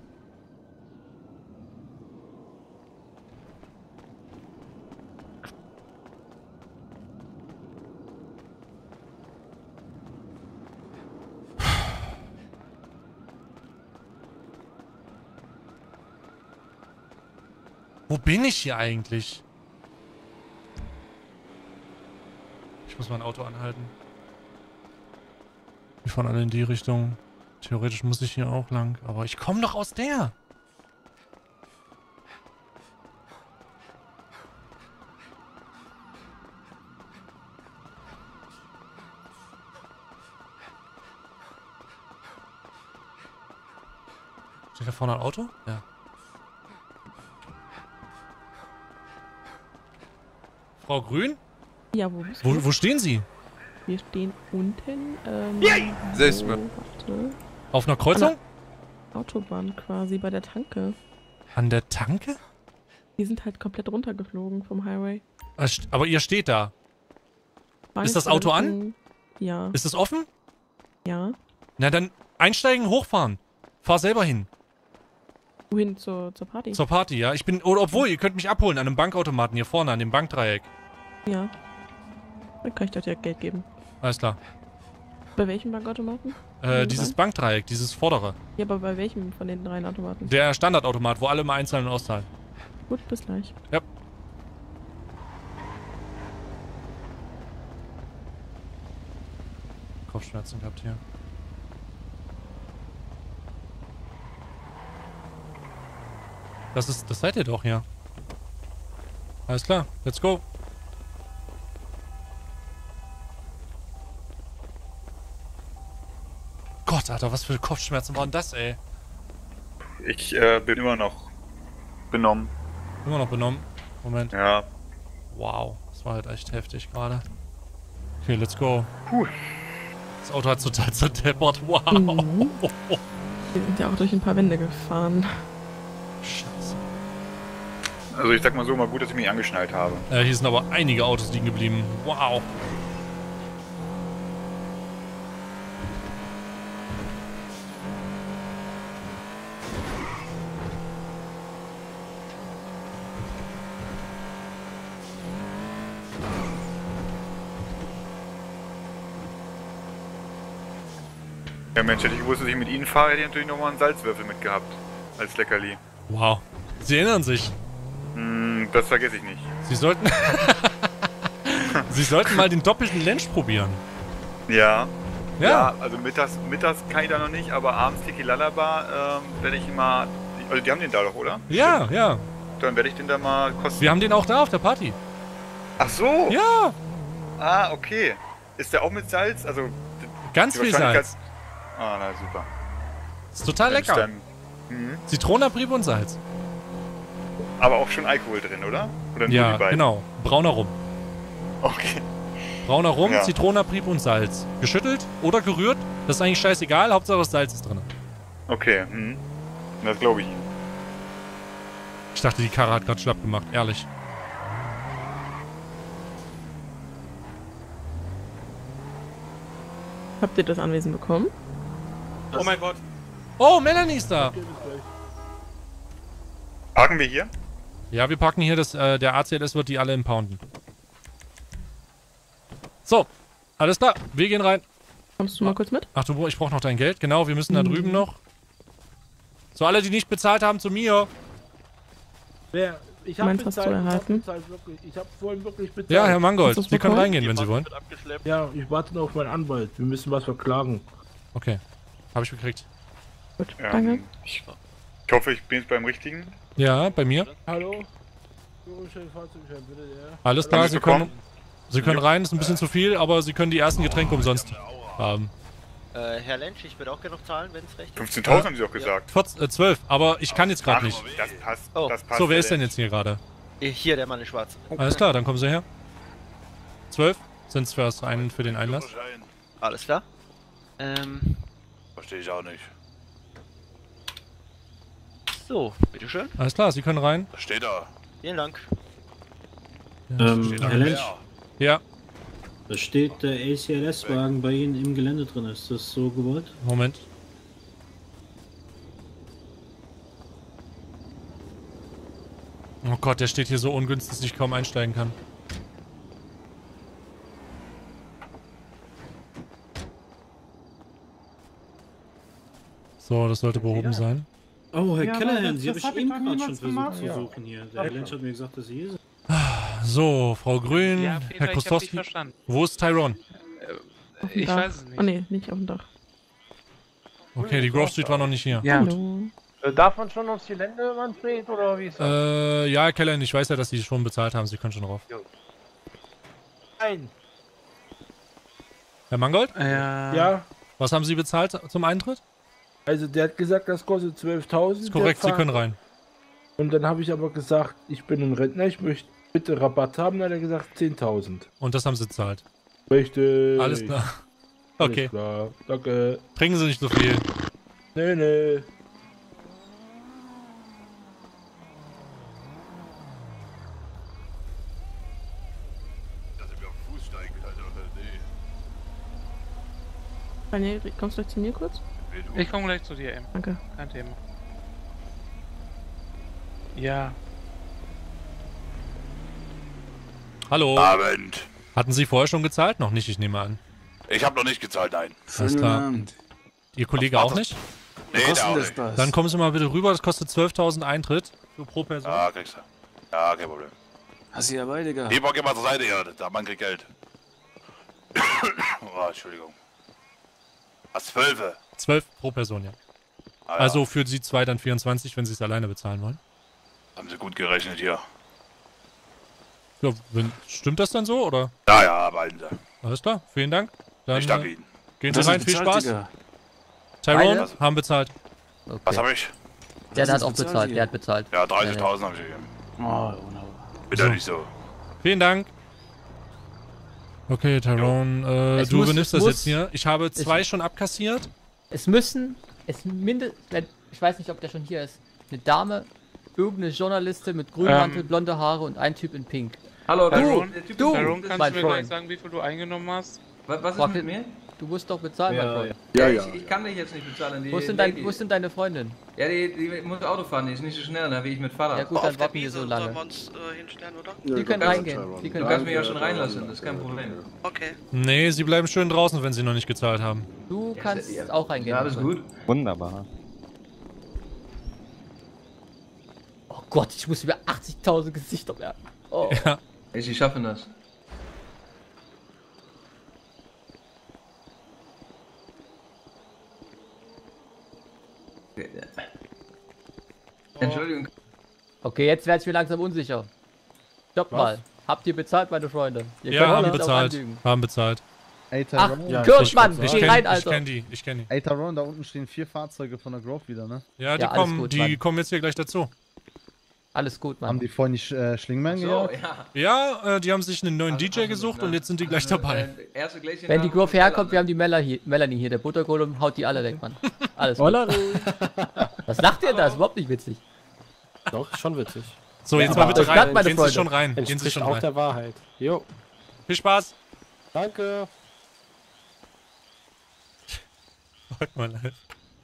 Wo bin ich hier eigentlich? Ich muss mein Auto anhalten. fahren alle in die Richtung. Theoretisch muss ich hier auch lang, aber ich komme doch aus der. Steht da vorne ein Auto? Ja. Frau Grün?
Ja, wo bist du?
Wo, wo stehen Sie?
Wir stehen unten. Ähm,
Yay!
Selbst wo, warte.
Auf einer Kreuzung?
An der Autobahn quasi, bei der Tanke.
An der Tanke?
Die sind halt komplett runtergeflogen vom Highway.
Aber ihr steht da.
War
Ist das Auto an?
Ja.
Ist es offen?
Ja.
Na dann einsteigen, hochfahren. Fahr selber hin.
Wohin? Zur, zur Party?
Zur Party, ja. Ich bin, oder obwohl, ihr könnt mich abholen an einem Bankautomaten hier vorne, an dem Bankdreieck.
Ja. Dann kann ich dir direkt Geld geben.
Alles klar.
Bei welchem Bankautomaten?
Äh, dieses
Bank?
Bankdreieck, dieses vordere.
Ja, aber bei welchem von den dreien Automaten?
Der Standardautomat, wo alle mal einzahlen und auszahlen.
Gut, bis gleich.
Ja. Kopfschmerzen gehabt hier. Das ist, das seid ihr doch hier. Alles klar, let's go. Gott, Alter, was für Kopfschmerzen waren das, ey?
Ich äh, bin immer noch benommen.
Immer noch benommen? Moment.
Ja.
Wow, das war halt echt heftig gerade. Okay, let's go.
Puh.
Das Auto hat total zerdeppert. Wow.
Mhm. Wir sind ja auch durch ein paar Wände gefahren.
Scheiße.
Also ich sag mal so, mal gut, dass ich mich angeschnallt habe.
Äh, hier sind aber einige Autos liegen geblieben. Wow.
Ja Mensch, hätte ich gewusst, dass ich mit Ihnen fahre, hätte ich natürlich nochmal einen Salzwürfel mitgehabt. Als Leckerli.
Wow. Sie erinnern sich.
Hm, das vergesse ich nicht.
Sie sollten... Sie sollten mal den doppelten Lensch probieren.
Ja.
Ja.
Ja, also mittags, mittags kann ich da noch nicht, aber abends Tiki Lalaba ähm, werde ich mal... Also die haben den da doch, oder?
Ja,
Stimmt.
ja.
Dann werde ich den da mal kosten.
Wir haben den auch da auf der Party.
Ach so.
Ja.
Ah, okay. Ist der auch mit Salz? Also...
Ganz
die
viel
Wahrscheinlichkeit-
Salz.
Ah, na super.
Ist total
Mensch,
lecker.
dann- Mhm.
Zitronenabrieb und Salz.
Aber auch schon Alkohol drin, oder? Oder nur
Ja,
die beiden?
genau. Brauner Rum.
Okay.
Brauner Rum,
Ja.
Zitronenabrieb und Salz. Geschüttelt oder gerührt, das ist eigentlich scheißegal, Hauptsache das Salz ist drin.
Okay, hm. Das glaube ich Ihnen.
Ich dachte, die Karre hat gerade schlapp gemacht, ehrlich.
Habt ihr das Anwesen bekommen?
Oh mein Gott.
Oh, Melanie ist da.
Parken wir hier?
Ja, wir parken hier, das, äh, der A C L S wird die alle impounden. So, alles klar, wir gehen rein.
Kommst du mal kurz mit?
Ach du, ich brauche noch dein Geld. Genau, wir müssen da
Mhm.
drüben noch. So, alle, die nicht bezahlt haben, zu mir.
Wer? Ich hab
Meinst, hast
bezahlt,
du
ich hab
erhalten?
bezahlt, wirklich. Ich hab vorhin wirklich bezahlt.
Ja, Herr Mangold,
Hast du's
Sie können
bekommen?
reingehen, wenn Sie wollen.
Ja, ich warte noch auf meinen Anwalt. Wir müssen was verklagen.
Okay, habe ich gekriegt.
Gut,
Ja,
danke.
Ich, ich hoffe, ich bin jetzt beim richtigen.
Ja, bei mir.
Hallo? Führerschein, Fahrzeugschein, bitte, ja.
Alles
Haben
klar,
Sie's
Sie
bekommen?
können, Sie können rein, ist ein bisschen zu viel, aber Sie können die ersten Getränke umsonst haben.
Äh, Herr Lensch, ich würde auch gerne noch zahlen, wenn es recht ist.
fünfzehntausend haben Sie doch gesagt.
vierzehn, äh, zwölf, aber ich kann jetzt gerade
Ach,
nicht.
Das passt,
Oh.
das passt.
So, wer
Herr
ist denn
Lenz.
jetzt hier gerade?
Äh, Hier, der Mann in Schwarz.
Alles klar, dann kommen Sie her. zwölf sind es für, das einen, für den Einlass.
Alles klar. Ähm,
Verstehe ich auch nicht.
so, bitteschön.
Alles klar, Sie können rein.
Da steht er.
Vielen Dank.
Ähm,
Steht da
Herr Lensch,
wer?
Ja,
da steht der A C L S-Wagen bei Ihnen im Gelände drin. Ist das so gewollt?
Moment. Oh Gott, der steht hier so ungünstig, dass ich kaum einsteigen kann. So, das sollte behoben sein.
Oh, Herr
Ja,
Callahan,
das-
Sie habe
das
ich
hab ich
eben
doch
gerade
niemals
schon
gemacht.
versucht zu
Ja.
suchen hier. Der Herr Lensch hat mir gesagt, dass Sie hier sind.
So, Frau Grün,
Ja, Peter,
Herr
ich hab dich
Kostowski.
verstanden.
Wo ist Tyrone?
Auf dem
Ich
Dach.
weiß es nicht.
Oh nee, nicht auf dem Dach.
Okay, die Grove Street war noch nicht hier.
Ja. Äh, Darf man schon aufs Gelände, Manfred, oder wie ist das?
Äh, ja, Kellen, ich weiß ja, dass sie schon bezahlt haben. Sie können schon rauf.
Nein.
Herr Mangold?
Ja. Ja.
Was haben Sie bezahlt zum Eintritt?
Also der hat gesagt, das kostet zwölftausend.
Ist korrekt, Sie können rein.
Und dann habe ich aber gesagt, ich bin ein Rentner, ich möchte bitte Rabatt haben. Dann hat er gesagt zehntausend.
Und das haben Sie bezahlt?
Richtig.
Alles klar. Okay.
Alles klar, danke.
Trinken Sie nicht so viel.
Nee, nee.
Daniel, kommst du gleich zu mir kurz?
Ich komme gleich zu dir, M.
Danke.
Kein Thema. Ja.
Hallo.
Abend.
Hatten Sie vorher schon gezahlt? Noch nicht, ich nehme an.
Ich habe noch nicht gezahlt, nein.
Alles klar. Ihr Kollege auch nicht?
Nee, der auch nicht.
Dann kommen Sie mal bitte rüber, das kostet zwölftausend Eintritt für pro Person.
Ja, kriegst du. Ja, kein Problem.
Hast du ja beide gehabt.
Lieber geh mal zur Seite hier, der Mann kriegt Geld. Oh, Entschuldigung. Was, zwölfe?
zwölf pro Person, ja.
Ah, ja.
Also für Sie zwei dann vierundzwanzig, wenn Sie es alleine bezahlen wollen.
Haben Sie gut gerechnet hier.
Ja, wenn, stimmt das dann so, oder?
Ja, ja, beiden Sie.
Alles klar, vielen Dank. Dann,
Ich danke
äh,
Ihnen.
Gehen Sie
Das
rein,
ist
viel
bezahlt,
Spaß.
Digga.
Tyrone,
Beide?
haben bezahlt.
Okay.
Was habe ich?
Der, der hat auch bezahlt, der hat bezahlt.
Ja, dreißigtausend habe ich gegeben.
Oh,
Bitte
So.
nicht so.
Vielen Dank. Okay, Tyrone, äh,
Es
du
muss-
übernimmst das
muss-
jetzt hier. Ich habe zwei
es-
schon abkassiert.
Es müssen, es mindestens, ich weiß nicht, ob der schon hier ist, eine Dame, irgendeine Journalistin mit grünem
Ähm.
Mantel, blonde Haare und ein Typ in Pink.
Hallo,
du,
Tyrone,
du,
Tyrone, kannst
mein
du mir gleich
Freund.
sagen, wie viel du eingenommen hast?
Was, was ist
Frag
mit
den-
mir?
Du musst doch bezahlen,
Ja,
mein Freund.
ja. Ja, ich, ich kann dich jetzt nicht bezahlen. Die
Wo ist denn, dein,
Lady-
wo ist denn deine Freundin?
Ja, die, die muss Auto fahren, die ist nicht so schnell, ne, wie ich mit Fahrrad.
Ja gut, dann warten wir so lange.
Ja,
Die können
du kannst-
reingehen. Die
Du
können
kannst mich ja
reingehen.
schon reinlassen, das ist kein Problem.
Okay.
Nee, Sie bleiben schön draußen, wenn Sie noch nicht gezahlt haben.
Du kannst auch reingehen.
Ja, alles gut.
Wunderbar.
Oh Gott, ich muss über achtzigtausend Gesichter merken. Oh.
Ja.
Ey, sie schaffen das. Entschuldigung.
Okay, jetzt werde ich mir langsam unsicher. Stopp
Was?
mal. Habt ihr bezahlt, meine Freunde? Ihr
Ja,
könnt
haben
mich auch
bezahlt.
anlügen.
Haben bezahlt.
Ey,
Ach,
Tyrone.
Ja, Kirschmann,
ich
geh
kenn,
rein,
Ich
Alter.
kenn die, ich kenn die.
Ey, Tyrone, da unten stehen vier Fahrzeuge von der Grove wieder, ne?
Ja, die,
Ja, alles
kommen,
gut,
die
Mann.
kommen jetzt hier gleich dazu.
Alles gut, Mann.
Haben die vorhin die äh, Schlingmann
So,
gejagt?
ja.
Ja, äh, die haben sich einen neuen D J gesucht und jetzt sind die gleich dabei.
Äh, erste Gläschen
Wenn die
haben
Grove
wir
herkommt, wir haben die Mella hier, Melanie hier, der Buttergolem haut die alle weg, Mann. Alles gut.
Hola,
Was lacht ihr da? Ist überhaupt nicht witzig.
Doch, schon witzig.
So, jetzt
Ja,
mal bitte
das bleibt,
rein.
meine
Gehen Sie
Freunde.
schon rein. Gehen Sie
Entspricht
schon
auch
rein.
der Wahrheit. Jo.
Viel Spaß.
Danke.
Warte mal live.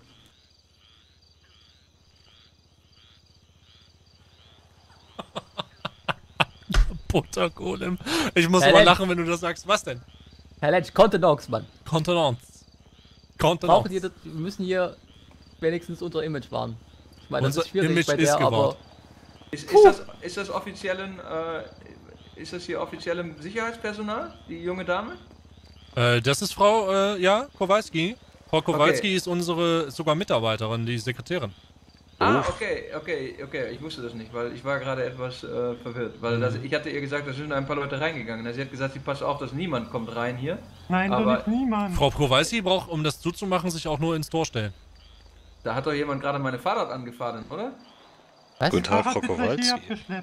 Buttergolem. Ich muss
Herr
immer
Lenz.
lachen, wenn du das sagst. Was denn?
Herr Lensch, Contenance, Mann.
Contenance.
Brauchen
Contenance.
die das, wir müssen hier wenigstens unser Image wahren. Ich meine, das
Unser
ist schwierig
Image
bei
ist
der, aber...
gewahrt.
Ist, ist, das, ist das offiziellen, äh, ist das hier offiziellem Sicherheitspersonal, die junge Dame?
Äh, das ist Frau, äh, ja, Kowalski. Frau Kowalski
Okay.
ist unsere sogar Mitarbeiterin, die Sekretärin.
Ah, okay, okay, okay, ich wusste das nicht, weil ich war gerade etwas äh, verwirrt. Weil das, ich hatte ihr gesagt, da sind ein paar Leute reingegangen. Sie hat gesagt, sie passt auf, dass niemand kommt rein hier.
Nein,
aber
doch nicht niemand.
Frau Kowalski braucht, um das zuzumachen, sich auch nur ins Tor stellen.
Da hat doch jemand gerade meine Fahrrad angefahren, oder?
Was?
Guten Tag, Frau Kowalski. Abgeschleppt.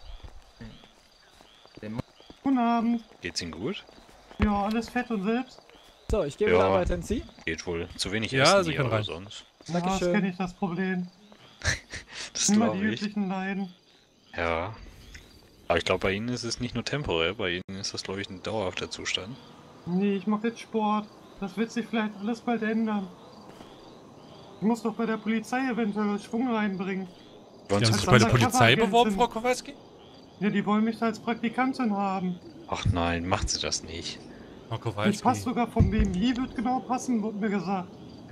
Guten Abend.
Geht's Ihnen gut?
Ja, alles fett und selbst?
So, ich gebe
Ja.
wieder weiter an Sie.
Geht wohl. Zu wenig
Ja,
Essen
Sie
hier
können
oder
rein.
sonst.
Ja, das
Dankeschön.
kenne ich, das Problem.
Das
Immer die
glaube ich.
üblichen Leiden.
Ja. Aber ich glaube, bei Ihnen ist es nicht nur temporär, bei Ihnen ist das, glaube ich, ein dauerhafter Zustand.
Nee, ich mache jetzt Sport. Das wird sich vielleicht alles bald ändern. Ich muss doch bei der Polizei eventuell Schwung reinbringen.
Sie haben sich
Als
bei der Polizei
Undercover-Agentin.
beworben, Frau Kowalski?
Ja, die wollen mich da als Praktikantin haben.
Ach nein, macht sie das nicht.
Frau
Ich
Kowalski.
passt sogar vom B M I, wird genau passen, wurde mir gesagt.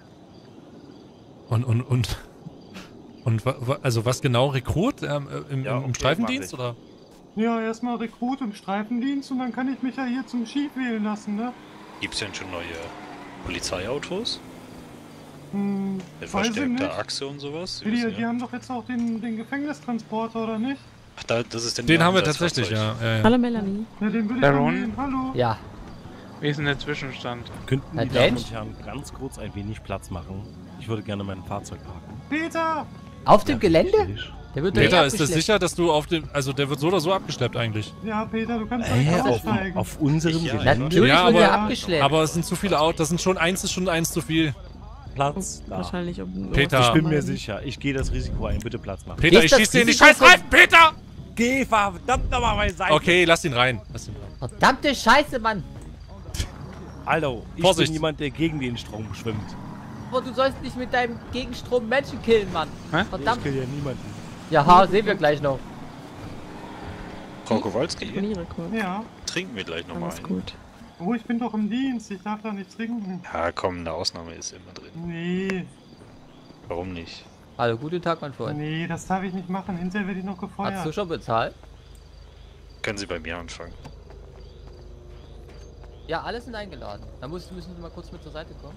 Und, und, und, und, wa- wa- also was genau, Rekrut ähm, äh, im,
Ja,
im
okay,
Streifendienst,
mach
oder?
Ja, erstmal Rekrut im Streifendienst und dann kann ich mich ja hier zum Ski wählen lassen, ne?
Gibt's denn schon neue Polizeiautos?
Hm,
Der
weiß ich
verstärkte
nicht.
Achse und sowas. Sie
Die,
wissen,
die
ja.
haben doch jetzt auch den, den Gefängnistransporter, oder nicht?
Ach, da, das ist denn
Den
die
haben wir
andere
tatsächlich, ja.
Fahrzeug.
ja, ja.
Hallo Melanie.
Ja, den würde ich
Baron?
annehmen. Hallo.
Ja.
Wie ist denn der Zwischenstand?
Könnten
Herr
die Damen
Dench?
und Herren ganz kurz ein wenig Platz machen? Ich würde gerne mein Fahrzeug parken.
Peter!
Auf dem Gelände? Der wird doch eh
Peter, ist das
abgeschleppt.
sicher, dass du auf dem... Also der wird so oder so abgeschleppt eigentlich.
Ja, Peter, du kannst
Äh,
direkt
auf,
aussteigen.
auf unserem
Ja,
Gelände?
Natürlich
Ja,
wird er
aber,
abgeschleppt.
aber es sind zu viele Autos. Das sind schon eins, ist schon eins zu viel.
Platz da.
Wahrscheinlich um
Peter.
Ich bin mir sicher, ich gehe das Risiko ein. Bitte Platz machen.
Peter,
Gehst
ich
das
schieß dir in die
Risiko
scheiß
von-
Reifen, Peter!
Geh verdammt nochmal meine Seite.
Okay, lass ihn rein. Lass ihn rein.
Verdammte Scheiße, Mann.
Hallo, ich
Vorsicht.
bin jemand, der gegen den Strom schwimmt.
Aber du sollst nicht mit deinem Gegenstrom Menschen killen, Mann.
Hä?
Verdammt.
Ich kill ja niemanden.
Ja, ha, sehen wir gleich noch.
Frau Kowalski,
Turniere kurz.
Ja.
trinken wir gleich nochmal
Alles
einen.
gut.
Oh, ich bin doch im Dienst. Ich darf da nicht trinken.
Ja, komm, eine Ausnahme ist immer drin.
Nee.
Warum nicht?
Hallo, guten Tag, mein Freund.
Nee, das darf ich nicht machen. Hinterher werde ich noch gefeuert.
Hast du schon bezahlt?
Können Sie bei mir anfangen?
Ja, alle sind eingeladen. Da muss, müssen Sie mal kurz mit zur Seite kommen.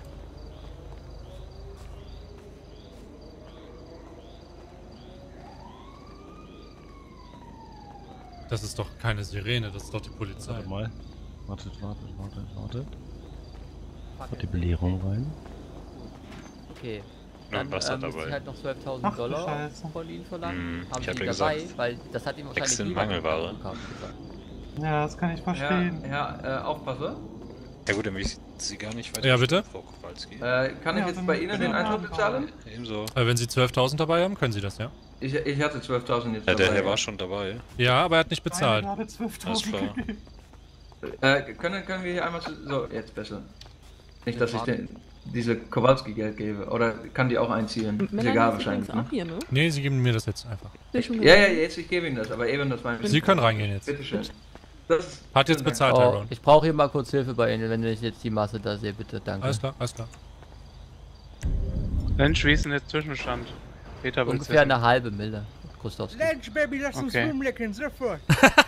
Das ist doch keine Sirene, das ist doch die Polizei.
Warte mal. Wartet, wartet, wartet, wartet. Hat die Belehrung rein.
Okay.
Ja,
Dann
Wasser
äh, muss
dabei.
ich halt noch zwölftausend
Ach du
Dollar
Scheiße.
von Ihnen verlangen.
Hm,
Haben
ich hab
Sie
ja
dabei,
gesagt,
weil das hat ihm wahrscheinlich
Wechseln
niemand
Mangelware.
am Flughafen gesagt.
Ja, das kann ich verstehen.
Ja, ja, äh, Aufpasse.
Ja gut, dann will ich Sie gar nicht weiter.
Ja, bitte?
Frau Kowalski.
Äh, kann ich
Ja,
jetzt
dann
bei Ihnen den
bitte
Eintritt
mal
bezahlen?
Ebenso.
Äh, wenn Sie zwölftausend dabei haben, können Sie das, ja?
Ich, ich hatte zwölftausend jetzt
Ja, der
dabei.
Herr war schon dabei.
Ja, aber er hat nicht bezahlt.
Gerade
Alles
zwölftausend
klar.
gegeben.
Äh, können, können wir hier einmal zu, so, jetzt besser. Nicht, dass ich den, diese Kowalski-Geld gebe. Oder kann die auch einziehen? Ist
Melanie
egal
ist
wahrscheinlich.
übrigens
Ne?
auch hier, ne?
Nee, Sie geben mir das jetzt einfach.
Hab ich schon
Ja, ja,
gesagt.
jetzt, ich gebe Ihnen das, aber eben das meine
Sie können reingehen jetzt.
Bitteschön. Das
Hat jetzt
vielen Dank.
bezahlt,
Oh,
Tyrone.
ich brauche hier mal kurz Hilfe bei Ihnen, wenn ich jetzt die Masse da sehe, bitte, danke.
Alles klar, alles klar.
Lensch, wie ist denn der Zwischenstand? Peter will's
Ungefähr
wissen.
eine halbe Mille, Christoph.
Lunch, Baby, lass uns
Okay.
rumlecken, sofort.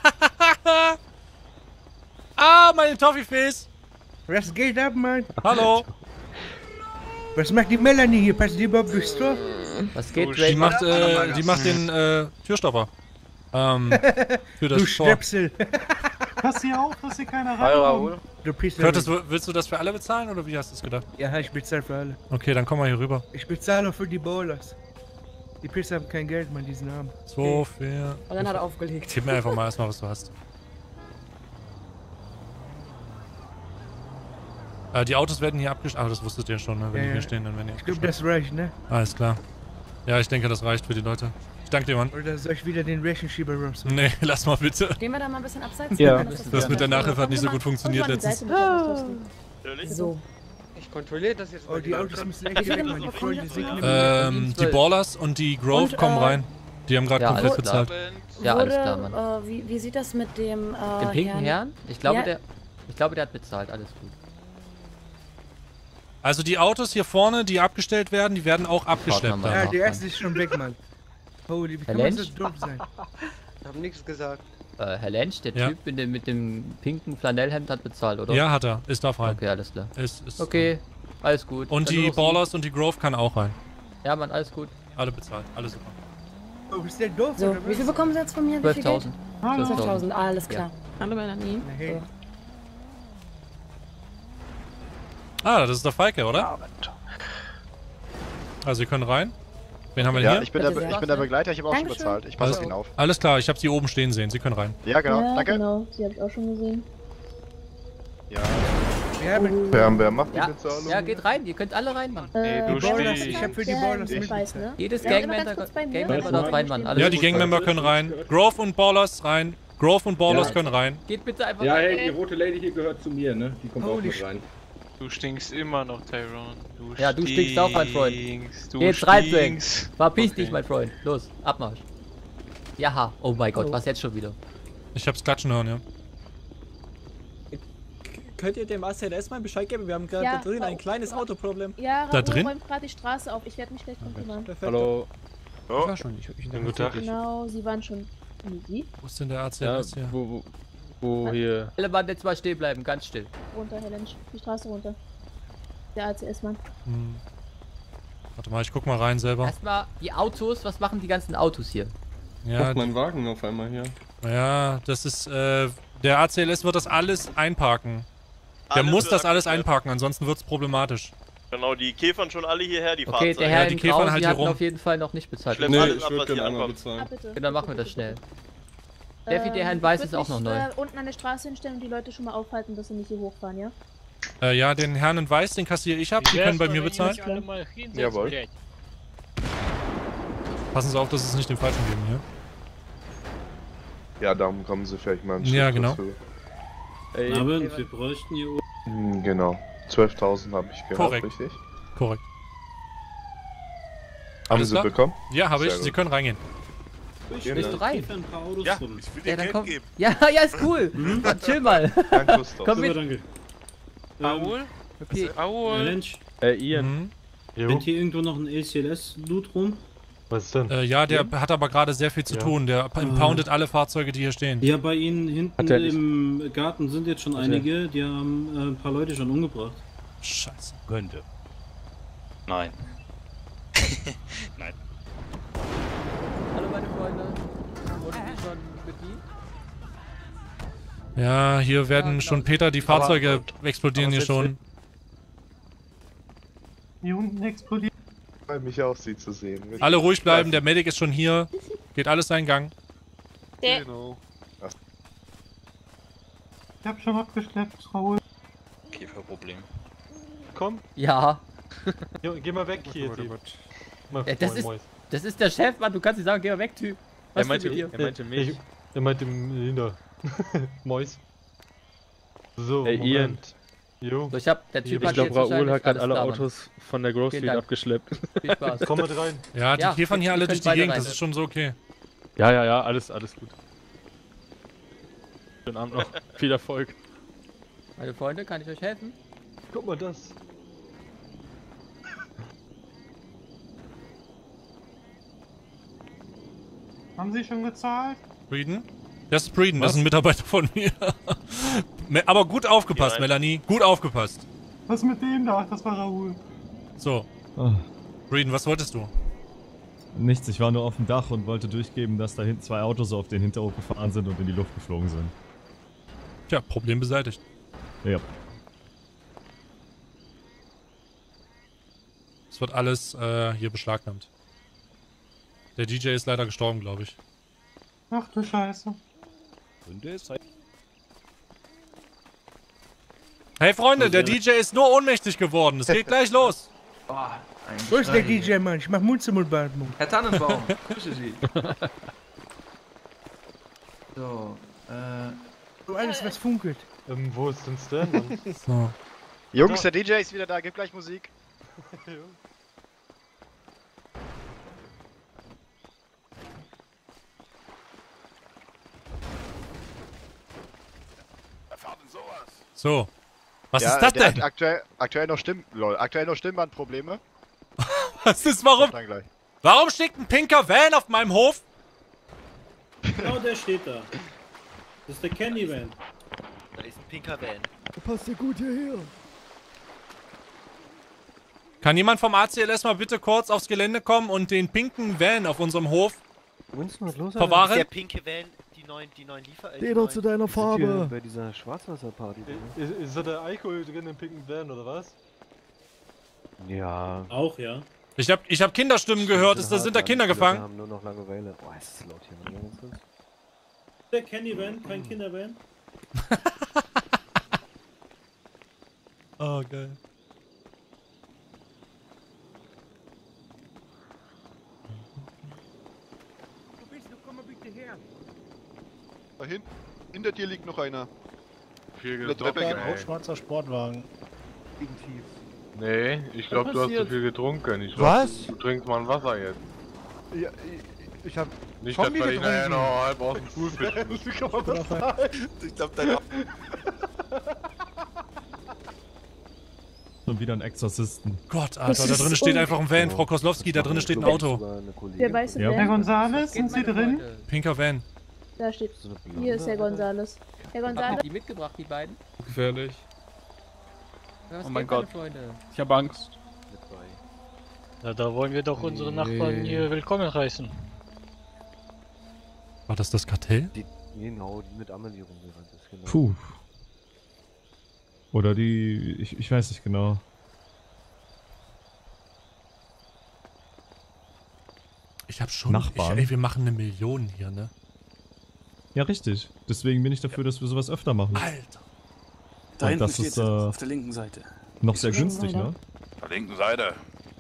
Ah, meine Toffifees!
Was geht ab, Mann?
Hallo!
Was macht die Melanie hier? Passt die überhaupt durchs Tor?
Was geht,
Die
Drake?
macht, äh, die macht den, äh, Türstopper. Ähm, für das
Du
Tor.
Stöpsel.
Pass hier auf, dass hier keiner
Hi,
reinkommt.
Raoul. Du Pisser.
Curtis, willst du das für alle bezahlen oder wie hast du es gedacht?
Ja, ich bezahle für alle.
Okay, dann komm mal hier rüber.
Ich bezahle auch für die Bowlers. Die Pisser haben kein Geld, Mann, diesen Namen.
So viel.
Und dann hat er aufgelegt.
Gib mir einfach mal erstmal, was du hast. Äh, die Autos werden hier abgestellt. Ah, das wusstet ihr schon, ne? Wenn
Ja,
die
ja.
hier stehen, dann werden die
Ich glaube,
abgestellt.
das reicht, ne?
Alles klar. Ja, ich denke, das reicht für die Leute. Ich danke dir, Mann.
Oder soll ich wieder den Rechenschieber raus?
Nee, lass mal bitte.
Gehen wir da mal ein bisschen abseits?
Ja.
Dann ist
Das mit der
besser.
Nachhilfe hat nicht so gut funktioniert
Kommt mal an die
letztens.
Seite mit dem
So.
Ich kontrolliere das jetzt
Oh, die Autos müssen echt weg, Mann. Die Freunde sind
Ähm, die Ballers und die Grove
Und,
kommen
äh,
rein. Die haben gerade
Ja,
komplett
alles klar.
bezahlt.
Ja, alles
Wurde,
klar, Mann.
Äh, wie, wie sieht das mit dem, äh,
Den pinken Herrn? Ich glaube,
Ja.
der, ich glaube, der hat bezahlt, alles gut.
Also die Autos hier vorne, die abgestellt werden, die werden auch abgeschleppt.
Ja,
danach.
der erste ist schon weg, Mann. Holy, wie
Herr
kann man so
Lensch?
dumm sein?
Ich hab nichts gesagt.
Äh, Herr Lensch, der
Ja.
Typ mit dem, mit dem pinken Flanellhemd hat bezahlt, oder?
Ja, hat er. Ist darf rein.
Okay, alles klar.
Ist, ist
Okay, alles gut.
Und
Dann
die
nur noch Sie.
Ballers und die Grove kann auch rein.
Ja, Mann, alles gut.
Alle bezahlt. Alles super.
Oh, bist der doof,
So,
oder
wie
was?
viel bekommen Sie jetzt von mir? Wie viel Geld?
zwölftausend.
Hallo.
zwölftausend, alles klar.
Ja.
Hallo Melanie.
Na, hey.
Ah, das ist der Falke, oder? Also, Sie können rein. Wen haben wir
Ja,
hier?
ich bin, der, ich bin der Begleiter, ich habe auch schon
Dankeschön.
bezahlt. Ich passe
Alles,
auf ihn auf.
alles klar, ich habe Sie oben stehen sehen. Sie können rein.
Ja, genau,
ja,
danke.
genau, die habe ich auch schon gesehen.
Ja.
Ja, mit
Wer, wer macht die
Ja,
Bezahlung?
ja, geht rein, ihr könnt alle rein, Mann.
Äh,
du
die Ballers,
stehst.
ich hab für die
der
Ballers
ich
mit.
weiß, ne?
Jedes
Ja, aber
Gangmember
ganz kurz bei mir.
Gangmember darf rein, Mann. Alles
Ja, die
gut.
Gangmember können rein. Grove und Ballers rein. Grove und Ballers
Ja.
können rein.
Geht bitte einfach
Ja,
rein.
hey, die rote Lady hier gehört zu mir, ne? Die kommt auch
Holy
mit rein.
Du stinkst immer noch, Tyrone. Du
Ja, du stinkst auch, mein Freund.
Du
Geh jetzt rein, Frank.
stinkst.
Verpiss
Okay.
dich, mein Freund. Los, Abmarsch. Jaha, oh mein Gott, was jetzt schon wieder?
Ich hab's klatschen hören, ja.
Könnt ihr dem A C L S mal Bescheid geben? Wir haben gerade
Ja,
da drin
Ra-
ein kleines Autoproblem.
Ja,
Da
Raoul
drin?
räumt gerade die Straße auf. Ich werde mich gleich drum kümmern.
Perfekt.
Hallo.
Ich war schon nicht. Ich
Guten Tag.
Genau, sie waren schon. Nee, die?
Wo ist denn der A C
Ja,
S hier?
wo, wo, wo hier?
Alle Mann jetzt mal stehen bleiben, ganz still.
Runter, Herr Lensch. Die Straße runter. Der A C S-Mann.
Hm. Warte mal, ich guck mal rein selber.
Erstmal die Autos, was machen die ganzen Autos hier?
Ja,
mein Wagen auf einmal hier.
Ja, das ist, äh, der A C L S wird das alles einparken. Der
Alles
muss
wird
das alles
abgestellt.
einparken, ansonsten wird's problematisch.
Genau, die käfern schon alle hierher, die
Okay,
Fahrzeuge.
der Herr
Ja, die
in
käfern
Grau,
halt
die
hier
hatten
rum.
auf jeden Fall noch nicht bezahlt.
Schlepp
Nee,
alles
ich
ab,
würde
was hier
gerne einmal
ankommt.
Ah,
bezahlen.
bitte.
Okay, dann machen wir das schnell. Steffi,
Ähm,
der Herr in Weiß
ich
ist
würd
auch noch
mich,
neu.
Äh, unten an der Straße hinstellen und die Leute schon mal aufhalten, dass sie nicht hier hochfahren, ja?
Äh, ja, den Herrn in Weiß, den kassiere ich ab, die können bei mir bezahlen.
Jawohl.
Passen Sie auf, dass es nicht den Falschen geben hier.
Ja, darum kommen sie vielleicht mal ein
Ja, genau.
Ey, aber wir bräuchten hier oben.
Hm, genau. zwölftausend habe ich gehabt,
Korrekt.
richtig?
Korrekt.
Haben
Alles
sie
klar?
bekommen?
Ja, habe ich.
Sehr
Sie
gut.
können reingehen.
Willst du rein?
Ein paar Autos
Ja,
rum.
ich will
Ja,
dir
dann
Geld
komm.
geben.
Ja, ja, ist cool. Dann chill mal.
Danke, Christoph.
Komm
So,
mit.
danke.
Aul?
Okay.
Herr
Aul?
Lensch,
Äh, Ian.
Mhm.
rennt hier irgendwo noch ein A C L S-Loot rum?
Was ist denn?
Äh, ja, der hat aber gerade sehr viel zu
Ja.
tun. Der impoundet alle Fahrzeuge, die hier stehen.
Ja, bei Ihnen hinten
Hat er nicht-
im Garten sind jetzt schon
Hat er-
einige, die haben äh, ein paar Leute schon umgebracht.
Scheiße.
Könnte. Nein. Nein.
Hallo meine Freunde. Wurden die schon bedient?
Ja, hier werden schon Peter, die Fahrzeuge explodieren hier schon.
Hier unten explodiert.
Freut mich auch, sie zu sehen.
Alle ruhig bleiben, der Medic ist schon hier. Geht alles seinen Gang.
Genau.
Ich hab schon abgeschleppt, Raoul.
Käferproblem.
Komm.
Ja.
Jo, geh mal weg hier, Typ. Mal
Ja, das
moin,
ist,
moin.
das ist der Chef, Mann. Du kannst nicht sagen, geh mal weg, Typ. Was
Er meinte,
ist denn mit dir?
er meinte mich. Ich, er meinte Linda. Mois. So,
Ey,
Moment.
Ian.
Jo.
So, ich hab, der Typ
Ich
hat
glaube,
jetzt
Raoul
wahrscheinlich
hat gerade
alles
alle
da, Mann.
Autos von der Grove
Vielen
Street
Dank.
abgeschleppt.
Viel Spaß.
Komm mit rein.
Ja, die
Ja,
käfern hier
ihr
alle
könnt
durch die
beide
Gegend,
rein.
das ist schon so okay.
Ja, ja, ja, alles, alles gut. Schönen Abend noch. Viel Erfolg.
Meine Freunde, kann ich euch helfen?
Guck mal das.
Haben Sie schon gezahlt?
Breeden? Das ist Breeden, das ist ein Mitarbeiter von mir. Me- Aber gut aufgepasst,
Ja,
Melanie. Gut aufgepasst.
Was mit dem da? Das war Raoul.
So.
Oh,
Breeden, was wolltest du?
nichts, ich war nur auf dem Dach und wollte durchgeben, dass da hinten zwei Autos auf den Hinterhof gefahren sind und in die Luft geflogen sind.
Tja, Problem beseitigt.
Ja.
Es wird alles äh, hier beschlagnahmt. Der D J ist leider gestorben, glaube ich.
Ach du Scheiße.
Hey Freunde, der D J ist nur ohnmächtig geworden. Es geht gleich los.
Oh, ein
Wo ist der
Schrei.
D J, Mann? Ich mach Mundsimulbeatmung.
Herr Tannenbaum, grüße Sie. So, äh...
So alles, was funkelt.
Ähm, wo ist denn Stan? Mann?
So.
Jungs, der D J ist wieder da, gib gleich Musik.
So. Was
Ja,
ist das
der
denn?
hat Aktuell, aktuell noch Stimm... Lol, aktuell noch Stimmbandprobleme.
Was ist, warum?
Dann gleich.
Warum steht ein pinker Van auf meinem Hof?
Genau, der steht da. Das ist der Kenny Van.
Da ist ein pinker Van.
Passt dir gut hierher.
Kann jemand vom A C L S mal bitte kurz aufs Gelände kommen und den pinken Van auf unserem Hof
Winston, was los?
verwahren?
Ist der pinke Van die neuen, die neuen Liefer... äh, die
Geh doch
neuen-
zu deiner Farbe.
Bei dieser Schwarzwasserparty.
Ist, ist da der Alkohol drin im pinken Van oder was?
Ja.
Auch, ja.
Ich hab, ich hab Kinderstimmen gehört. Ist, da sind da Kinder
Wir
gefangen?
haben nur noch Langeweile. Oh, ist das laut hier. Warte mal ganz kurz.
Der Kenny Van, kein Kindervan.
Oh, geil.
Wo bist du? Komm mal bitte her.
Da hinten, hinter dir liegt noch einer.
Viel
Eine Treppe
getrunken,
genau.
ey.
Schwarzer Sportwagen.
Nee, ich glaube, du hast zu viel getrunken. Ich glaub,
Was?
Du, du trinkst mal ein Wasser jetzt.
Ja, ich, ich hab.
Nicht,
Kombi
dass wir dich nachher
getrunken.
noch halb aus dem Fuß bitten.
Wie kann man das sagen?
Ich glaube, dein...
Und wieder ein Exorzisten.
Gott, Alter, da drin steht einfach ein Van. Frau Koslowski, da drin steht ein Auto.
Der weiße
Ja.
Van.
Herr Gonzales, sind Sie drin?
Pinker Van.
Da steht. Hier ist Herr Gonzales. Herr
Habt ihr
Gonzales.
die mitgebracht, die beiden?
Gefährlich.
Was
Oh mein
geht, meine
Gott.
Freunde?
Ich habe Angst.
Ja, da wollen wir doch unsere Nachbarn hier willkommen heißen.
War das das Kartell?
Die, genau, die mit Amelie rumgerannt ist, genau.
Puh. Oder die... Ich, ich weiß nicht genau.
Ich hab schon...
Nachbarn.
Ich, ey, wir machen eine Million hier, ne?
Ja, richtig. Deswegen bin ich dafür, dass wir sowas öfter machen.
Alter.
Da
Und
hinten
das
steht
ist, äh,
auf der linken Seite.
noch sehr günstig, ne?
Auf der linken Seite.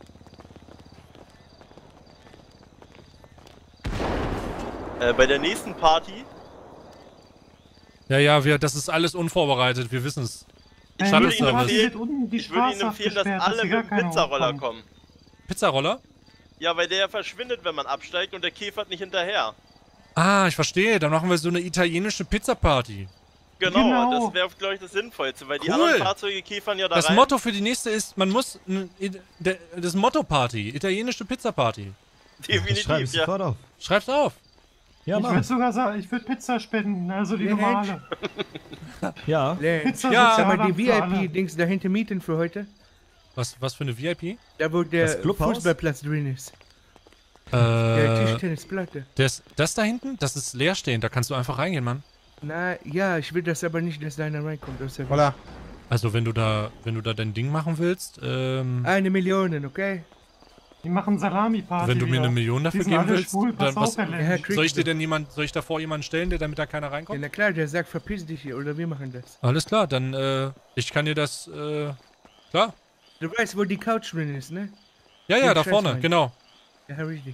Äh, bei der nächsten Party.
Ja, ja, wir, das ist alles unvorbereitet, wir wissen es.
Ich
Ich
würde
würde
Ihnen
Service.
empfehlen, ich würde Ihnen empfehlen, dass alle mit dem Pizzaroller kommen.
Pizzaroller?
Ja, weil der verschwindet, wenn man absteigt und der käfert nicht hinterher.
Ah, ich verstehe. Dann machen wir so eine italienische Pizza-Party.
Genau,
Genau.
das wäre, glaube ich, das Sinnvollste, weil die
Cool.
anderen Fahrzeuge käfern ja da
Das
rein.
Motto für die nächste ist, man muss... n- i- de- Das Motto-Party. Italienische Pizza-Party.
Definitiv,
Schreib es
ja.
sofort auf.
Schreib's auf.
Ja,
Ich
mach.
würde sogar sagen, ich würde Pizza spenden, also die
Ja,
normale.
Ja.
Pizza
Ja, sag
sozial
mal, die
für alle.
V I P-Dings dahinter mieten für heute.
Was, was für eine V I P?
Da wo der
Das Clubhaus?
Fußballplatz drin ist.
Äh,
Der Tischtennisplatte.
Das, das da hinten? Das ist leerstehend, da kannst du einfach reingehen, Mann.
Na, ja, ich will das aber nicht, dass da einer reinkommt. Aus der
Voilà.
Also wenn du da, wenn du da dein Ding machen willst, ähm...
Eine Million, okay?
Die machen Salami-Party.
Wenn du mir
wieder.
eine Million
Die
dafür
sind
geben
alle
willst,
schwul, pass
dann was,
auf, Herr Lenz.
Herr Krieg-
soll ich dir denn jemand, soll ich davor jemanden stellen, der damit da keiner
Ja,
reinkommt?
na klar, der sagt, verpiss dich hier, oder wir machen das.
Alles klar, dann, äh, ich kann dir das, äh, klar.
Du weißt, wo die Couch drin ist, ne?
Ja, ja,
Den
da
Scheiß
vorne,
rein.
genau.
Ja, richtig.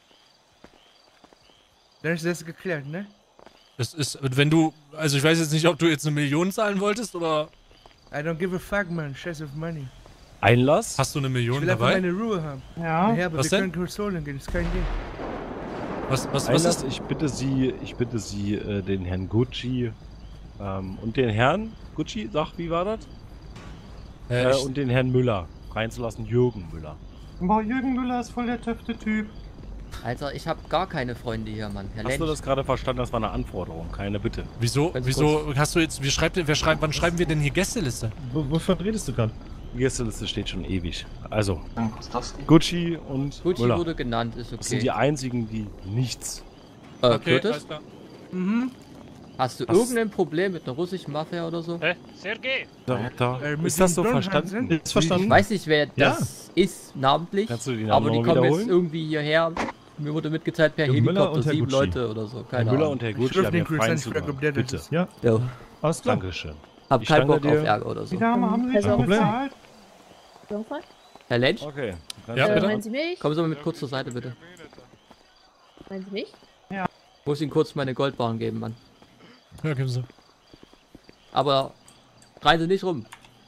Dann ist das geklärt, ne?
Das ist, wenn du, also ich weiß jetzt nicht, ob du jetzt eine Million zahlen wolltest, oder...
I don't give a fuck, man. Scheiß auf Money.
Einlass? Hast du eine
Ich
Million
will einfach
dabei?
meine Ruhe haben.
Ja.
Ja, aber
Was
wir
denn?
können kurz holen gehen, ist kein Ding.
Was, was, was
Einlass,
ist...
ich bitte Sie, ich bitte Sie, äh, den Herrn Gucci ähm, und den Herrn Gucci, sag, wie war das?
Äh,
Äh,
ich-
und den Herrn Müller reinzulassen, Jürgen Müller.
Boah, Jürgen Müller ist voll der töfte Typ.
Alter, ich habe gar keine Freunde hier, Mann. Herr
Hast
Lenz.
du das gerade verstanden? Das war eine Anforderung, keine Bitte.
Wieso,
Ganz
wieso hast du jetzt, wie schreibt, wer schreibt, wann schreiben wir denn hier Gästeliste?
Wovon redest du gerade?
Die Gästeliste steht schon ewig. Also, Gucci und
Gucci
Müller.
wurde genannt, ist okay.
Das sind die einzigen, die nichts.
Äh,
Okay,
Curtis?
alles klar.
Mhm.
Hast du
Was?
irgendein Problem mit einer russischen Mafia oder so?
Hä? Sergej!
Da, da.
Äh, mit
Ist das
dem
so
Don
verstanden?
Hansen?
Ist verstanden?
Ich weiß nicht, wer
Ja.
das ist, namentlich.
Kannst du die Namen
aber die
nochmal
kommen jetzt
wiederholen?
irgendwie hierher. Mir wurde mitgeteilt per
Jürgen Müller
Helikopter,
und Herr
sieben
Gucci.
Leute oder so.
Herr
Keine
Müller
Ahnung.
und Herr
Ich
Gucci
ruf
haben
den
ja freien
Chris an, frag,
Zugang.
ob der das
Bitte.
ist.
Ja,
Ja.
alles klar.
Dankeschön.
Hab
Ich
keinen
danke
Bock auf
dir.
Ärger oder so.
Die Dame haben sich
Also-
schon
Problem.
bezahlt.
Irgendwas?
Herr Lensch,
Okay.
Ja,
Äh,
bitte?
meinen Sie mich?
kommen Sie mal mit kurz zur Seite, bitte.
Meinen Sie mich?
Ich muss Ihnen kurz meine Goldbarren geben, Mann.
Ja, geben Sie.
Aber rein Sie nicht rum.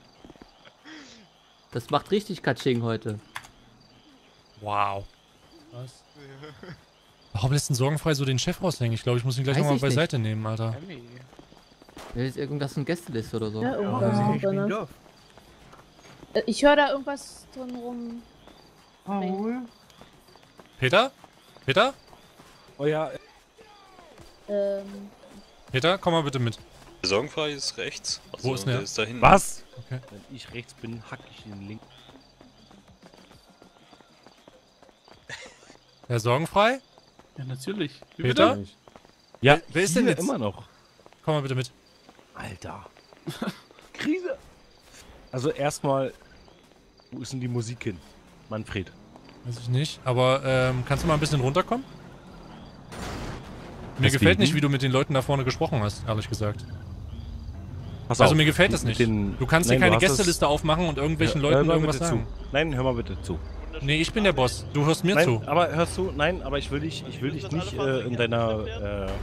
Das macht richtig Katsching heute.
Wow. Was? Warum lässt denn sorgenfrei so den Chef raushängen? Ich glaube, ich muss ihn gleich
Weiß
nochmal
ich
beiseite nehmen, Alter.
Ja, ist irgendwas eine Gästeliste oder so.
Ja,
Oh,
irgendwas
ich
auch
bin
drin.
doof.
Äh, Ich höre da irgendwas drin rum.
Raoul?
Peter? Peter?
Oh ja,
Ähm,
Peter, komm mal bitte mit.
Sorgenfrei ist rechts. Also,
Wo ist denn der?
ist da hinten.
was?
Okay.
Wenn ich rechts bin, hack ich den links.
Herr Sorgenfrei?
Ja, natürlich. Wie
Peter?
bitte?
Ja,
Wer ist denn
hier
jetzt?
immer noch?
Komm mal bitte mit.
Alter. Krise. Also erstmal, wo ist denn die Musik hin? Manfred.
Weiß ich nicht. Aber ähm, kannst du mal ein bisschen runterkommen? Mir
Deswegen?
gefällt nicht, wie du mit den Leuten da vorne gesprochen hast, ehrlich gesagt.
Pass
Also
auf,
mir gefällt
mit
das nicht.
den-
Du kannst
Nein,
hier keine
hast das-
Gästeliste aufmachen und irgendwelchen
Hör-
Leuten
hör mal
irgendwas
bitte
sagen.
zu. Nein, hör mal bitte zu.
Nee, ich bin der Boss. Du hörst mir
Nein,
zu.
aber hörst du? Nein, aber ich will dich, ich will dich nicht äh, in deiner äh,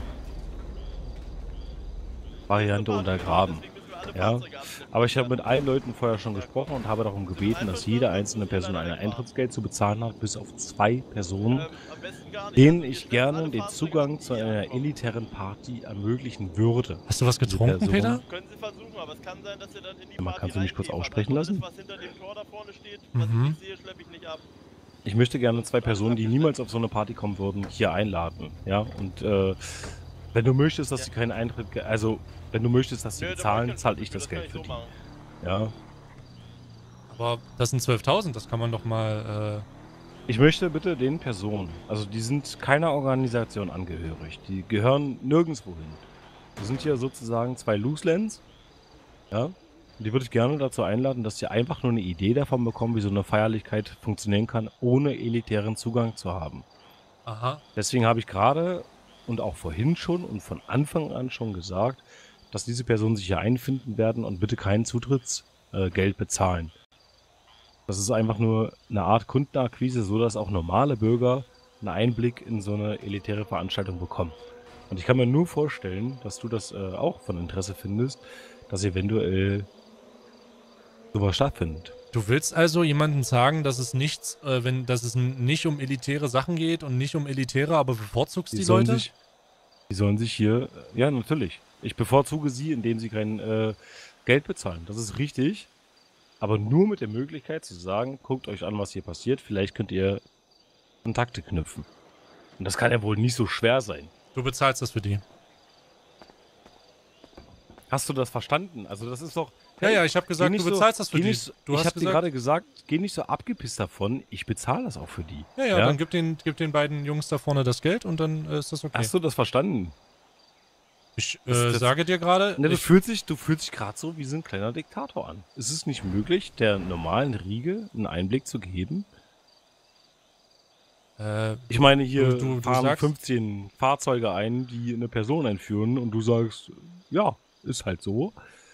Variante untergraben. Ja, aber ich habe mit allen Leuten vorher schon gesprochen und habe darum gebeten, dass jede einzelne Person ein Eintrittsgeld zu bezahlen hat, bis auf zwei Personen, denen ich gerne den Zugang zu einer elitären Party ermöglichen würde.
Hast du was
Diese
getrunken,
Person-
Peter?
Können Sie versuchen, aber es kann sein, dass ihr dann in die
Mal,
Party
kannst du mich kurz
reingehen,
aussprechen
weil
lassen?
alles, was hinter dem Tor da vorne steht, was
Mhm.
ich nicht sehe, schleppe ich nicht ab.
Ich möchte gerne zwei Personen, die niemals auf so eine Party kommen würden, hier einladen. Ja, und äh, wenn du möchtest, dass sie keinen Eintritt, ge- also wenn du möchtest, dass sie
Nö, da
bezahlen,
brauch ich
zahle
keinen
ich das
Schlüssel,
Geld
das
für
kann
die.
ich so
Ja,
Aber das sind zwölftausend, das kann man doch mal
Ich möchte bitte den Personen, also die sind keiner Organisation angehörig, die gehören nirgendwo hin. Wir sind hier sozusagen zwei Looselands, ja, und die würde ich gerne dazu einladen, dass sie einfach nur eine Idee davon bekommen, wie so eine Feierlichkeit funktionieren kann, ohne elitären Zugang zu haben.
Aha.
Deswegen habe ich gerade und auch vorhin schon und von Anfang an schon gesagt, dass diese Personen sich hier einfinden werden und bitte kein Zutrittsgeld äh, bezahlen. Das ist einfach nur eine Art Kundenakquise, so dass auch normale Bürger einen Einblick in so eine elitäre Veranstaltung bekommen. Und ich kann mir nur vorstellen, dass du das äh, auch von Interesse findest, dass eventuell sowas stattfindet.
Du willst also jemandem sagen, dass es nichts, äh, wenn, dass es nicht um elitäre Sachen geht und nicht um elitäre, aber bevorzugst die,
Die sollen
Leute?
sich, die sollen sich hier, ja natürlich. Ich bevorzuge sie, indem sie kein äh, Geld bezahlen. Das ist richtig. Aber nur mit der Möglichkeit zu sagen, guckt euch an, was hier passiert. Vielleicht könnt ihr Kontakte knüpfen. Und das kann ja wohl nicht so schwer sein.
Du bezahlst das für die.
Hast du das verstanden? Also das ist doch...
Ja, ja, ich habe gesagt,
geh
du
nicht
bezahlst das für
geh
die.
nicht-
Du
ich
hast
habe dir
gesagt-
gerade gesagt, geh nicht so abgepisst davon. Ich bezahle das auch für die.
Ja, ja, dann gib den, gib den beiden Jungs da vorne das Geld und dann äh, ist das okay.
Hast du das verstanden?
Ich äh,
Das- das-
sage dir gerade...
Ne, du
ich-
fühlst dich, du fühlst dich gerade so wie so ein kleiner Diktator an. Ist es nicht möglich, der normalen Riege einen Einblick zu geben?
Äh,
Ich meine, hier
du- du- du
fahren
sagst-
fünfzehn Fahrzeuge ein, die eine Person entführen und du sagst, ja, ist halt so.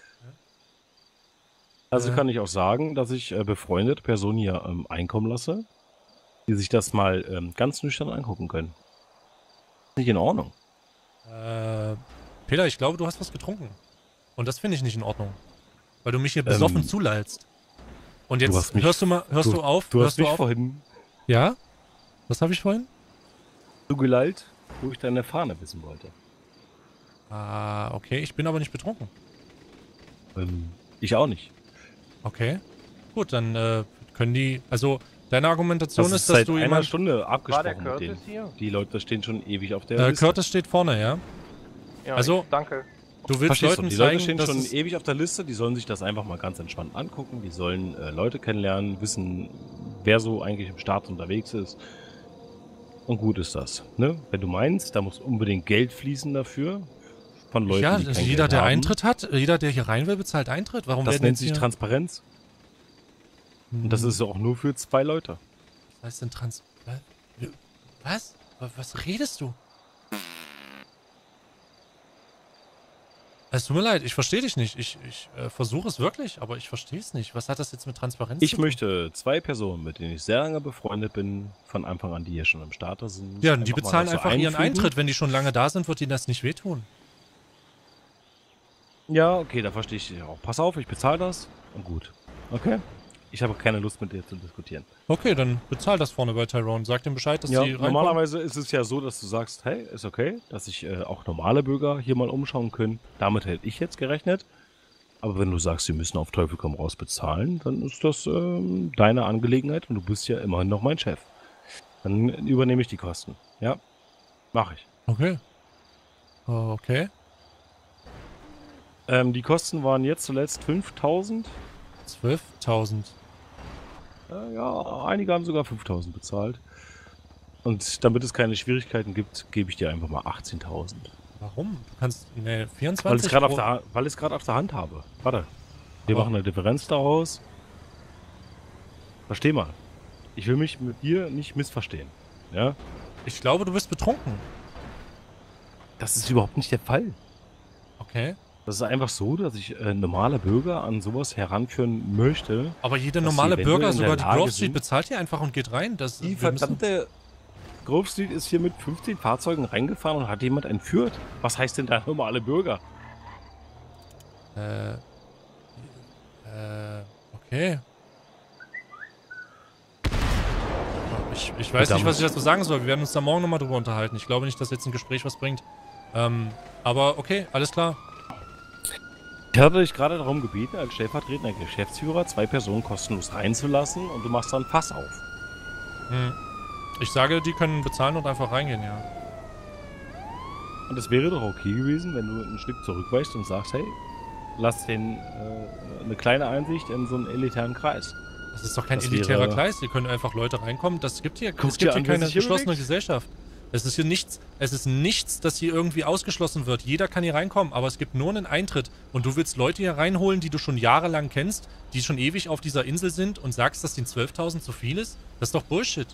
Also
Äh.
kann ich auch sagen, dass ich äh, befreundete Personen hier ähm, einkommen lasse, die sich das mal ähm, ganz nüchtern angucken können. Nicht in Ordnung.
Äh, Peter, ich glaube, du hast was getrunken. Und das finde ich nicht in Ordnung. Weil du mich hier besoffen
Ähm,
zulallst. Und
du
jetzt
hast mich-
hörst du mal, hörst du,
du-
auf?
du
hörst
hast mich
auf?
vorhin-
Ja? Was habe ich vorhin?
Du gelallt, wo ich deine Fahne wissen wollte.
Ah, okay. Ich bin aber nicht betrunken.
Ähm, ich auch nicht.
Okay. Gut, dann äh, können die... Also, deine Argumentation
Das
ist,
ist
dass
seit
du
einer
jemand...
Stunde
War
abgesprochen
der
mit
Curtis
denen.
hier?
Die Leute stehen schon ewig auf der
Äh,
Liste.
Curtis steht vorne, ja?
Ja,
Also,
ich- danke.
Du willst
Verstehst
Leuten
du? Die
zeigen,
Leute stehen
dass
schon
es-
ewig auf der Liste, die sollen sich das einfach mal ganz entspannt angucken, die sollen äh, Leute kennenlernen, wissen, wer so eigentlich im Staat unterwegs ist. Und gut ist das. Ne? Wenn du meinst, da muss unbedingt Geld fließen dafür, von Leuten,
ja,
die
also
kein
jeder,
Geld
der
haben.
Eintritt hat, jeder, der hier rein will, bezahlt Eintritt. Warum
Das
werden
nennt
jetzt
sich
hier...
Transparenz. Und das ist auch nur für zwei Leute.
Was heißt denn Trans... Was? Was, was redest du? Es tut mir leid, ich verstehe dich nicht. Ich, ich äh, versuche es wirklich, aber ich verstehe es nicht. Was hat das jetzt mit Transparenz
Ich
zu tun?
möchte zwei Personen, mit denen ich sehr lange befreundet bin, von Anfang an, die hier schon im Starter sind.
Ja, und die
einfach mal
bezahlen
dazu
einfach ihren
einfügen.
Eintritt. Wenn die schon lange da sind, wird ihnen das nicht wehtun.
Ja, okay, da verstehe ich dich auch. Pass auf, ich bezahle das und gut. Okay? Ich habe keine Lust mit dir zu diskutieren.
Okay, dann bezahl das vorne bei Tyrone. Sag dem Bescheid, dass
Ja,
die reinkommen.
normalerweise ist es ja so, dass du sagst, hey, ist okay, dass sich äh, auch normale Bürger hier mal umschauen können. Damit hätte ich jetzt gerechnet. Aber wenn du sagst, sie müssen auf Teufel komm raus bezahlen, dann ist das ähm, deine Angelegenheit und du bist ja immerhin noch mein Chef. Dann übernehme ich die Kosten. Ja, mache ich.
Okay. Okay.
Ähm, die Kosten waren jetzt zuletzt fünftausend.
zwölftausend.
Äh, ja, einige haben sogar fünftausend bezahlt. Und damit es keine Schwierigkeiten gibt, gebe ich dir einfach mal achtzehntausend.
Warum? Du kannst... Ne,
Weil ich
vierundzwanzig...
es gerade auf,
pro-
der Ha- weil ich es gerade auf der Hand habe. Warte. Wir
Aber-
machen eine Differenz daraus. Versteh mal. Ich will mich mit dir nicht missverstehen. Ja?
Ich glaube, du bist betrunken.
Das ist überhaupt nicht der Fall.
Okay.
Das ist einfach so, dass ich äh, normale Bürger an sowas heranführen möchte.
Aber jeder
dass sie
normale
eventuell
Bürger,
in der
sogar die
Lage
Grove Street,
sind-
bezahlt hier einfach und geht rein. Das,
Die
wir müssen-
verdammte Grove Street ist hier mit fünfzehn Fahrzeugen reingefahren und hat jemand entführt. Was heißt denn da normale Bürger?
Äh. Äh. Okay. Ich, ich weiß
Verdammt.
nicht, was ich dazu sagen soll. Wir werden uns da morgen nochmal drüber unterhalten. Ich glaube nicht, dass jetzt ein Gespräch was bringt. Ähm, aber okay, alles klar.
Ich hatte dich gerade darum gebeten, als stellvertretender Geschäftsführer zwei Personen kostenlos reinzulassen und du machst dann Fass auf.
Hm. Ich sage, die können bezahlen und einfach reingehen, ja.
Und es wäre doch okay gewesen, wenn du ein Stück zurückweichst und sagst, hey, lass den äh, eine kleine Einsicht in so einen elitären Kreis.
Das ist doch kein
Das
elitärer
wäre-
Kreis. Hier können einfach Leute reinkommen. Das gibt hier,
Guck
es
dir
gibt hier
an, wer
keine
sich hier
geschlossene
bewegt.
Gesellschaft. Es ist hier nichts, es ist nichts, das hier irgendwie ausgeschlossen wird. Jeder kann hier reinkommen, aber es gibt nur einen Eintritt. Und du willst Leute hier reinholen, die du schon jahrelang kennst, die schon ewig auf dieser Insel sind und sagst, dass den zwölftausend zu viel ist? Das ist doch Bullshit.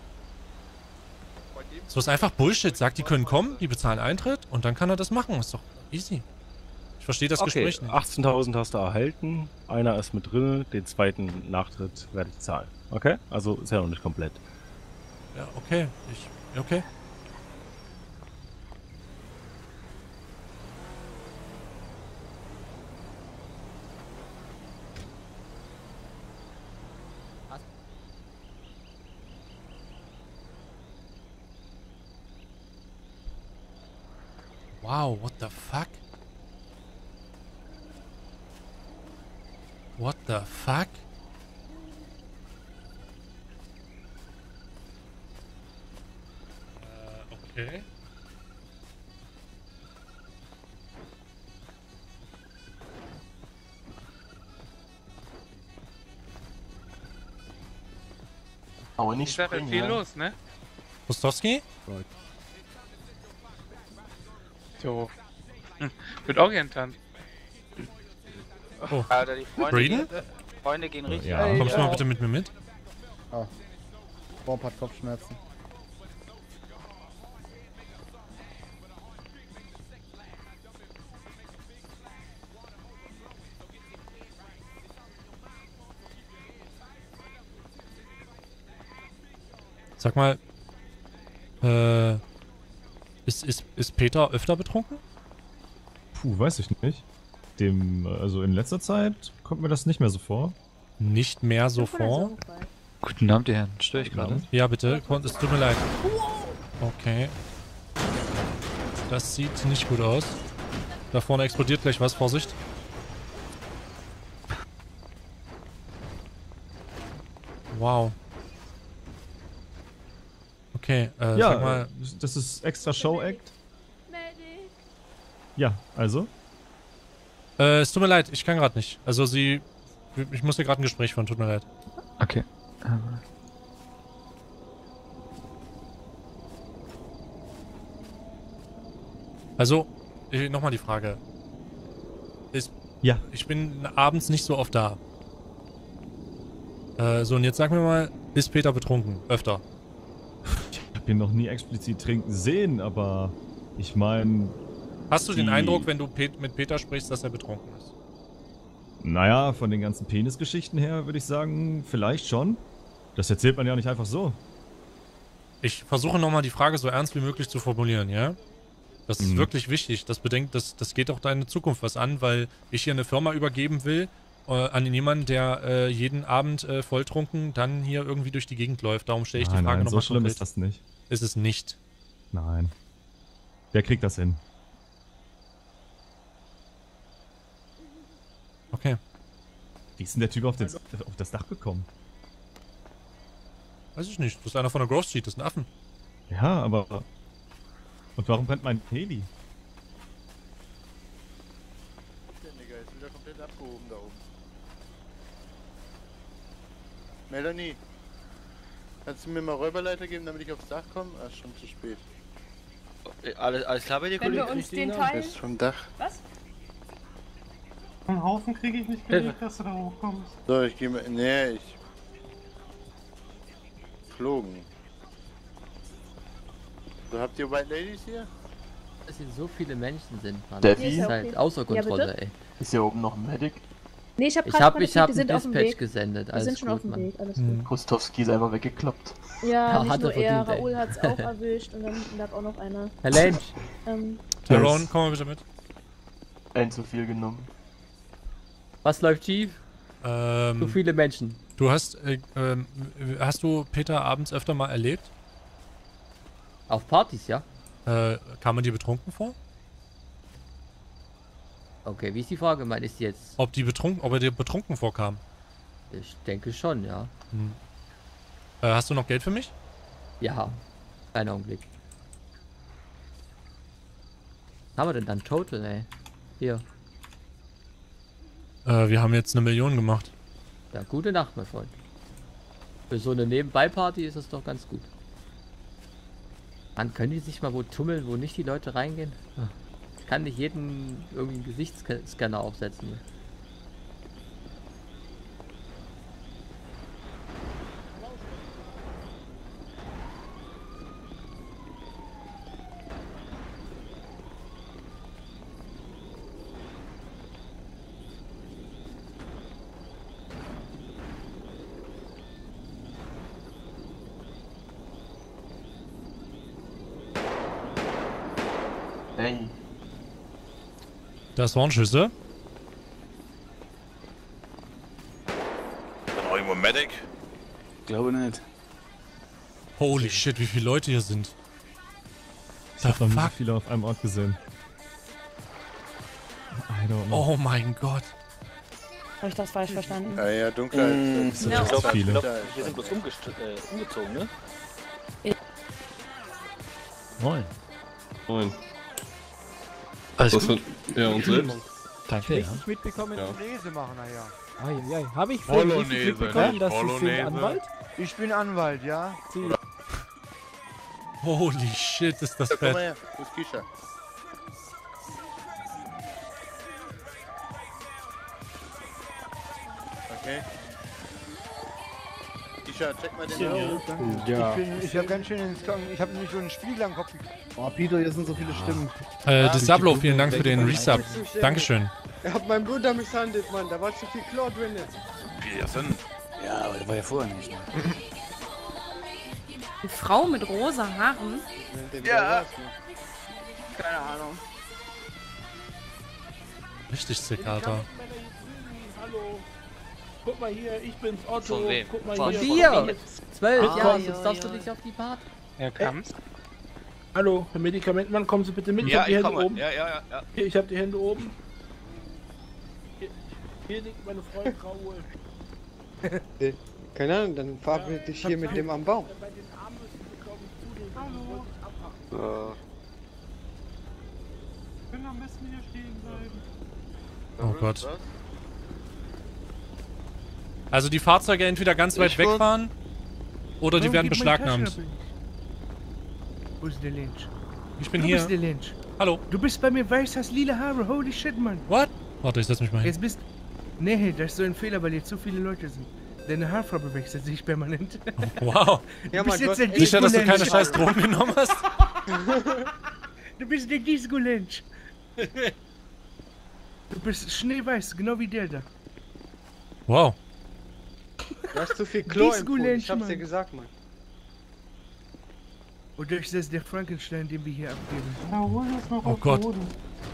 So ist einfach Bullshit. Sagt, die können kommen, die bezahlen Eintritt und dann kann er das machen. Ist doch easy. Ich verstehe das
Okay,
Gespräch nicht.
achtzehntausend hast du erhalten, einer ist mit drin, den zweiten Nachtritt werde ich zahlen. Okay? Also ist ja noch nicht komplett.
Ja, okay. Ich, okay. Wow, what the fuck? What the fuck? Äh, okay.
Aber nicht
Ist da
springen,
viel
ja.
los, ne?
Rostowski?
So. Hm. Wird auch enttarnt.
Oh.
Alter, die Freunde,
Braden?
gehen, Freunde gehen richtig
Ja.
ab.
Kommst du mal bitte mit mir mit?
Oh. Bomb hat Kopfschmerzen.
Sag mal, äh, ist, ist, ist Peter öfter betrunken?
Puh, weiß ich nicht. Dem, also in letzter Zeit kommt mir das nicht mehr so vor.
Nicht mehr so vor?
Guten Abend, die Herren. Störe ich gerade?
Ja, bitte. Kon- Es tut mir leid. Okay. Das sieht nicht gut aus. Da vorne explodiert gleich was. Vorsicht. Wow. Okay, äh,
ja,
sag mal.
das ist extra Show-Act. Ja, also?
Äh, es tut mir leid, ich kann gerade nicht. Also sie... Ich muss hier gerade ein Gespräch führen, tut mir leid.
Okay. Ähm.
Also, nochmal die Frage. Ist,
ja.
Ich bin abends nicht so oft da. Äh, so, und jetzt sag mir mal, ist Peter betrunken? Öfter?
Ich hab ihn noch nie explizit trinken sehen, aber ich meine...
Hast du den
die-
Eindruck, wenn du Pet mit Peter sprichst, dass er betrunken ist?
Naja, von den ganzen Penisgeschichten her würde ich sagen, vielleicht schon. Das erzählt man ja nicht einfach so.
Ich versuche nochmal die Frage so ernst wie möglich zu formulieren, ja? Das ist
Mhm.
wirklich wichtig. Das bedenkt, das, das geht auch deine Zukunft was an, weil ich hier eine Firma übergeben will äh, an jemanden, der äh, jeden Abend äh, volltrunken dann hier irgendwie durch die Gegend läuft. Darum stelle ich die
Nein,
Frage
nein,
nochmal
so schlimm ist das nicht.
Ist es nicht.
Nein. Der kriegt das hin.
Okay.
Wie ist denn der Typ auf, den, auf das Dach gekommen?
Weiß ich nicht. Das ist einer von der Grove Street, das ist ein Affen.
Ja, aber... Und warum brennt mein Heli?
Digga, ist wieder komplett abgehoben da oben. Melanie, kannst du mir mal Räuberleiter geben, damit ich aufs Dach komme? Ah, ist schon zu spät.
Alles, alles klar bei dir,
Wenn
Kollege?
wir uns den
Christina?
teilen...
Ist vom Dach.
Was?
Einen Haufen kriege ich nicht gelegt, dass du da hochkommst.
So, ich gehe mal. Nee, ich. Flogen. So, habt ihr White Ladies hier?
Dass hier so viele Menschen sind, Mann.
Der
Das
wie?
ist halt außer
Ja,
Kontrolle,
bitte?
ey.
Ist hier oben noch ein Medic?
Nee, ich hab
Ich
gerade
hab,
mal
ich
geguckt,
hab
die
einen
sind auf dem
Dispatch
Weg.
gesendet.
Die
Alles
sind schon
gut,
auf dem
Mann.
Weg, alles
Hm.
gut.
Krustowski ist einmal weggekloppt.
Ja,
Ja,
nicht
hat
nur
er
er,
verdient, ey.
Raoul hat's auch erwischt und dann gab auch noch einer.
Herr Lensch.
Ähm,
Tyrone, komm mal bitte mit.
Ein zu viel genommen.
Was läuft schief?
Ähm,
So viele Menschen.
Du hast, äh, ähm, hast du Peter abends öfter mal erlebt?
Auf Partys, ja?
Äh, kam man dir betrunken vor?
Okay, wie ist die Frage? Mein ist die jetzt?
Ob die betrunken, ob er dir betrunken vorkam?
Ich denke schon, ja.
Hm. Äh, hast du noch Geld für mich?
Ja. Einen Augenblick. Was haben wir denn dann total, ey? Hier.
Äh, wir haben jetzt eine Million gemacht.
Ja, gute Nacht, mein Freund. Für so eine Nebenbei-Party ist das doch ganz gut. Dann können die sich mal wo tummeln, wo nicht die Leute reingehen. Ich kann nicht jeden irgendwie einen Gesichtsscanner aufsetzen.
Hey.
Das waren Schüsse.
Dann auch irgendwo ein Medic?
Glaube nicht.
Holy shit, wie viele Leute hier sind.
Ich hab noch nicht so viele auf einem Ort gesehen. I don't know.
Oh mein Gott.
Habe ich das falsch verstanden?
Ja, ja, dunkler.
Mm,
Das
sind
ja.
echt
Ich glaub,
viele.
Ich glaub, wir sind bloß umgest äh, umgezogen, ne?
Moin.
Moin.
Alles
Was
gut?
Für, ja, und selbst?
Danke, ja.
Ich mitbekommen,
Ja.
Bolognese machen, naja.
Eieiei, habe ich
Bolognese,
richtig mitbekommen,
nicht
dass du für
Bolognese.
einen Anwalt? Ich bin Anwalt, ja. Sie-
Holy shit, ist das
Ja, komm mal
fett.
her, wo ist Kisha? Okay. Kisha, check mal den Raum.
Ja.
Ich, bin- ich habe ganz schön ins ich habe nicht so einen Spiegel am Kopf.
Oh, Peter, hier sind so viele Stimmen.
Äh, Disablo, vielen Dank für den Resub. Dankeschön.
Er hat meinen Bruder misshandelt, Mann. Da war zu viel Chlor drin.
Wie das sind?
Ja, aber der war ja vorher nicht. Ne?
Eine Frau mit rosa Haaren?
Ja. Keine Ahnung.
Richtig sick, Alter.
Hallo. Guck mal hier, ich bin's Otto.
Von wem?
Guck mal
Von
hier.
dir! Zwölf,
Ah,
ja,
ja,
sonst darfst du
ja.
nicht auf die Party.
Ja, kam's.
Hallo, Herr Medikamentmann, kommen Sie bitte mit. Ich
Ja,
hab die
ich
Hände
komme.
oben.
Ja, ja, ja, ja.
Hier, ich hab die Hände oben. Hier, hier liegt meine Freundin Raoul.
Keine Ahnung, dann verabrede ich hier mit dem am Baum.
Hallo.
Ja.
Können am besten hier stehen bleiben.
Oh Gott. Also die Fahrzeuge entweder ganz weit wegfahren oder die
Warum
werden
geht meine Tasche
beschlagnahmt.
ab? Wo ist der Lynch?
Ich bin
du
hier.
bist der Lynch.
Hallo.
Du bist bei mir weiß, hast lila Haare. Holy shit, Mann.
What? Warte, ich setz mich mal hin.
Jetzt bist... Nee, das ist so ein Fehler, weil jetzt so viele Leute sind. Deine Haarfarbe wechselt sich permanent.
Wow.
Du bist jetzt der
Sicher, dass du keine
Disco-Lynch.
scheiß Drogen genommen hast?
Du bist der Disco-Lynch. Du bist schneeweiß, genau wie der da.
Wow.
Du hast zu viel Chlor im Pool,
Disco-Lynch,
ich hab's dir
Mann.
gesagt, Mann.
Oder ist das der Frankenstein, den wir hier abgeben?
Raoul ist noch
Oh
auf
Gott.
Boden.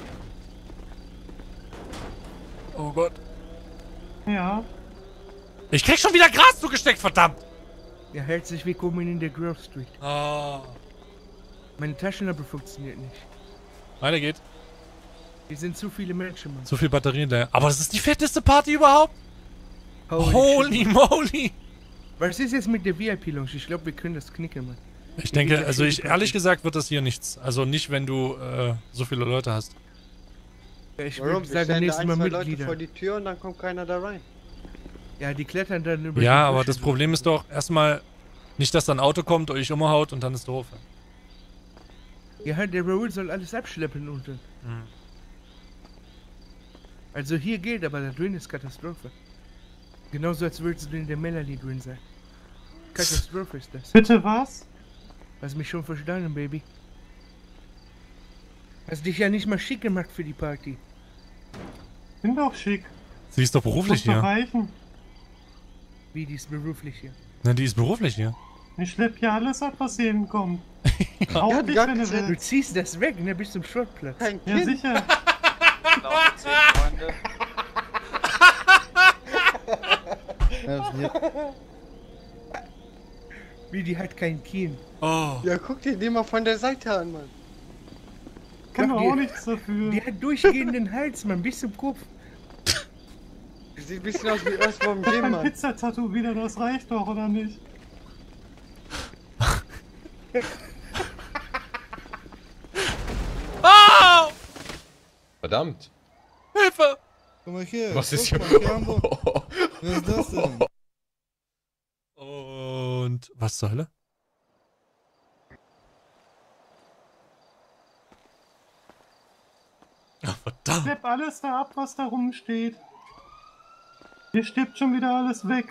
Oh Gott.
Ja.
Ich krieg schon wieder Gras zugesteckt, verdammt!
Ja, herzlich willkommen in der Grove Street.
Oh.
Meine Taschenlampe funktioniert nicht.
Meine geht.
Hier sind zu viele Menschen, Mann.
Zu viel Batterien da. Aber es ist die fetteste Party überhaupt!
Holy,
Holy
shit.
moly!
Was ist jetzt mit der V I P-Lounge? Ich glaube, wir können das knicken, Mann.
Ich denke, also ich ehrlich gesagt wird das hier nichts. Also nicht, wenn du äh, so viele Leute hast.
Ja, ich
Warum?
würde
Wir
sagen,
stellen da
nächstes
ein,
Mal
zwei Leute
Mitglieder.
vor die Tür und dann kommt keiner da rein.
Ja, die klettern dann über
Ja,
die
aber
Büsche
das Problem ist doch erstmal nicht, dass da ein Auto kommt, euch umhaut und dann ist doof.
Ja, der Raoul soll alles abschleppen unten.
Mhm.
Also hier geht, aber da drin ist Katastrophe. Genauso als würdest du in der Melanie drin sein. Katastrophe ist das.
Bitte was?
Hast mich schon verstanden, Baby. Hast dich ja nicht mal schick gemacht für die Party.
Bin doch schick.
Sie ist doch beruflich
Muss doch
hier.
reichen.
Wie, die ist beruflich hier.
Na, die ist beruflich hier.
Ich schlepp hier alles ab, was hier hinkommt.
Ja,
Auch dich, wenn du
du
willst.
ziehst das weg, ne, bis zum Schrottplatz.
Kein
Ja,
Kind.
sicher.
Wie, die hat kein Kind.
Oh.
Ja, guck dir den mal von der Seite an, Mann.
Kann
Doch,
doch
die-
auch nichts dafür.
Die hat durchgehenden Hals, Mann, bis zum Kopf.
Sieht ein bisschen aus wie Earthworm Jim,
Ein
Mann.
Pizza-Tattoo wieder, das reicht doch, oder nicht?
Ah!
Verdammt.
Hilfe!
Guck mal hier.
Was ist
guck
hier?
mal, hier haben wir- Was ist das denn?
Oh. Und was zur Hölle? Ach, verdammt.
Schlepp alles da ab, was da rumsteht. Hier stirbt schon wieder alles weg.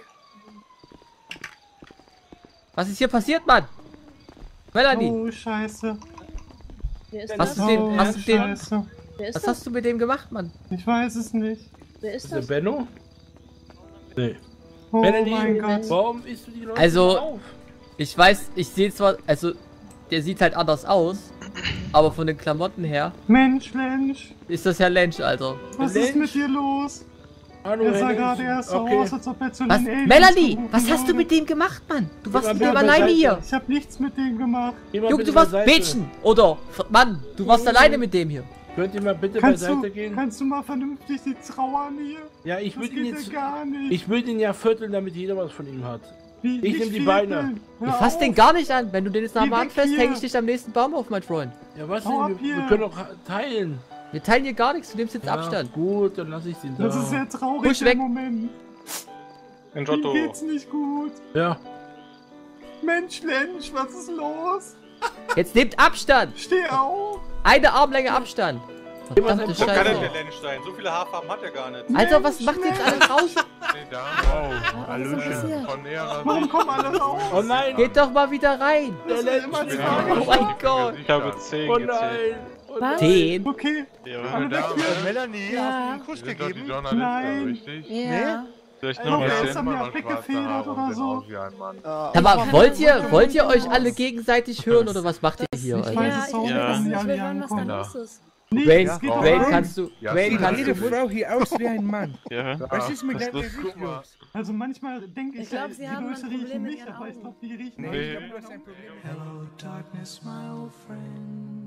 Was ist hier passiert, Mann? Melanie.
Oh, scheiße.
Wer ist
Hast
das?
du den,
Oh,
hast du den,
scheiße.
Wer ist
was
das?
hast du mit dem gemacht, Mann?
Ich weiß es nicht.
Wer ist
Ist der
das?
Benno? Nee.
Oh
Melanie,
mein Gott.
warum isst du die Leute
Also,
auf?
ich weiß, ich sehe zwar, also, der sieht halt anders aus, aber von den Klamotten her
Mensch, Mensch.
ist das ja Lensch, Alter.
Was
Lensch?
ist mit dir los?
Hallo,
Er sah
Lensch.
gerade erst so
Okay.
aus, als ob er zu
Was?
den Aliens
Melanie,
gerufen
was hast du
wurde.
mit dem gemacht, Mann? Du warst
mal
mit dem
bitte
alleine
beiseite.
hier.
Ich hab nichts mit dem gemacht.
Geh mal
Junge,
bitte
du warst
beiseite.
Mädchen. Oder, Mann, du warst alleine mit dem hier.
Könnt ihr mal bitte
Kannst
beiseite
du,
gehen?
kannst du mal vernünftig die trauern hier?
Ja, ich
Das
würde ihn
geht
jetzt.
ja gar nicht.
Ich würde ihn ja vierteln, damit jeder was von ihm hat.
Wie,
ich
nicht
nehm die Beine.
vierteln.
Ich
Hör
fass
auf.
den gar nicht an. Wenn du den jetzt nach
Geh
dem Arm
weg
fest,
hier.
hänge ich dich am nächsten Baum auf, mein Freund.
Ja, was
Hau ab
denn? Wir,
hier.
wir können doch teilen.
Wir teilen hier gar nichts, du nimmst jetzt
Ja,
Abstand.
gut, dann lass ich den da.
Das ist sehr traurig
Push
im
weg.
Moment.
In
Ihm
Giotto.
geht's nicht gut.
Ja.
Mensch, Lensch, was ist los?
Jetzt nehmt Abstand.
Steh auf.
Eine Armlänge Abstand. Verdammte
Wo kann denn der
Scheiße.
Lensch sein? So viele Haarfarben hat er gar nicht.
Alter, was macht ihr jetzt alle draußen?
Nee, da. Wow. Hallöchen. Von näherer
Warum
Sicht.
kommen alle raus?
Oh nein!
Geht doch mal wieder rein.
Das ist immer
Oh
tragisch.
mein Gott.
Ich habe zehn
Oh
gezählt.
nein! Oh nein!
Zehn.
Okay.
Ja,
Alle
meine
weg
Dame.
hier.
Melanie,
Ja.
hast du einen Kuss
Wir sind doch die
gegeben?
Journalistin,
Nein.
richtig?
Ja.
Vielleicht
Ey,
noch
okay,
ein
jetzt
bisschen.
haben wir
Immer noch schwarze
weggefedert
Haare
oder
und sehen
so.
aus wie ein Mann.
Aber wollt ihr, wollt ihr euch alle gegenseitig hören oder was macht ihr hier,
Ich
Alter?
weiß
Ja,
es
ich
auch
will
nicht,
Ja.
warum die
wissen, ich
alle
will
hier
hören, was da
ankommen.
los ist.
Nee,
Wayne,
es geht
Ja.
doch
Wayne,
rein.
kannst du,
Ja,
Wayne,
Sieht
kannst
jede
du,
Frau hier aus wie ein Mann.
Ja.
Was ist mit
was
deinem
ist-
Gesicht los?
Also manchmal denke ich,
Ich glaub,
äh,
sie
die
haben ein
Leute
Problem
riechen
mit
nicht,
ihren
aber ich
Augen.
glaube, die riechen
Nee,
nicht.
ich glaube, du hast ein Problem.
Hello, darkness, my old friend.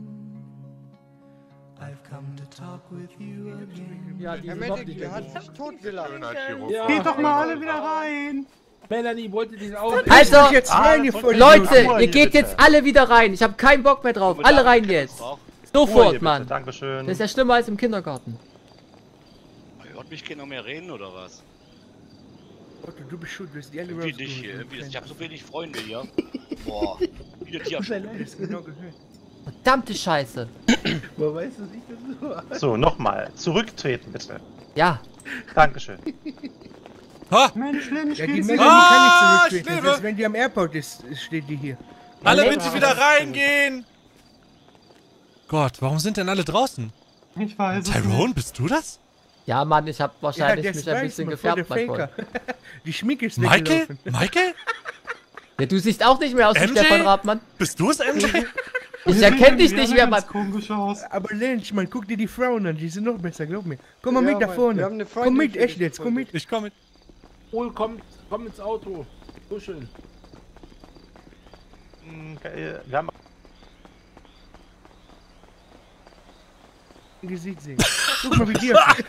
I've come to talk with you again.
ja, die
Herr
sind überhaupt
Medic,
nicht
der
mehr
hat
gut.
sich totgelacht.
Schönheitschirurg.
Ja.
Geht doch mal alle wieder rein.
Melanie wollte den auch.
Also,
Lass mich jetzt rein, ihr Vollidiot.
Leute, ihr geht jetzt alle wieder rein. Ich habe keinen Bock mehr drauf. Alle rein jetzt. Sofort, Mann.
Dankeschön.
Das ist ja schlimmer als im Kindergarten.
Hört mich keiner mehr reden oder was?
Otto, du bist schuld, du hast die alle
Irgendwie nicht hier. Irgendwie, ich habe so wenig Freunde hier. Boah. Wieder die
Das ist genau gehört.
Verdammte Scheiße.
Wo weißt du nicht, dass du...
So, nochmal. Zurücktreten, bitte.
Ja.
Dankeschön.
Ha!
Mensch, Lensch,
Ja, die
geht's
Melanie
dir?
Ah,
kann nicht
ich
zurücktreten.
lebe.
Selbst wenn die am Airport ist, steht die hier.
Alle
Ja,
bitte
Lensch.
wieder reingehen! Gott, warum sind denn alle draußen?
Ich weiß es
Tyrone,
nicht.
bist du das?
Ja, Mann, ich habe wahrscheinlich
das
mich ein
weiß
bisschen
man, voll der
gefärbt, mein Freund.
Faker. Die Schminke ist
Michael?
weggelaufen.
Michael?
Ja, du siehst auch nicht mehr aus wie
M J?
Stefan Raabmann.
Bist du es, M J?
Ich erkenne dich
Die
nicht
sehen
mehr,
alle
Mann.
ganz komisch aus.
Aber Lensch, man, guck dir die Frauen an, die sind noch besser, glaub mir. Komm mal
Ja,
mit da
Mann,
vorne.
wir haben eine
Komm
Freundin
mit,
für
echt
dich
jetzt, komm mit.
Ich komme mit.
Hol, komm, komm ins Auto. Kuscheln.
Wir haben
Ein Gesicht sehen. Guck mal, wie die aussieht.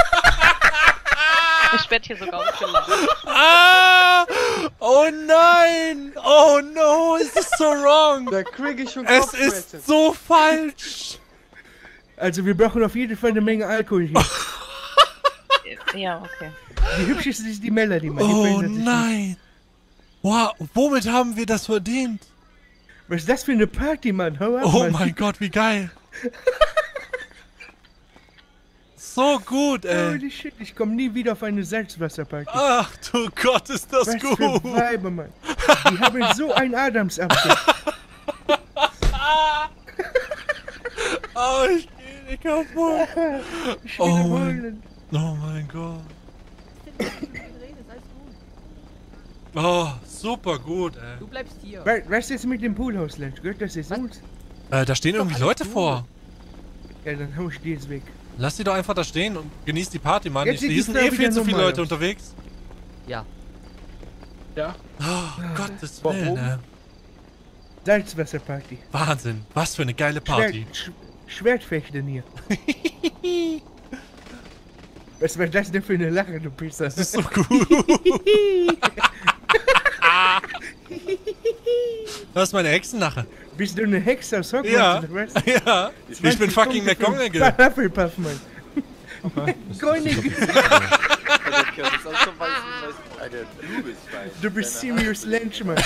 Ich werde hier sogar ausgelacht.
Ah! Oh nein! Oh no, es ist so wrong!
Da krieg ich schon
Es
Kopfschmerzen.
ist so falsch!
Also, wir brauchen auf jeden Fall eine Menge Alkohol hier.
Ja, okay.
Die hübscheste ist die Melanie, Mann. Die
Oh
verändert sich nicht.
nein! Wow, womit haben wir das verdient?
Was ist das für eine Party, Mann? Hau ab,
Oh
Mann.
mein Gott, wie geil! So gut, ey!
Holy shit, ich komme nie wieder auf eine Salzwasserparty.
Ach du Gott, ist das
Was
gut!
für Weiber, Mann. Die haben so ein Adamsapfel.
Oh, ich geh nicht kaputt!
Ich
Oh
will
mein,
heulen.
oh mein Gott! Oh, super gut, ey.
Du bleibst hier.
We- Was ist jetzt mit dem Poolhaus, Lensch? Gehört das jetzt uns?
Äh, da stehen irgendwie Leute vor.
Ja, dann hau ich die jetzt weg.
Lass die doch einfach da stehen und genieß die Party, Mann.
Jetzt
Ich,
sieht
hier
die
sind
Frau
eh viel
wieder
zu viele
normal
Leute
aus.
unterwegs.
Ja.
Ja.
Oh, Gottes
Warum?
Willen, ey.
Salzwasserparty.
Wahnsinn, was für eine geile Party.
Schwert, Sch Schwertfechten hier. Was war das denn für eine Lache, du Pisser?
Das ist so gut. Das ist meine Hexenlache.
Bist du eine Hexe aus Hogwarts
Ja,
oder was?
ja. Ich bin
zwanzig
fucking
Punkte für
McGonagall.
Hufflepuff, Mann. McGonagall.
Alter, du bist weiß.
Du bist Sirius Lenchmann.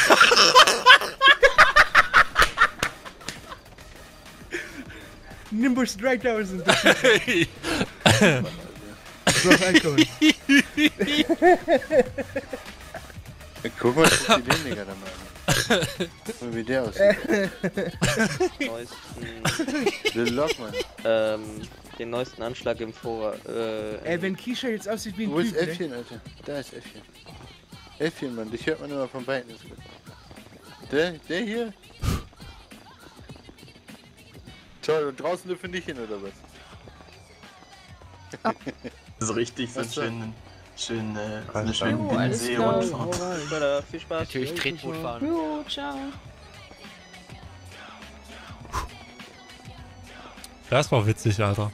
Nimbus dreitausend. So auf Alkohol.
Guck mal, was die weniger da machen. Guck mal, wie der aussieht.
neuesten.
Lil Lockman.
Ähm, den neuesten Anschlag im Vor. Äh,
Ey, wenn Kisha jetzt aussieht wie ein
Wo ist
Typ,
Äffchen, Alter? Da ist Äffchen. Äffchen, Mann, dich hört man immer von beiden. Der, der hier? Toll, und draußen dürfen nicht hin, oder was?
Das ist richtig, so einen schönen, schönen, äh, so eine
Jo,
schöne
alles
Binnensee-Rundfahrt.
Alright. Viel Spaß.
Natürlich Tretboot fahren. Jo, ciao.
Das war witzig, Alter.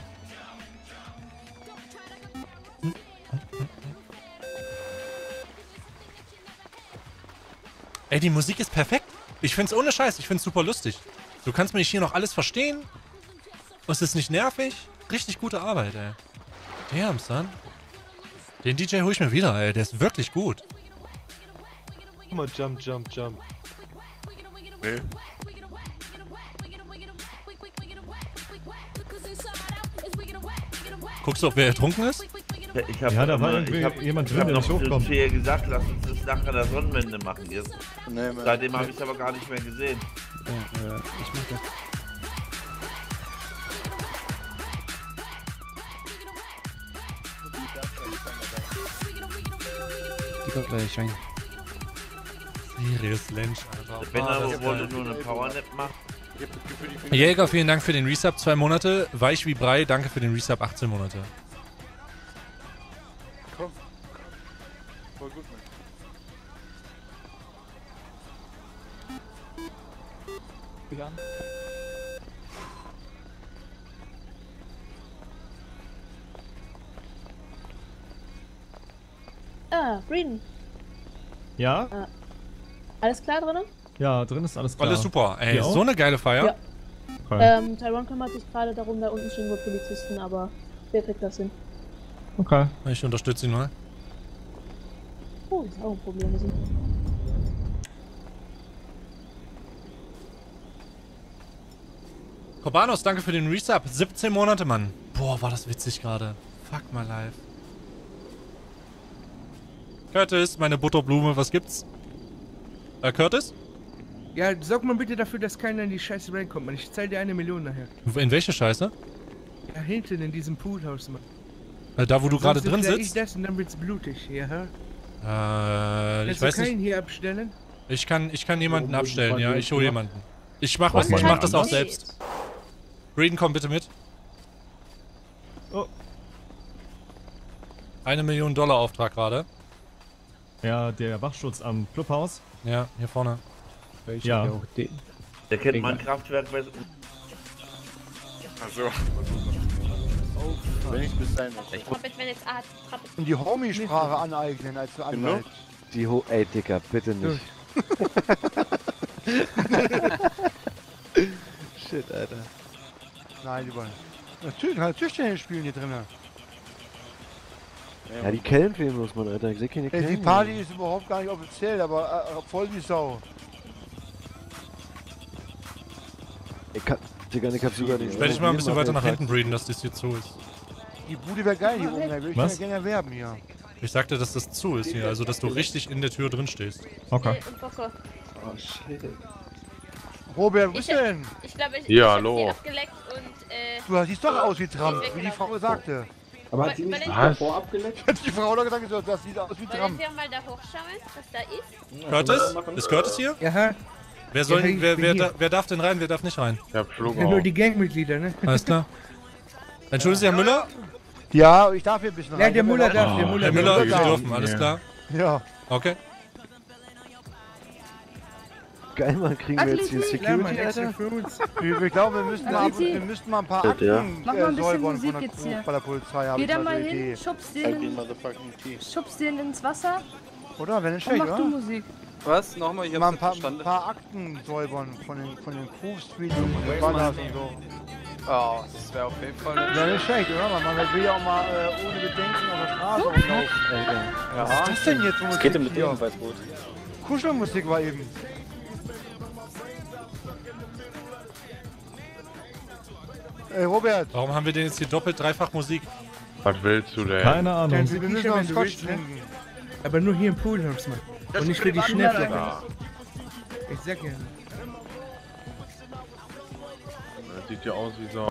Ey, die Musik ist perfekt. Ich find's ohne Scheiß, ich find's super lustig. Du kannst mich hier noch alles verstehen. Und es ist nicht nervig. Richtig gute Arbeit, ey. Damn, son. Den D J hol ich mir wieder, ey. Der ist wirklich gut.
Guck mal, jump, jump, jump.
Nee.
Guckst du, ob wer ertrunken ist?
Ja, ich hab
Ja, da war
immer-
irgendwie
ich hab,
jemand
ich
drin,
hab
der
noch
nicht hochkommt.
zu ihr gesagt, lass uns das nachher der Sonnenwende machen jetzt.
Nee, Mann.
Seitdem habe ich aber gar nicht mehr gesehen.
Ja, äh, ich mach das.
Die kommt gleich rein.
Sirius Lench, Alter.
Wenn
Ah,
er
das ist
wollte
geil.
nur eine Powernap machen.
Jäger, vielen Dank für den Resub, zwei Monate. Weich wie Brei, danke für den Resub, achtzehn Monate.
Komm. Voll gut, Mann.
Ja.
Ah, Breeden.
Ja?
Ah. Alles klar drin?
Ja, drin ist alles klar.
Alles super. Ey,
Hier
so
auch?
eine geile Feier.
Ja.
Okay.
Ähm, Tyrone kümmert sich gerade darum, da unten stehen wohl Polizisten, aber wer kriegt das hin?
Okay.
Ich unterstütze ihn mal.
Oh, das ist auch ein Problem. Wir sind
Kobanos, danke für den Resub. siebzehn Monate, Mann. Boah, war das witzig gerade. Fuck my life. Curtis, meine Butterblume, was gibt's? Äh, Curtis?
Ja, sorg mal bitte dafür, dass keiner in die Scheiße reinkommt, Mann. Ich zahl dir eine Million nachher.
In welche Scheiße?
Da hinten in diesem Poolhaus, Mann.
Äh, da, wo du gerade
Sonst
drin
erklär ich
sitzt?
das und dann wird's blutig, ja? hä?
Äh, ich
Kannst du
weiß
keinen
nicht.
hier abstellen?
Ich kann, ich kann jemanden
Warum
abstellen,
muss ich
ja.
mal
Ich hole
hier-
jemanden. Ich mach,
Braucht
ich
man
mach
jemand
das auch
anders?
selbst. Breeden, komm bitte mit.
Oh.
Eine Million Dollar Auftrag gerade.
Ja, der Wachschutz am Clubhaus.
Ja, hier vorne.
Ja.
Der kennt mein Kraftwerk bei...
Achso. Wenn ich bis dahin noch.
Trappet, wenn jetzt Arzt, Trappet.
Und die Homie-Sprache aneignen als für Anwalt.
Die Ho... Ey, Dicker, bitte nicht. Shit, Alter.
Nein, lieber. Natürlich, halt Tischtennis spielen hier drinnen.
Ja, die Kellen fehlen bloß, Mann, Alter. Ich seh keine
Ey,
Kellen.
die Party ist überhaupt gar nicht offiziell, aber äh, voll die Sau.
Ich kann, Digga, ich hab sogar den...
Werde ich mal ein bisschen weiter nach hinten breeden, dass das hier zu ist.
Die Bude wäre geil hier oben, da würde ich
Was?
gerne erwerben hier.
Ich sagte, dass das zu ist hier, also dass du richtig in der Tür drin stehst.
Okay.
Oh, shit.
Robert, wo
Ich,
bist du denn?
ich glaube, ich,
Ja,
ich hab
hallo.
sie abgeleckt und, äh...
Du siehst doch aus wie Trump,
ist
wie die
weggelaufen.
Frau sagte.
Aber hat sie nicht
davor abgeleckt? Hat die Frau doch gesagt, das sieht aus wie
Wollen
Trump.
wir mal da hochschauen, was da ist?
Curtis? Ist Curtis hier?
Ja.
Wer, soll,
Ja, ich
wer,
bin
wer,
hier.
da, wer darf denn rein, wer darf nicht rein?
Ja,
Ja, nur die Gangmitglieder, ne?
Alles klar. Entschuldigen Sie, Herr Müller?
Ja, ich darf hier ein bisschen
Ja,
rein.
der
Ich hab
Müller
ja
darf,
auch-
der Müller
Herr Müller, Sie
darf.
dürfen, alles
Ja.
klar?
Ja.
Okay.
Geil, Mann, kriegen wir jetzt hier Security, Alter?
Ich, ich glaube, wir müssten, mal,
Athleti.
wir müssten mal ein paar
Ja.
Akten
Mach mal ein
äh,
bisschen
säubern
Musik
von der
jetzt
Crew
hier.
bei der Polizei. Hab
Geh
ich
da
mal
mal
so eine
hin,
Idee.
schubst den,
Zeig den
in,
Motherfucking Tee.
schubst den ins Wasser
Oder? Wenn nicht
und
schlecht,
mach
oder?
du Musik.
Was? Nochmal, ich
Mal
hab's
ein paar,
nicht verstanden.
ein paar Akten säubern von den, von den Crew-Streets und von den Ballers und so.
Oh, das wäre auf jeden Fall nicht
Ja, nicht schlecht, oder? Man will ja auch mal äh, ohne Bedenken auf der Straße rumlaufen. Ja. Was ist das denn jetzt?
Was geht denn mit dem Weißbrot?
Kuschelmusik war eben. Ey, Robert.
Warum haben wir denn jetzt hier doppelt dreifach Musik?
Was willst du denn?
Keine Ahnung.
Wir müssen noch einen Scotch trinken. Aber nur hier im Poolhaus, Mann. Und nicht für die Schnäppler. Ich sag ja.
Das sieht ja aus wie so.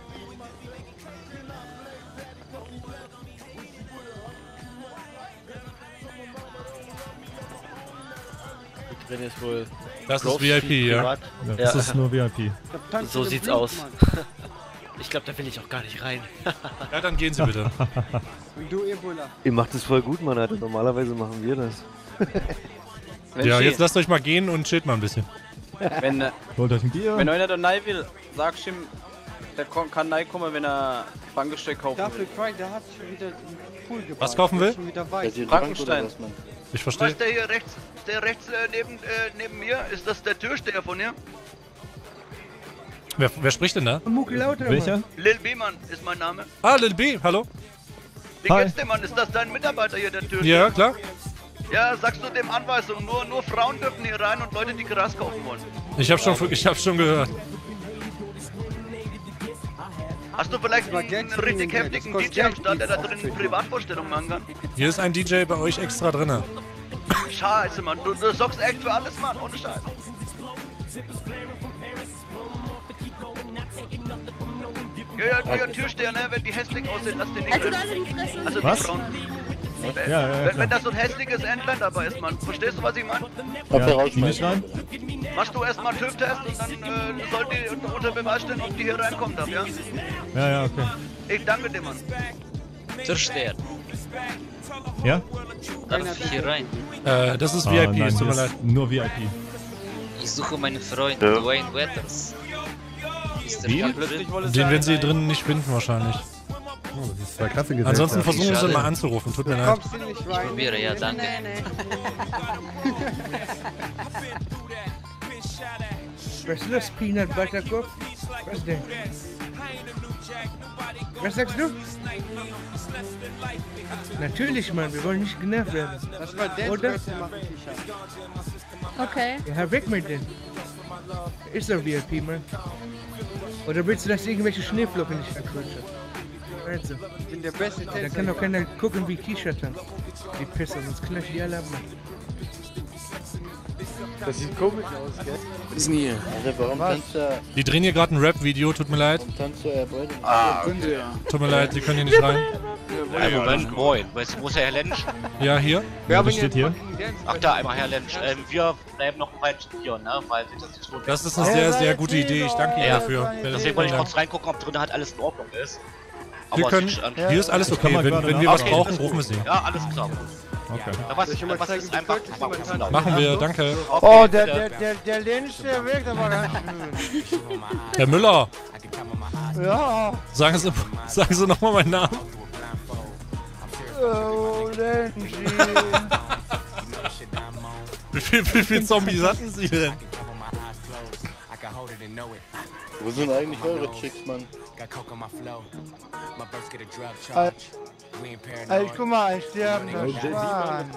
Drin ist wohl.
Das ist V I P, ja.
Ja, das ist nur V I P.
So sieht's aus. Ich glaube, da will ich auch gar nicht rein.
Ja, dann gehen Sie bitte.
Du Ebola.
Ihr macht es voll gut, Mann, Alter. Normalerweise machen wir das.
Ja, jetzt lasst euch mal gehen und chillt mal ein bisschen.
Wenn, äh,
Holt euch ein Bier.
wenn einer da rein will, sagst du ihm, der kon- kann reinkommen, wenn er Bankgestell kaufen
Dafür
will.
Craig, der hat schon wieder den Pool gebaut.
Was kaufen will?
Schon wieder weiß.
Frankenstein.
Ich verstehe.
Was der hier rechts, der rechts äh, neben, äh, neben mir, ist das der Türsteher von hier?
Wer, wer spricht denn da?
Mucke lauter.
Welcher?
Lil B-Mann ist mein Name.
Ah, Lil B, hallo.
Wie
Hi.
geht's dem Mann? Ist das dein Mitarbeiter hier, der Türsteher?
Ja, klar.
Ja, sagst du dem Anweisung, nur, nur Frauen dürfen hier rein und Leute, die Gras kaufen wollen.
Ich hab schon, ich hab schon gehört.
Hast du vielleicht einen richtig heftigen D J am Start, der da drin Privatvorstellungen machen kann?
Hier ist ein D J bei euch extra drinne.
Scheiße, Mann, du, du sorgst echt für alles, Mann, ohne Scheiß. Ja, ja, ja, Türsteher, ne, wenn die hässlich aussehen, lass den nicht
Also,
rein.
da die Fresse.
Also
Was?
die Frauen. Wenn,
Ja, ja, ja,
wenn,
klar.
wenn da so ein hässliches Entlein dabei ist, Mann, verstehst du, was ich meine?
Ja, die nicht rein?
Machst du erstmal einen TÜV-Test und dann äh, soll die unter, unter Beweis stellen, ob die hier reinkommen darf, ja?
Ja, ja, okay.
Ich danke dir, Mann.
Türsteher.
Ja?
Darf ich hier rein?
Äh, das ist
Ah,
V I P,
nein,
es tut mir
hier
leid.
ist nur V I P.
Ich suche meinen Freund,
Ja.
Dwayne Weathers. Ist der
Wie?
hier
Plötzlich
drin?
wollte
Den werden sie
sein,
drinnen nicht finden wahrscheinlich.
Oh, das ist zwei klasse Gesellschaft.
Ansonsten versuchen sie
Schade.
mal anzurufen, tut mir leid.
Kommst du nicht
Ich
rein?
probiere, ja, danke.
Was ist das, Peanut Butter Cup? Was denn? Was sagst du? Natürlich, Mann, wir wollen nicht genervt werden.
Das war Dance
Oder?
Wrestling machen T-Shirt.
Okay.
Ja, weg mit denen. Ist doch V I P, Mann. Oder willst du, dass irgendwelche Schneeflocken nicht verquetschen? Also,
Ich bin der beste
da
Tänzer.
kann doch keiner gucken, wie ich T-Shirt tanzt. Die Pisser, sonst knall ich die alle ab, Mann.
Das sieht komisch aus, gell?
Was ist denn hier?
Alter, warum tanzt er?
Die drehen hier gerade ein Rap-Video, tut mir leid.
Warum tanzt er beide?
Ah,
okay.
Tut mir leid, sie können hier nicht rein.
Moin, moin. Weißt du, wo ist Herr Lensch?
Ja, hier.
Ja, das steht hier.
Ach, da einmal Herr Lensch. Ähm, wir bleiben noch ein Weilchen hier, ne? Weil sich das nicht so.
Das ist eine sehr, sehr gute Idee. Ich danke Ihnen
Ja.
dafür.
Deswegen wollte ich kurz reingucken, ob drin halt alles in Ordnung ist.
Wir
es
können,
sieht an-
hier ist alles
Kann
okay.
man
Wenn,
gerade
wenn wir was
Okay,
brauchen,
ist
rufen wir
gut.
sie.
Ja, alles klar.
Okay.
Da was, was ist einfach, aber
Machen wir, danke.
Oh, der, der, der, der Lynch, der wirkt aber ganz schön.
Herr Müller,
Ja.
sagen Sie, sagen Sie nochmal meinen Namen.
Oh, Lynch.
Wie viele wie viel Zombies hatten Sie denn?
Wo sind eigentlich eure Chicks, Mann?
Al- Alter, guck mal, ein sterbender Schwan.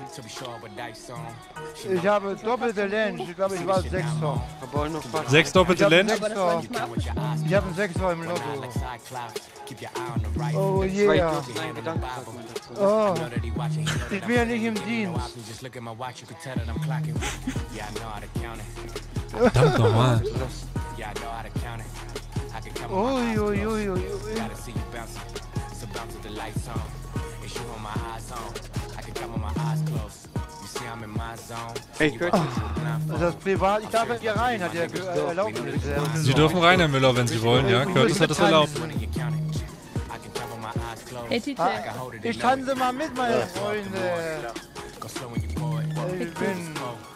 Ich habe doppelte Lynch. Ich glaube, ich war Sechster.
Sechs doppelte
Ich hab einen
Lynch?
Sechser. Ich habe einen Sechser im Lotto. Oh yeah. Oh. Ich bin ja nicht im Dienst.
Verdammt nochmal.
Ui, ui, ui, ui.
Hey, Curtis.
Das ist privat. Ich darf hier rein, hat er ge- äh, erlaubt.
Sie dürfen rein, Herr Müller, wenn Sie wollen, ja. Curtis hat es erlaubt.
Hey, T J.
Ah, ich tanze mal mit, meine Freunde. Ich bin...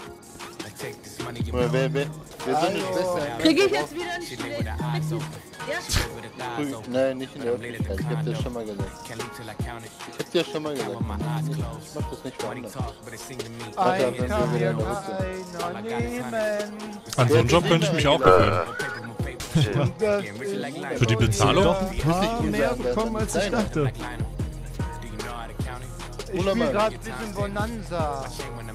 Wer, wer, wer, wer sind die Schwestern?
Krieg ich jetzt wieder einen Schläger? Ja?
Früh- Nein, nicht in der Öffentlichkeit. Ich hab dir schon mal gesagt. Ich hab dir schon mal gesagt. Ich mach das nicht für andere. Warte,
Ein
wenn
kann
wir wieder
mir
in der Hose sind.
keiner nehmen.
An so einen Job könnte ich mich auch gewöhnen. Für die Bezahlung?
Doch ein paar mehr bekommen, als ich dachte.
Ich spiel gerade ein bisschen Bonanza.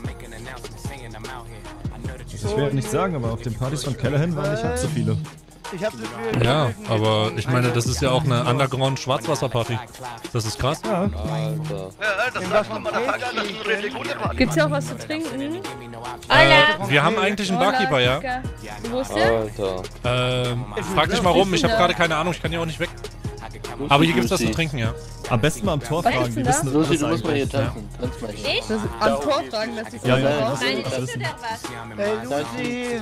Ich werde nicht sagen, aber auf den Partys von Callahan waren nicht halb so viele.
Ich hab das Gefühl,
Ja, aber ich meine, das ist ja auch eine Underground-Schwarzwasser-Party. Das ist krass.
Ja.
Alter.
Ja, das sagst du mal, das ist eine richtig gute Party.
Gibt's hier auch was zu trinken?
Äh, wir haben eigentlich einen Barkeeper, ja.
Wo ist der?
Alter.
Ähm, frag dich mal rum, ich habe gerade keine Ahnung, ich kann hier auch nicht weg. Aber hier gibt's was zu trinken, ja.
Am besten mal am Tor
Was
fragen,
ist
die
denn
wissen
Lucy,
das
du musst mal hier
eigentlich.
tanzen. Tanz mal hier.
Ich? Das am Tor fragen, dass ich so
Ja, ja,
raus.
das
Nein,
ist das
ich
wissen.
Hey Lucy!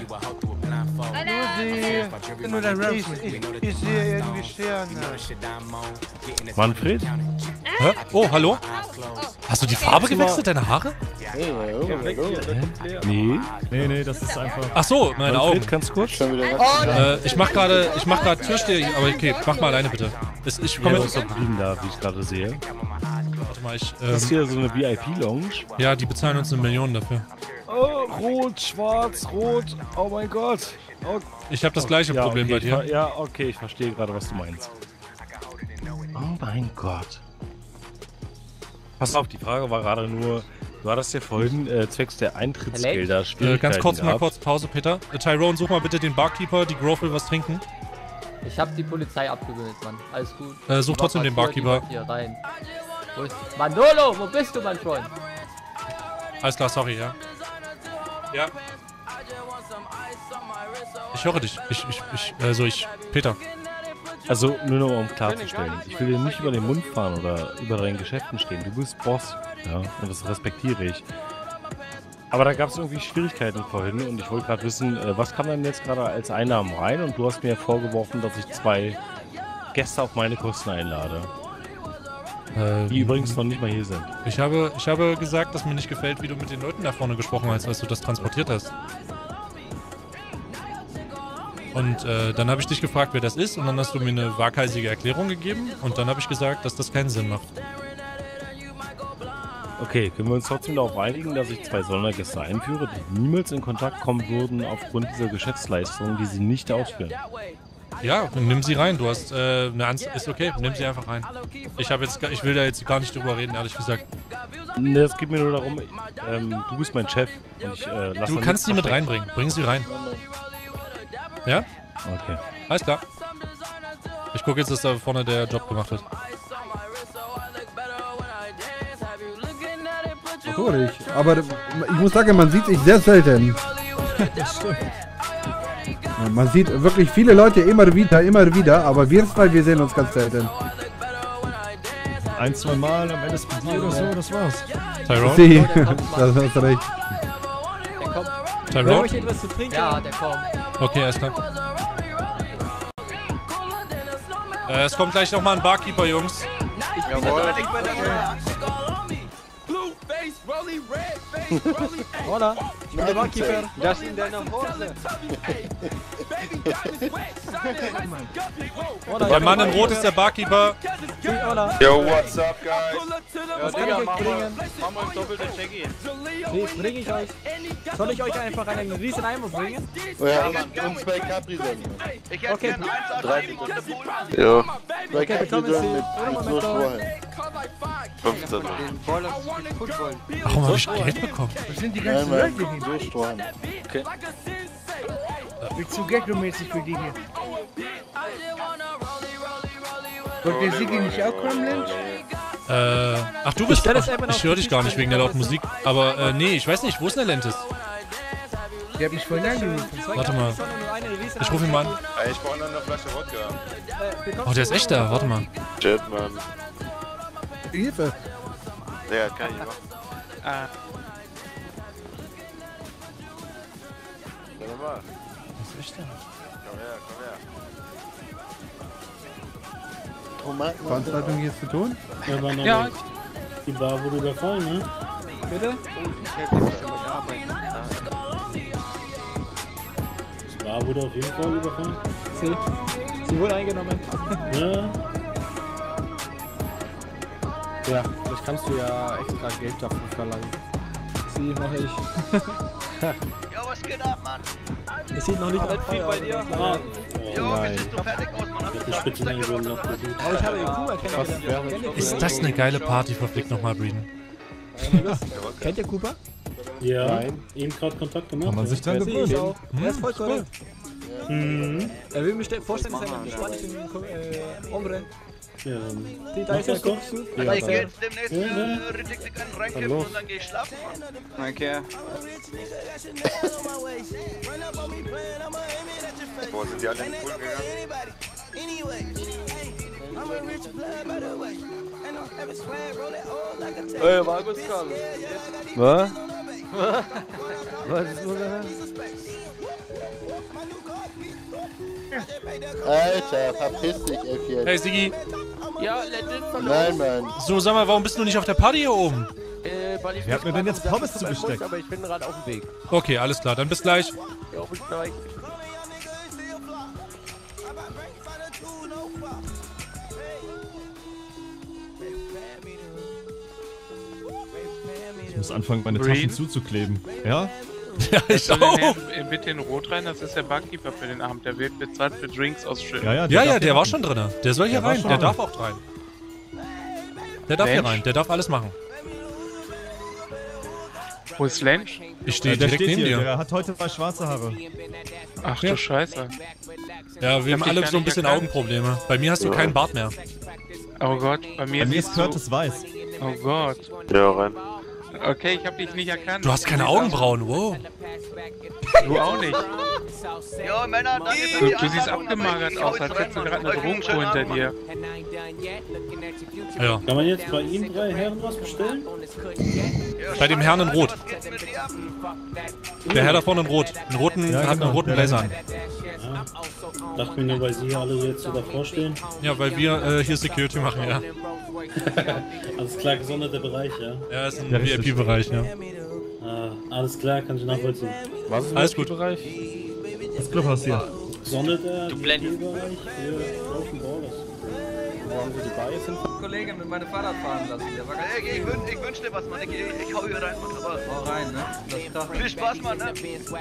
Lucy! Nur dein ich, ich, ich sehe irgendwie Sterne.
Manfred?
Hä? Oh, hallo? Hast du die Farbe gewechselt, deine Haare?
Hey, hallo, hallo.
Nee. Nee, nee, das ist einfach...
Ach so, meine Augen.
Ganz kurz.
Schon wieder was?
Äh, ich mach gerade, ich mach gerade Türsteher, aber okay, mach mal alleine bitte. Ich, ich komme
Ja,
jetzt.
was ist verblieben da, wie ich gerade sehe?
Warte mal, ich.
Das ist
Ähm,
hier so eine V I P-Lounge.
ja, die bezahlen uns eine Million dafür.
Oh, rot, schwarz, rot. Oh mein Gott. Oh.
Ich habe das gleiche
ja,
Problem
okay,
bei dir.
Ich, ja, okay, ich verstehe gerade, was du meinst. Oh mein Gott. Pass auf, die Frage war gerade nur, du hattest ja vorhin äh, zwecks der Eintrittsgelder
Äh,
Schwierigkeiten
ganz kurz mal
gehabt.
kurz Pause, Peter. Äh, Tyrone, such mal bitte den Barkeeper, die Grove will was trinken.
Ich hab die Polizei abgewöhnt, Mann. Alles gut.
Äh, such
Ich mach
trotzdem
mal
den
hier,
Barkeeper.
die Hier rein. Wo ist Manolo, wo bist du, mein Freund?
Alles klar, sorry, ja. Ja. Ich höre dich. Ich, ich, ich, also ich, Peter.
Also nur noch um klarzustellen, ich will dir nicht über den Mund fahren oder über deinen Geschäften stehen. Du bist Boss, ja, und das respektiere ich. Aber da gab es irgendwie Schwierigkeiten vorhin und ich wollte gerade wissen, äh, was kam denn jetzt gerade als Einnahmen rein? Und du hast mir vorgeworfen, dass ich zwei Gäste auf meine Kosten einlade.
Äh,
Die übrigens noch nicht mal hier sind.
Ich habe, ich habe gesagt, dass mir nicht gefällt, wie du mit den Leuten da vorne gesprochen hast, als du das transportiert hast. Und äh, dann habe ich dich gefragt, wer das ist, und dann hast du mir eine waghalsige Erklärung gegeben, und dann habe ich gesagt, dass das keinen Sinn macht.
Okay, können wir uns trotzdem darauf einigen, dass ich zwei Sondergäste einführe, die niemals in Kontakt kommen würden aufgrund dieser Geschäftsleistungen, die sie nicht ausführen?
Ja, nimm sie rein. Du hast äh, eine Anz ist okay, nimm sie einfach rein. Ich habe jetzt, ich will da jetzt gar nicht drüber reden, ehrlich gesagt.
Ne, es geht mir nur darum, ähm, du bist mein Chef und ich äh, lass
Du kannst sie mit reinbringen. Bring sie rein. Ja?
Okay.
Alles klar. Ich gucke jetzt, dass da vorne der Job gemacht wird.
Natürlich. Aber ich muss sagen, man sieht sich sehr selten.
Das stimmt.
Man sieht wirklich viele Leute immer wieder, immer wieder, aber wir zwei, wir sehen uns ganz selten.
Ein, zwei Mal am Ende mit dir oder so, das war's.
Tyrone?
Sie, das hast recht.
Der kommt.
Tyrone?
Brauche ich etwas zu trinken? Ja, der kommt.
Okay, alles klar. Äh, es kommt gleich nochmal ein Barkeeper, Jungs.
Jawohl.
Oder? Ich bin der Barkeeper.
Das in deiner Hose.
Der Mann in Rot ist der Barkeeper.
Yo, what's up, guys?
Ja, Digga, mach mal, mach mal doppelte Jackie.
Nee, bring ich euch. Soll ich euch einfach einen riesen Eimer bringen?
Oh ja, und zwei Capri-Sonnen.
Ich hätte
Okay.
gern eins
Drei
an einem und eine Pool.
Ja. Zwei
Okay, bekommen
Capri-Sonnen
Sie.
mit, mit so Strohhalm.
fünfzehn.
Den Boiler kaputt wollen.
Warum habe ich Geld bekommen?
Was sind die
Nein,
ganzen
Mann,
Leute hier?
so Strohhalm.
Okay.
Bist zu ghetto-mäßig für die hier? Wollt ihr Siggi nicht auch kommen, Lynch?
Äh, ach du bist,
stell das
ach,
einfach noch
ich höre dich gar nicht wegen der lauten Musik. Aber äh, nee, ich weiß nicht, wo ist denn der Lentis?
Der hat mich vorhin angerufen.
Warte mal. Ich rufe ihn mal an.
Ey, ich brauche noch eine Flasche Wodka.
Oh, der ist echt da, warte mal.
Shit, Mann.
Hilfe.
Ja, kann ich machen.
Ah.
Warte mal.
Was ist echt da?
Komm her, komm her. Tomaten.
Veranstaltung hier zu tun?
Ja, war noch
Ja.
die Bar wurde überfallen, ne?
Bitte?
Ich hätte mich schon gearbeitet.
Die Bar wurde auf jeden Fall überfallen.
Sie. Sie wurde eingenommen.
Ja.
Ja, vielleicht kannst du ja extra Geld dafür verlangen. Sie mache ich.
Ja, was geht ab, Mann?
Es sieht noch nicht
Kommt viel bei dir?
Ah.
Jo, wir sind so fertig aus, man.
Die Spitzenlänge wurden noch besucht. Aber ich habe den Kuba kennengelernt.
Ist das eine geile Party, verflickt nochmal, Breeden.
Kennt ihr Cooper?
Ja,
Nein.
eben gerade Kontakt gemacht.
Kann man sich dann
gewöhnen.
gewöhnen.
Hm, er ist voll korrekt.
Mhm.
Er will mich vorstellen, dass er einen spanischen äh, Hombre.
Ja, dann
Die da
mach
ist er
das doch.
guckst du.
Ja,
Ich
dann-
geh jetzt demnächst
Ja, ne?
äh, richtig dick einen
Dann
reinkippen
los.
und dann geh ich schlafen, Mann.
Okay.
Boah, sind die alle in den Pool gegangen?
Ey, Markus Karl.
Was? Was ist nur da?
Alter, verpiss dich, F jetzt.
Hey, Sigi.
Ja, Legend
Nein, Mann.
So, sag mal, warum bist du nicht auf der Party hier oben?
Äh, weil ich
Wer hat mir denn jetzt Pommes zugesteckt?
Aber ich bin gerade auf dem Weg.
Okay, alles klar, dann bis gleich.
Ja, bis gleich.
Ich muss anfangen, meine
Green?
Taschen zuzukleben. Ja?
Ja, ich
soll
auch.
den Herrn bitte in Rot rein, das ist der Barkeeper für den Abend. Der wird bezahlt für Drinks ausschütten.
Ja, ja,
Ja, ja, der war schon drin. Der soll hier
Der war
rein,
schon
der
drin.
darf auch rein. Der darf hier
Lensch?
rein, der darf alles machen.
Wo ist Lensch?
Ich stehe
Ja, der
direkt
steht
neben
hier.
dir.
Der hat heute mal schwarze Haare.
Ach
Ja.
du Scheiße.
Ja, wir haben
Hab dich
alle
gar
so ein
nicht
bisschen
erkannt.
Augenprobleme. Bei mir hast du keinen Bart mehr.
Oh Gott, bei mir,
Bei mir
siehst
ist Curtis weiß.
du... Oh Gott.
Ja, rein.
Okay, ich hab dich nicht erkannt.
Du hast keine Augenbrauen, wow.
Du auch nicht.
Jo, Männer, danke für
Du,
die
du siehst
Einladung,
abgemagert
ich
aus,
hau
als
jetzt
hättest du
rein,
gerade
Mann.
eine
Euch einen
Drogenkur
schönen
hinter dir.
Ja.
Kann man jetzt bei Ihnen drei Herren was bestellen?
Bei dem Herrn in Rot. Der Herr da vorne in Rot. Einen roten,
Ja,
hat einen
genau.
roten Blazer an.
Ja. Dachte mir nur, weil Sie hier alle jetzt so davor stehen.
Ja, weil wir äh, hier Security machen, ja.
Alles klar, gesonderter Bereich, ja?
Ja, ist ein
Ja,
V I
richtig.
P-Bereich, ja.
Ah, alles klar, kann ich nachvollziehen.
Was ist
Alles gut.
Bereich?
Das Club hast hier.
Gesonderter
Du blendest.
Bereich für Open Borders.
Wo haben Sie die Bias hin?
Kollege mit meinem Fahrrad fahren lassen. Der war ganz
Ey, ich, wün ich wünsch dir was, Mann. Ich, ich hau hier rein, Mann. Aber
Hau rein, ne? Das kracht.
viel Spaß, Mann, ne?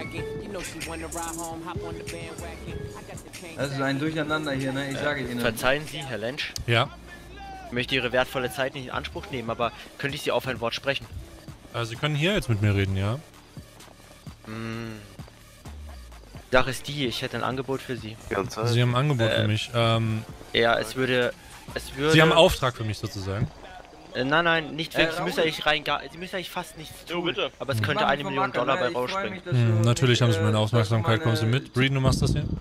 Das ist ein Durcheinander hier, ne? Ich sage Ihnen.
Verzeihen Sie, Herr Lensch.
Ja.
Ich möchte Ihre wertvolle Zeit nicht in Anspruch nehmen, aber könnte ich Sie auf ein Wort sprechen?
Also, Sie können hier jetzt mit mir reden, ja?
Hm. Die Sache ist die, ich hätte ein Angebot für Sie.
Sie haben ein Angebot
Äh,
für mich. Ähm,
Ja, es würde... Es würde...
Sie haben einen Auftrag für mich sozusagen.
Äh, nein, nein, nicht
Äh,
wirklich. Sie
Raoul.
müssen eigentlich rein, gar, Sie müssen eigentlich fast nichts tun.
bitte.
Aber es
Hm.
könnte
Machen
eine
vom
Million
Acker,
Dollar
ne?
bei
Ich freu
rausspringen.
mich, dass
Hm,
du
natürlich haben Sie meine
äh,
Aufmerksamkeit. Kommen Sie mit. Breeden, du machst das hier?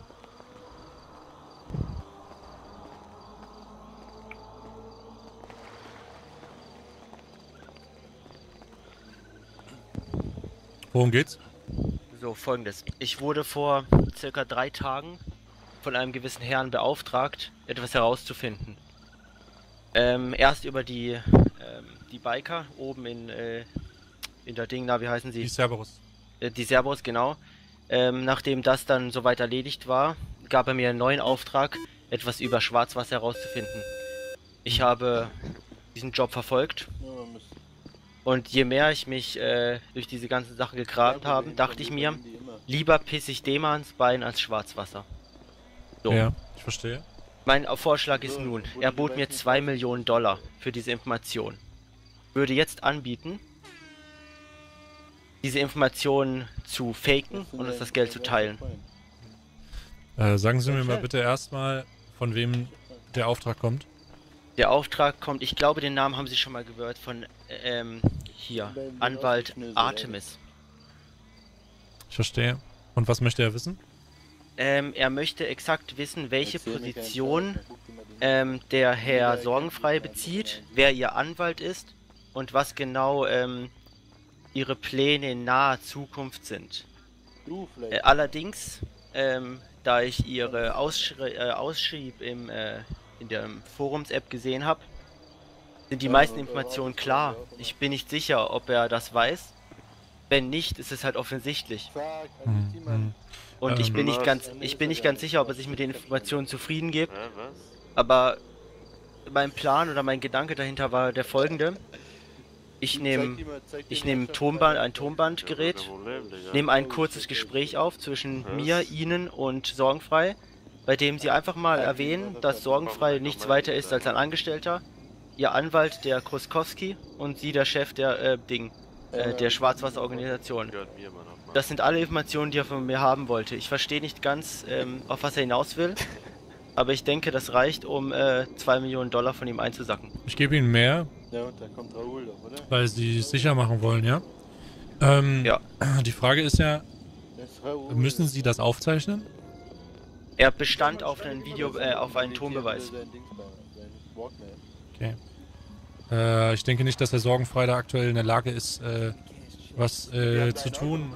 Worum geht's?
So, folgendes. Ich wurde vor circa drei Tagen von einem gewissen Herrn beauftragt, etwas herauszufinden. Ähm, erst über die, ähm, die Biker oben in, äh, in der Ding, na, wie heißen sie?
Die Cerberus.
Äh, die Cerberus, genau. Ähm, nachdem das dann soweit erledigt war, gab er mir einen neuen Auftrag, etwas über Schwarzwasser herauszufinden. Ich habe diesen Job verfolgt. Und je mehr ich mich äh, durch diese ganzen Sachen gegraben habe, dachte ich mir, lieber pisse ich dem ans Bein als Schwarzwasser. So.
Ja, ich verstehe.
Mein Vorschlag ist nun, er bot mir zwei Millionen Dollar für diese Information. Würde jetzt anbieten, diese Informationen zu faken und uns das Geld zu teilen.
Äh, sagen Sie mir mal bitte erstmal, von wem der Auftrag kommt.
Der Auftrag kommt, ich glaube, den Namen haben Sie schon mal gehört, von, ähm, hier, Anwalt Artemis.
Ich verstehe. Und was möchte er wissen?
Ähm, er möchte exakt wissen, welche Position ähm, der Herr Sorgenfrei bezieht, wer ihr Anwalt ist und was genau ähm, ihre Pläne in naher Zukunft sind. Äh, allerdings, ähm, da ich ihre Ausschri äh, Ausschrieb im, äh, in der Forums-App gesehen habe, sind die meisten Informationen klar. Ich bin nicht sicher, ob er das weiß. Wenn nicht, ist es halt offensichtlich.
Hm,
Und ich bin nicht ganz, ich bin nicht ganz sicher, ob er sich mit den Informationen zufrieden gibt. Aber mein Plan oder mein Gedanke dahinter war der folgende. Ich nehme ich nehm Tonband, ein Tonbandgerät, nehme ein kurzes Gespräch auf zwischen mir, Ihnen und Sorgenfrei, bei dem Sie einfach mal erwähnen, dass Sorgenfrei nichts weiter ist als ein Angestellter, Ihr Anwalt, der Kruskowski, und Sie, der Chef der äh, Ding, äh, der Schwarzwasserorganisation. Das sind alle Informationen, die er von mir haben wollte. Ich verstehe nicht ganz, ähm, auf was er hinaus will, aber ich denke, das reicht, um äh, zwei Millionen Dollar von ihm einzusacken.
Ich gebe Ihnen mehr,
Ja, und da kommt Raoul doch, oder?
weil Sie es sicher machen wollen, ja? Ähm,
ja.
Die Frage ist ja,
Das ist Raoul.
müssen Sie das aufzeichnen?
Er bestand auf einen Video, äh, auf einen Tonbeweis.
Okay. Äh, ich denke nicht, dass er sorgenfrei da aktuell in der Lage ist, äh, was äh, zu tun.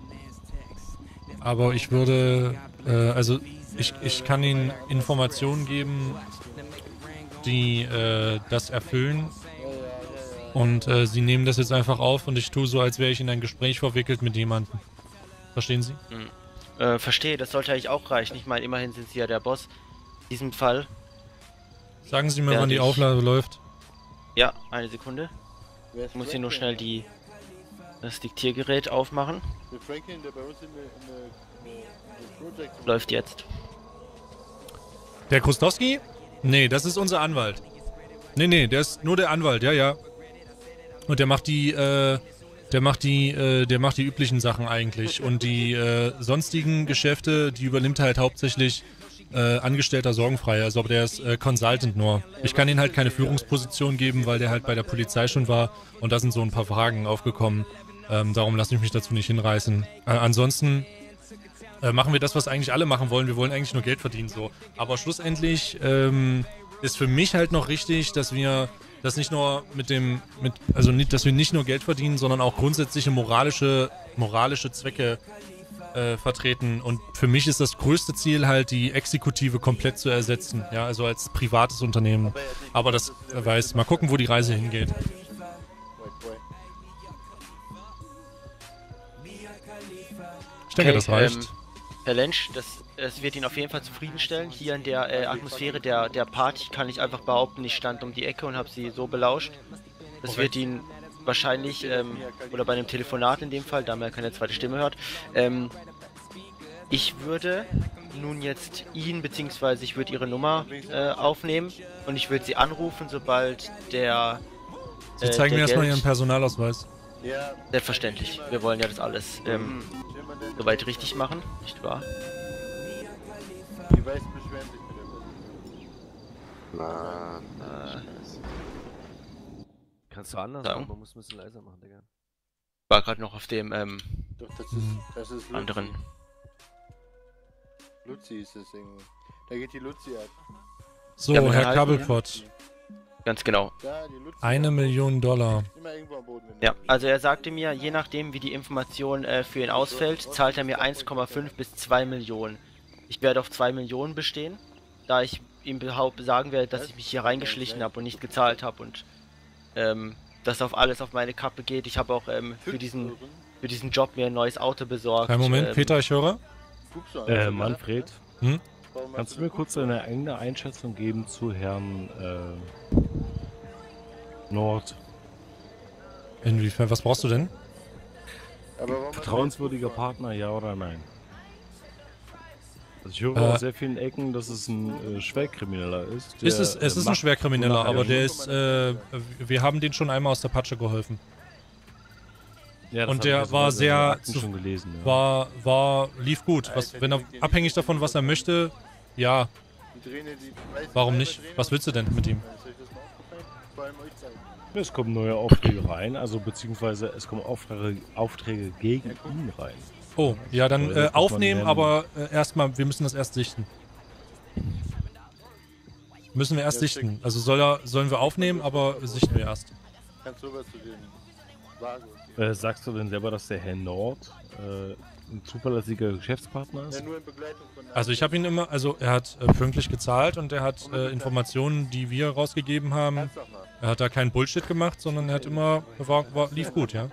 Aber ich würde, äh, also ich, ich kann Ihnen Informationen geben, die äh, das erfüllen. Und äh, Sie nehmen das jetzt einfach auf und ich tue so, als wäre ich in ein Gespräch verwickelt mit jemandem. Verstehen Sie?
Hm. Äh, verstehe, das sollte eigentlich auch reichen. Ich meine, immerhin sind Sie ja der Boss. In diesem Fall.
Sagen Sie mir,
werde
wann die
ich-
Aufnahme läuft.
Ja, eine Sekunde. Ich muss hier nur schnell die das Diktiergerät aufmachen.
Der Franklin, der bei uns in der, in der, in der Project...
Läuft jetzt.
Der Krustowski? Nee, das ist unser Anwalt. Nee, nee, der ist nur der Anwalt, ja, ja. Und der macht die, äh, der macht die, äh, der macht die üblichen Sachen eigentlich. Und die, äh, sonstigen Geschäfte, die übernimmt halt hauptsächlich, äh, Angestellter sorgenfrei. Also, aber der ist, äh, Consultant nur. Ich kann ihm halt keine Führungsposition geben, weil der halt bei der Polizei schon war. Und da sind so ein paar Fragen aufgekommen. Ähm, darum lasse ich mich dazu nicht hinreißen. Äh, ansonsten, äh, machen wir das, was eigentlich alle machen wollen. Wir wollen eigentlich nur Geld verdienen, so. Aber schlussendlich, ähm, ist für mich halt noch richtig, dass wir das nicht nur mit dem, mit, also nicht, dass wir nicht nur Geld verdienen, sondern auch grundsätzliche moralische, moralische Zwecke äh, vertreten. Und für mich ist das größte Ziel halt, die Exekutive komplett zu ersetzen, ja, also als privates Unternehmen. Aber das äh, weiß, mal gucken, wo die Reise hingeht. Ich denke,
Okay,
das reicht.
Ähm, Herr Lensch, das, das wird ihn auf jeden Fall zufriedenstellen. Hier in der äh, Atmosphäre der, der Party kann ich einfach behaupten, ich stand um die Ecke und habe sie so belauscht. Das
Korrekt.
wird ihn wahrscheinlich, ähm, oder bei einem Telefonat in dem Fall, da man ja keine zweite Stimme hört, ähm, ich würde nun jetzt ihn, beziehungsweise ich würde ihre Nummer äh, aufnehmen und ich würde sie anrufen, sobald der...
Sie
äh,
zeigen
der
mir erstmal
Geld-
Ihren Personalausweis.
Selbstverständlich. Wir wollen ja das alles ähm, soweit richtig machen, nicht wahr?
Die Weiß beschweren sich mit der
Mann.
Äh,
Kannst du anders
Sagen.
machen, man muss ein bisschen leiser machen, Digga.
war gerade noch auf dem ähm,
Doch, das ist, das ist Luzi.
anderen.
Luzi ist das irgendwie. Da geht die Luzi ab.
So,
Ja, mit
Herr
Erhalten,
Kabelpott.
Ganz genau.
Da, die Luzi.
Eine Million Dollar.
Immer irgendwo am Boden.
Ja, also er sagte mir, je nachdem wie die Information äh, für ihn ausfällt, zahlt er mir eins Komma fünf bis zwei Millionen. Ich werde auf zwei Millionen bestehen, da ich ihm behaupt sagen werde, dass ich mich hier reingeschlichen habe und nicht gezahlt habe und ähm, das auf alles auf meine Kappe geht. Ich habe auch ähm, für diesen für diesen Job mir ein neues Auto besorgt.
Einen Moment,
ähm,
Peter, ich höre.
Äh, Manfred,
Hm?
kannst du mir kurz eine eigene Einschätzung geben zu Herrn äh, Nord?
Inwiefern, was brauchst du denn?
Vertrauenswürdiger Partner, ja oder nein? Also ich höre
Äh,
aus sehr vielen Ecken, dass es ein äh, Schwerkrimineller ist.
Ist es,
der,
es
äh,
ist ein
macht-
Schwerkrimineller,
macht-
aber der ist, äh, wir haben den schon einmal aus der Patsche geholfen.
Ja, das
Und
hab ich
der
ja
war
sogar in den
sehr,
Akten
zu,
schon gelesen, ja.
war, war, lief gut. Was, wenn er, abhängig davon, was er möchte, ja. Warum nicht? Was willst du denn mit ihm?
Es kommen neue Aufträge rein, also beziehungsweise es kommen Aufträge, Aufträge gegen ihn rein.
Oh, ja, dann
Oder
äh,
das muss man
aufnehmen,
nennen.
aber äh, erstmal, wir müssen das erst sichten. Müssen wir erst sichten. Also soll er, sollen wir aufnehmen, aber sichten wir erst.
Kannst du rüber zu den Vago.
Äh, sagst du denn selber, dass der Herr Nord äh, ein zuverlässiger Geschäftspartner ist?
Ja, nur in Begleitung von...
Also ich habe ihn immer, also er hat äh, pünktlich gezahlt und er hat äh, Informationen, die wir rausgegeben haben. Er hat da keinen Bullshit gemacht, sondern er hat immer, war, war, lief gut, ja.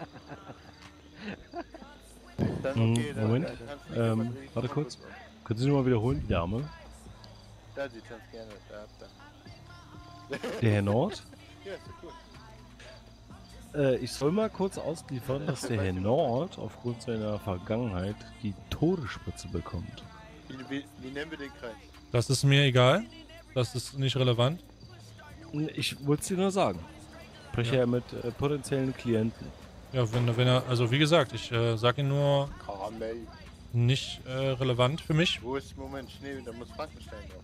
Hm, Moment, ähm, warte kurz. Können Sie nochmal wiederholen, die Dame?
Da sieht ganz gerne, da, da.
Der Herr Nord?
Ja, ist ja cool.
Äh, ich soll mal kurz ausliefern, dass der Herr Nord aufgrund seiner Vergangenheit die Todesspritze bekommt.
Wie, wie, wie nennen wir den Kreis?
Das ist mir egal. Das ist nicht relevant.
Ich wollte es dir nur sagen. Ich spreche ja, ja mit äh, potenziellen Klienten.
Ja, wenn, wenn er, also wie gesagt, ich äh, sage ihn nur,
Karamell.
Nicht äh, relevant für mich.
Wo ist im Moment Schnee? Da muss Frankenstein drauf.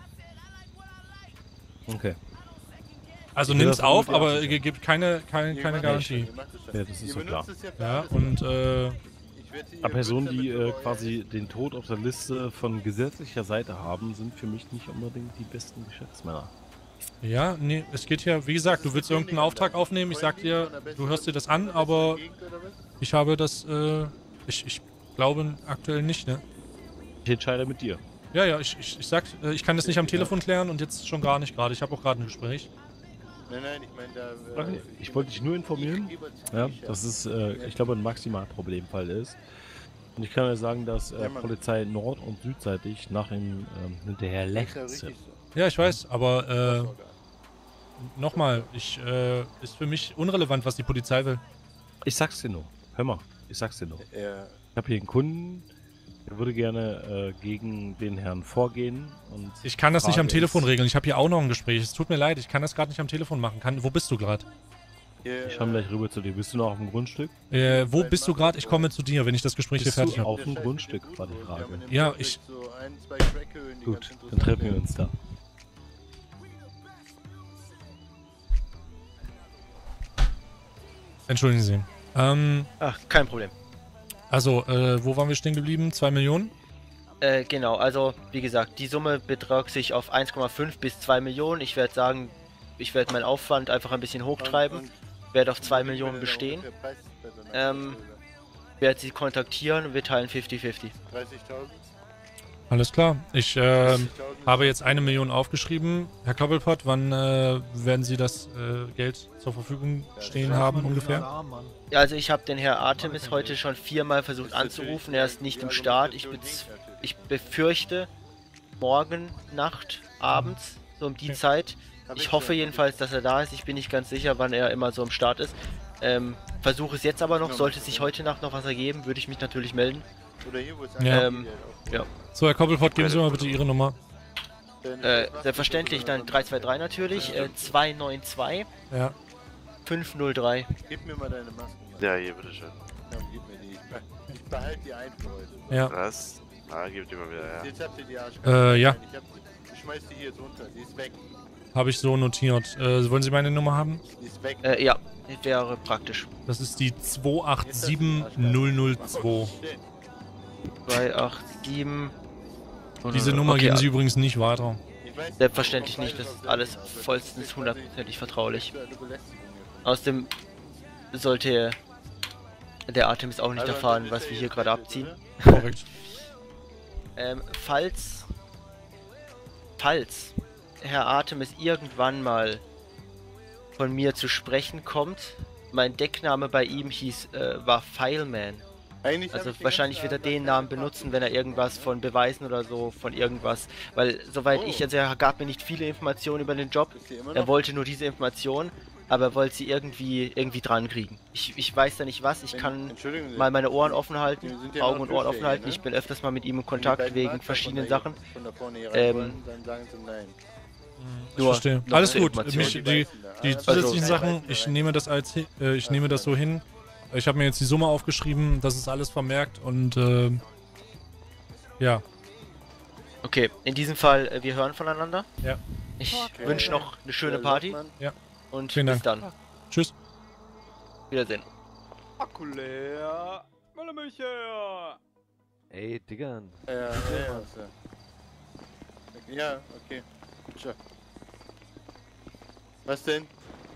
Okay.
Also nimm es auf, aber es gibt keine, keine, keine Garantie.
Ja, das ist so klar.
Ja, und äh...
Aber Personen, die äh, quasi den Tod auf der Liste von gesetzlicher Seite haben, sind für mich nicht unbedingt die besten Geschäftsmänner.
Ja, nee, es geht hier, wie gesagt, du willst irgendeinen Auftrag aufnehmen, ich sag dir, du hörst dir das an, aber ich habe das, äh, ich, ich glaube aktuell nicht, ne?
Ich entscheide mit dir.
Ja, ja, ich, ich, ich sag, äh, ich kann das nicht am Telefon klären und jetzt schon gar nicht gerade, ich habe auch gerade ein Gespräch.
Nein, nein, ich meine da...
Äh, ich wollte dich nur informieren, ja, dass es, äh, ich glaube, ein Maximalproblemfall ist. Und ich kann ja sagen, dass äh, Polizei nord- und südseitig nach ihm ähm, hinterher lächzt.
Ja, ich weiß, aber äh, nochmal, ich, äh, ist für mich unrelevant, was die Polizei will.
Ich sag's dir nur. Hör mal, ich sag's dir nur.
Ja.
Ich habe hier einen Kunden, der würde gerne äh, gegen den Herrn vorgehen. Und
ich kann das
Frage
nicht am Telefon
ist,
regeln. Ich habe hier auch noch ein Gespräch. Es tut mir leid, ich kann das gerade nicht am Telefon machen. Kann, wo bist du gerade?
Ich komme gleich rüber zu dir. Bist du noch auf dem Grundstück?
Äh, wo bist du gerade? Ich komme zu dir, wenn ich das Gespräch
bist
hier fertig
du
habe.
auf dem Grundstück, war die Frage.
Ja, ich...
Gut, dann treffen wir uns da.
Entschuldigen Sie. Ähm,
Ach, kein Problem.
Also, äh, wo waren wir stehen geblieben? Zwei Millionen?
Äh, genau, also, wie gesagt, die Summe betrug sich auf eins Komma fünf bis zwei Millionen. Ich werde sagen, ich werde meinen Aufwand einfach ein bisschen hochtreiben. Werde auf zwei Millionen bestehen. Ähm, werde sie kontaktieren und wir teilen fünfzig fünfzig.
dreißigtausend?
Alles klar. Ich äh, habe jetzt eine Million aufgeschrieben. Herr Koppelpott, wann äh, werden Sie das äh, Geld zur Verfügung stehen haben ungefähr?
Ja, also ich habe den Herr Artemis heute schon viermal versucht anzurufen. Er ist nicht im Start. Ich, ich befürchte morgen, Nacht, abends, so um die Zeit. Ich hoffe jedenfalls, dass er da ist. Ich bin nicht ganz sicher, wann er immer so im Start ist. Ähm, versuche es jetzt aber noch. Sollte sich heute Nacht noch was ergeben, würde ich mich natürlich melden.
Ja.
Ähm, ja.
So, Herr Koppelpott, geben Sie mal bitte Ihre Nummer.
Äh, selbstverständlich, dann drei zwei drei natürlich, äh, zwei neun zwei
Ja.
fünf null drei.
Gib mir mal deine Masken.
Ja, hier, bitteschön.
Ja, gib mir die. Ich behalte die ein für heute.
Ja.
Was? Ah, gib die mal wieder, ja.
Jetzt habt ihr die Arschkarte.
Äh, ja.
Ich, hab, ich schmeiß die hier jetzt runter, die ist weg.
Habe ich so notiert. Äh, wollen Sie meine Nummer haben?
Die ist weg.
Äh, ja, wäre praktisch.
Das ist die zwei acht sieben null null zwei.
zwei acht sieben.
Diese Nummer
okay,
geben Sie übrigens nicht weiter.
Selbstverständlich nicht, das ist alles vollstens hundertprozentig vertraulich. Außerdem sollte der Artemis auch nicht erfahren, was wir hier gerade abziehen.
Korrekt.
ähm, falls, falls Herr Artemis irgendwann mal von mir zu sprechen kommt, mein Deckname bei ihm hieß, äh, war Fileman. Also wahrscheinlich wird er den Namen benutzen, wenn er irgendwas von Beweisen oder so, von irgendwas, weil soweit ich, also er gab mir nicht viele Informationen über den Job, er wollte nur diese Information, aber er wollte sie irgendwie irgendwie dran kriegen. Ich, ich weiß da nicht was, ich kann mal meine Ohren offen halten, Augen und Ohren offen halten, ich bin öfters mal mit ihm in Kontakt wegen verschiedenen Sachen. Ähm,
Ich verstehe. Alles gut. Mich, die, die zusätzlichen Sachen, ich nehme das als, äh, ich nehme das so hin. Ich habe mir jetzt die Summe aufgeschrieben, das ist alles vermerkt und äh, ja.
Okay, in diesem Fall, äh, wir hören voneinander.
Ja.
Ich okay. wünsche noch eine schöne Party.
Ja.
Und
Vielen
bis
Dank.
dann.
Tschüss.
Wiedersehen.
Akku leer. Mal mich her.
Ey, Digga.
Ja, ja, ja. Ja, okay. Tja. Was denn?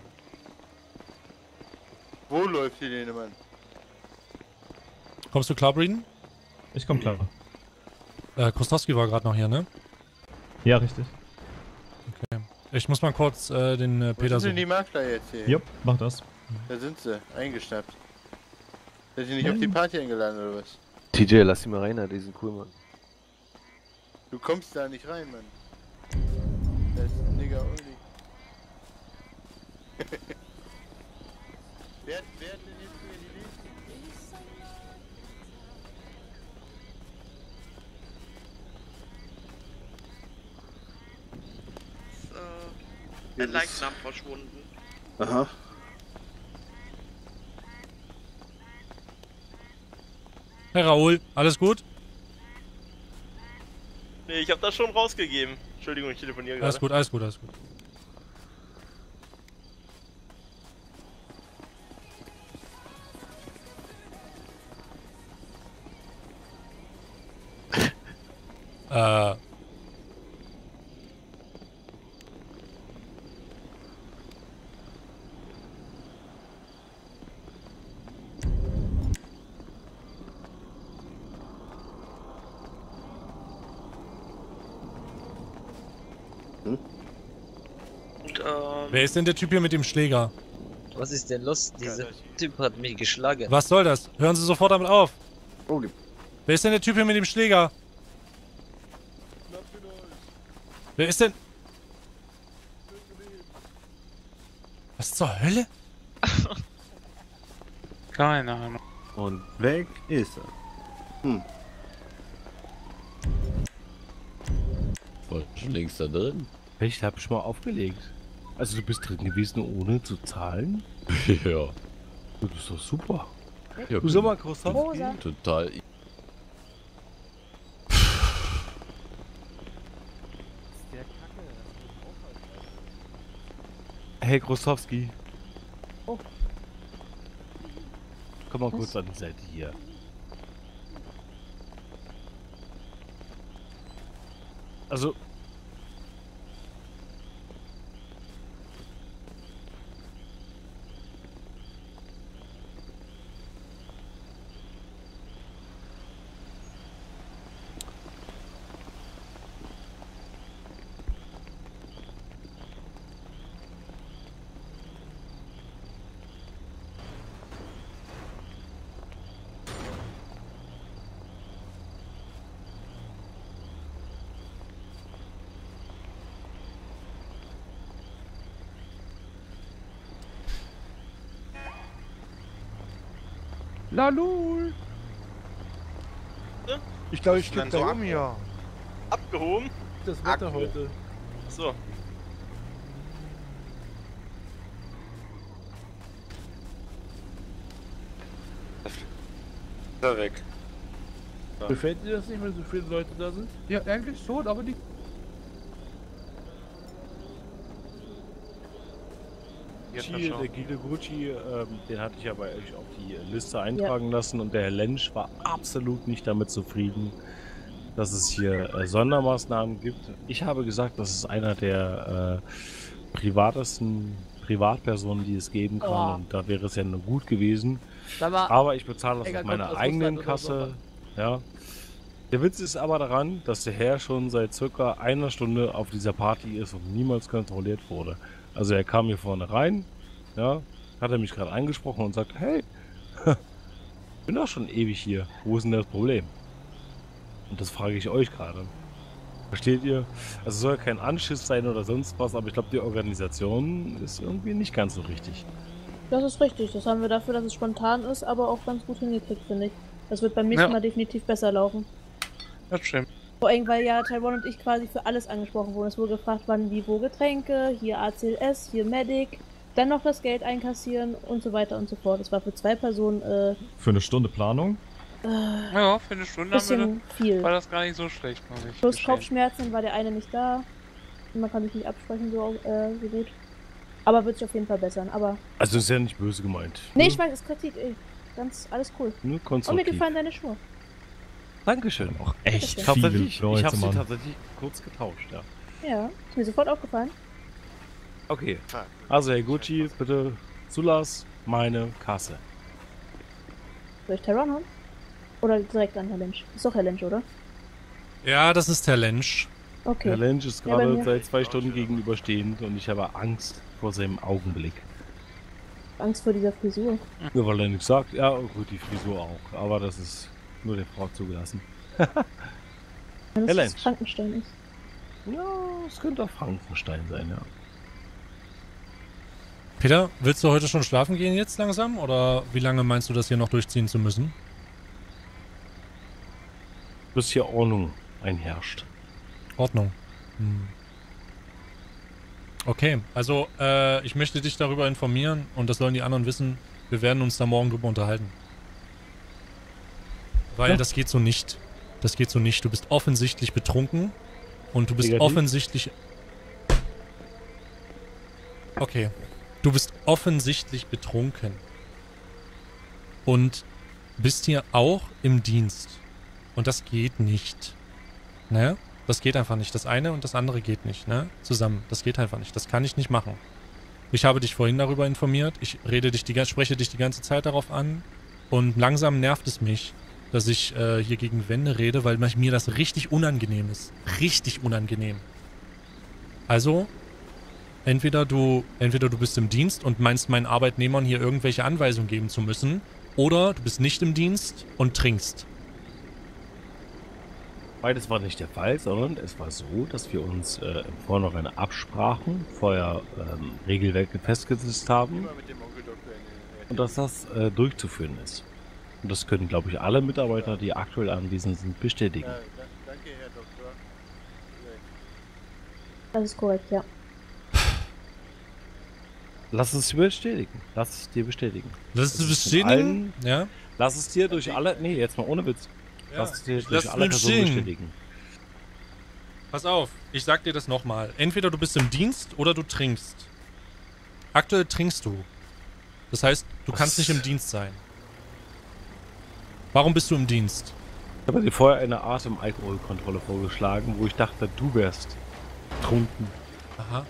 Wo läuft hier denn, Mann?
Kommst du klar, Breeden?
Ich komm klar.
Äh, Kostowski war gerade noch hier, ne?
Ja, richtig.
Okay. Ich muss mal kurz äh, den äh, Peter
Wo sind denn die Makler jetzt hier?
Jupp, mach das.
Da sind sie, eingeschnappt. Seid ihr nicht Nein. auf die Party eingeladen oder was?
T J, lass ihn mal rein, die sind cool, Mann.
Du kommst da nicht rein, Mann. Da ist ein Nigger Uli. Wer, wer hat denn jetzt für die Idee?
Äh, ein Leichnam verschwunden.
Aha.
Herr Raoul, alles gut?
Nee, ich habe das schon rausgegeben. Entschuldigung, ich telefoniere gerade.
Alles gut, alles gut, alles gut. äh.
Und, ähm,
Wer ist denn der Typ hier mit dem Schläger?
Was ist denn los? Dieser Typ hat mich geschlagen.
Was soll das? Hören Sie sofort damit auf.
Okay.
Wer ist denn der Typ hier mit dem Schläger? Wer ist denn... Was zur Hölle?
Keine Ahnung.
Und weg ist er. Hm.
Voll links da drin.
Echt? Hab ich mal aufgelegt. Also du bist drin gewesen, ohne zu zahlen?
Ja.
Das ist doch super.
Ja,
Du sag mal, Krosowski.
Total.
Hey Krosowski.
Oh.
Komm mal
Was?
kurz an die Seite hier. Also...
Lalul!
Ich glaube, ich
Dann
kipp da
so
um hier.
abgehoben?
Das Wetter
Akku.
heute.
So.
Da weg.
Gefällt dir das nicht, wenn so viele Leute da sind?
Ja, eigentlich schon, aber die...
Gucci, der Guido Gucci, ähm, den hatte ich aber eigentlich auf die Liste eintragen lassen und der Herr Lensch war absolut nicht damit zufrieden, dass es hier äh, Sondermaßnahmen gibt. Ich habe gesagt, das ist einer der äh, privatesten Privatpersonen, die es geben kann,
Oh.
und da wäre es ja nur gut gewesen.
Sag mal,
Aber ich bezahle das
Egger
aus
kommt
meiner
aus
eigenen
Russland oder
Kasse. Ja. Der Witz ist aber daran, dass der Herr schon seit circa einer Stunde auf dieser Party ist und niemals kontrolliert wurde. Also er kam hier vorne rein, ja, hat er mich gerade angesprochen und sagt, hey, ich bin doch schon ewig hier, wo ist denn das Problem? Und das frage ich euch gerade. Versteht ihr? Also soll kein Anschiss sein oder sonst was, aber ich glaube, die Organisation ist irgendwie nicht ganz so richtig.
Das ist richtig. Das haben wir dafür, dass es spontan ist, aber auch ganz gut hingekriegt, finde ich. Das wird beim nächsten
Ja.
Mal definitiv besser laufen.
Das stimmt.
Vor allem, weil ja Taiwan und ich quasi für alles angesprochen wurden. Es wurde gefragt, wann, wie, wo Getränke, hier A C L S, hier Medic, dann noch das Geld einkassieren und so weiter und so fort. Das war für zwei Personen, äh,
Für eine Stunde Planung?
äh
Ja, für eine Stunde haben wir
bisschen
das,
viel.
war das gar nicht so schlecht, muss ich
Plus
gestehen.
Kopfschmerzen war der eine nicht da. Und man kann sich nicht absprechen so, äh, so gut. Aber wird sich auf jeden Fall bessern. Aber.
Also ist ja nicht böse gemeint.
Nee, ich weiß, es ist Kritik, ey. Ganz, alles cool.
Nur
Und mir
konstruktiv.
gefallen deine Schuhe.
Dankeschön. Auch echt.
Bitteschön.
Tatsächlich,
Viele Leute,
ich habe sie
Mann.
tatsächlich kurz getauscht, ja.
Ja, ist mir sofort aufgefallen.
Okay. Also Herr Gucci, bitte zulass meine Kasse.
Soll ich Terran haben? Oder direkt an Herr Lynch? Ist doch Herr Lynch, oder?
Ja, das ist Herr Lensch.
Okay.
Herr Lensch ist
Ja, bei
gerade
mir-
seit zwei Stunden gegenüberstehend und ich habe Angst vor seinem Augenblick.
Angst vor dieser Frisur.
Ja, weil er nichts sagt. Ja, gut, die Frisur auch. Aber das ist nur der Frau zugelassen.
Wenn
Herr
es
Lensch.
Frankenstein ist.
Ja, es könnte auch Frankenstein sein, ja.
Peter, willst du heute schon schlafen gehen jetzt langsam? Oder wie lange meinst du, das hier noch durchziehen zu müssen?
Bis hier Ordnung einherrscht.
Ordnung. Hm. Okay, also äh, ich möchte dich darüber informieren und das sollen die anderen wissen. Wir werden uns da morgen drüber unterhalten. Weil
Ja.
das geht so nicht. Das geht so nicht. Du bist offensichtlich betrunken und du bist
Negativ.
offensichtlich... Okay. Du bist offensichtlich betrunken. Und bist hier auch im Dienst. Und das geht nicht. Ne? Das geht einfach nicht. Das eine und das andere geht nicht, ne? Zusammen. Das geht einfach nicht. Das kann ich nicht machen. Ich habe dich vorhin darüber informiert. Ich rede dich die, spreche dich die ganze Zeit darauf an. Und langsam nervt es mich, dass ich äh, hier gegen Wände rede, weil mir das richtig unangenehm ist. Richtig unangenehm. Also, entweder du, entweder du bist im Dienst und meinst meinen Arbeitnehmern hier irgendwelche Anweisungen geben zu müssen, oder du bist nicht im Dienst und trinkst.
Beides war nicht der Fall, sondern es war so, dass wir uns äh, im Vornherein absprachen, vorher ähm, Regelwerke festgesetzt haben und dass das äh, durchzuführen ist. Und das können, glaube ich, alle Mitarbeiter, die aktuell anwesend sind, bestätigen.
Danke, Herr Doktor.
Das ist korrekt, ja.
Lass es dir bestätigen. Lass es dir bestätigen.
Lass es
Es ist
bestätigen?
von allen-
Ja.
Lass es dir durch alle... Nee, jetzt mal ohne Witz.
Ja,
Lass es dir
ich
durch
lass
alle
mir
Personen
bestätigen.
bestätigen.
Pass auf, ich sag dir das nochmal. Entweder du bist im Dienst oder du trinkst. Aktuell trinkst du. Das heißt, du kannst nicht im Dienst sein. Warum bist du im Dienst?
Ich habe dir vorher eine Atem-Alkoholkontrolle vorgeschlagen, wo ich dachte, du wärst betrunken.
Aha.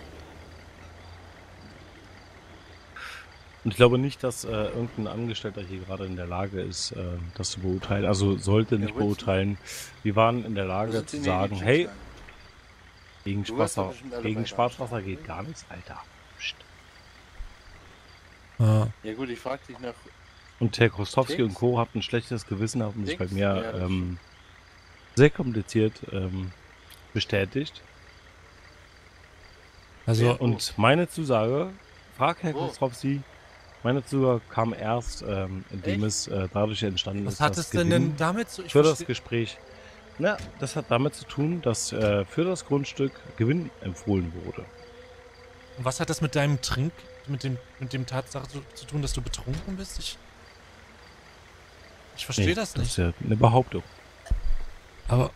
Und ich glaube nicht, dass äh, irgendein Angestellter hier gerade in der Lage ist, äh, das zu beurteilen. Also sollte nicht
Wilson.
beurteilen. Wir waren in der Lage
sind
zu
die
sagen,
Nägel,
hey,
Schicksal?
gegen,
Du warst doch
Schwarzer,
bestimmt alle
gegen
bei
Schwarzwasser geht gar nichts, Alter. Psst.
Ah.
Ja gut, ich frag dich nach...
Und Herr Krostowski
Dings?
und Co. hatten ein schlechtes Gewissen, haben sich bei
Dings?
mir
Ja, das
ähm, sehr kompliziert ähm, bestätigt.
Also,
Und meine Zusage, frag Herr
Wo?
Krostowski, meine Zusage kam erst, ähm, indem es äh, dadurch entstanden
was
ist,
hat
dass
es denn
Gewinn
denn damit zu... Ich
für das
versteh-
Gespräch. Na, das hat damit zu tun, dass äh, für das Grundstück Gewinn empfohlen wurde.
Und was hat das mit deinem Trink, mit dem, mit dem Tatsache zu, zu tun, dass du betrunken bist? Ich, ich verstehe
Nee,
das
Das
nicht.
ist ja eine Behauptung.
Aber...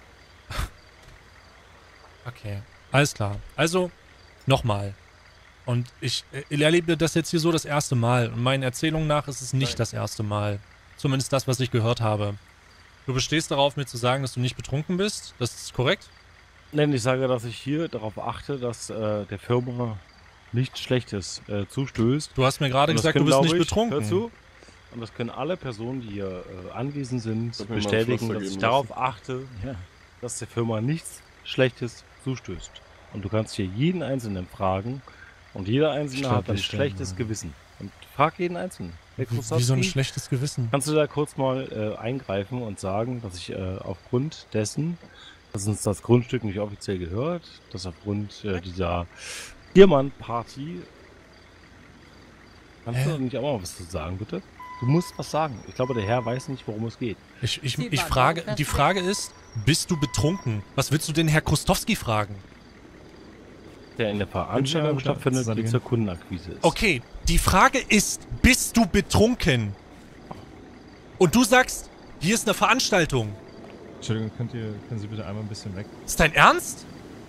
Okay, alles klar. Also, nochmal. Und ich äh, erlebe das jetzt hier so das erste Mal. Und meinen Erzählungen nach ist es nicht das erste Mal. Zumindest das, was ich gehört habe. Du bestehst darauf, mir zu sagen, dass du nicht betrunken bist. Das ist korrekt?
Nein, ich sage, dass ich hier darauf achte, dass äh, der Firma nichts Schlechtes äh, zustößt.
Du hast mir gerade
Und das
gesagt, du
können,
bist
glaub
nicht
ich,
betrunken.
Hör zu. Und das können alle Personen, die hier äh, anwesend sind,
Soll mir mal ein
bestätigen,
Pflaster
dass ich
geben
darauf achte, dass der Firma nichts Schlechtes zustößt. Und du kannst hier jeden Einzelnen fragen und jeder Einzelne
Ich glaub
hat ein
nicht,
schlechtes
ja.
Gewissen. Und frag jeden Einzelnen. Herr
Wie, wie so ein
Krostowski,
schlechtes Gewissen.
kannst du da kurz mal äh, eingreifen und sagen, dass ich äh, aufgrund dessen, dass uns das Grundstück nicht offiziell gehört, dass aufgrund äh, dieser Biermann-Party... Kannst
Hä?
du nicht auch mal was zu sagen, bitte? Du musst was sagen. Ich glaube, der Herr weiß nicht, worum es geht.
Ich, ich, ich frage, die Frage ist, bist du betrunken? Was willst du denn Herr Krostowski fragen?
Der in der Veranstaltung stattfindet, die zur Kundenakquise ist.
Okay, die Frage ist, bist du betrunken? Und du sagst, hier ist eine Veranstaltung.
Entschuldigung, könnt ihr, können Sie bitte einmal ein bisschen weg?
Ist dein Ernst?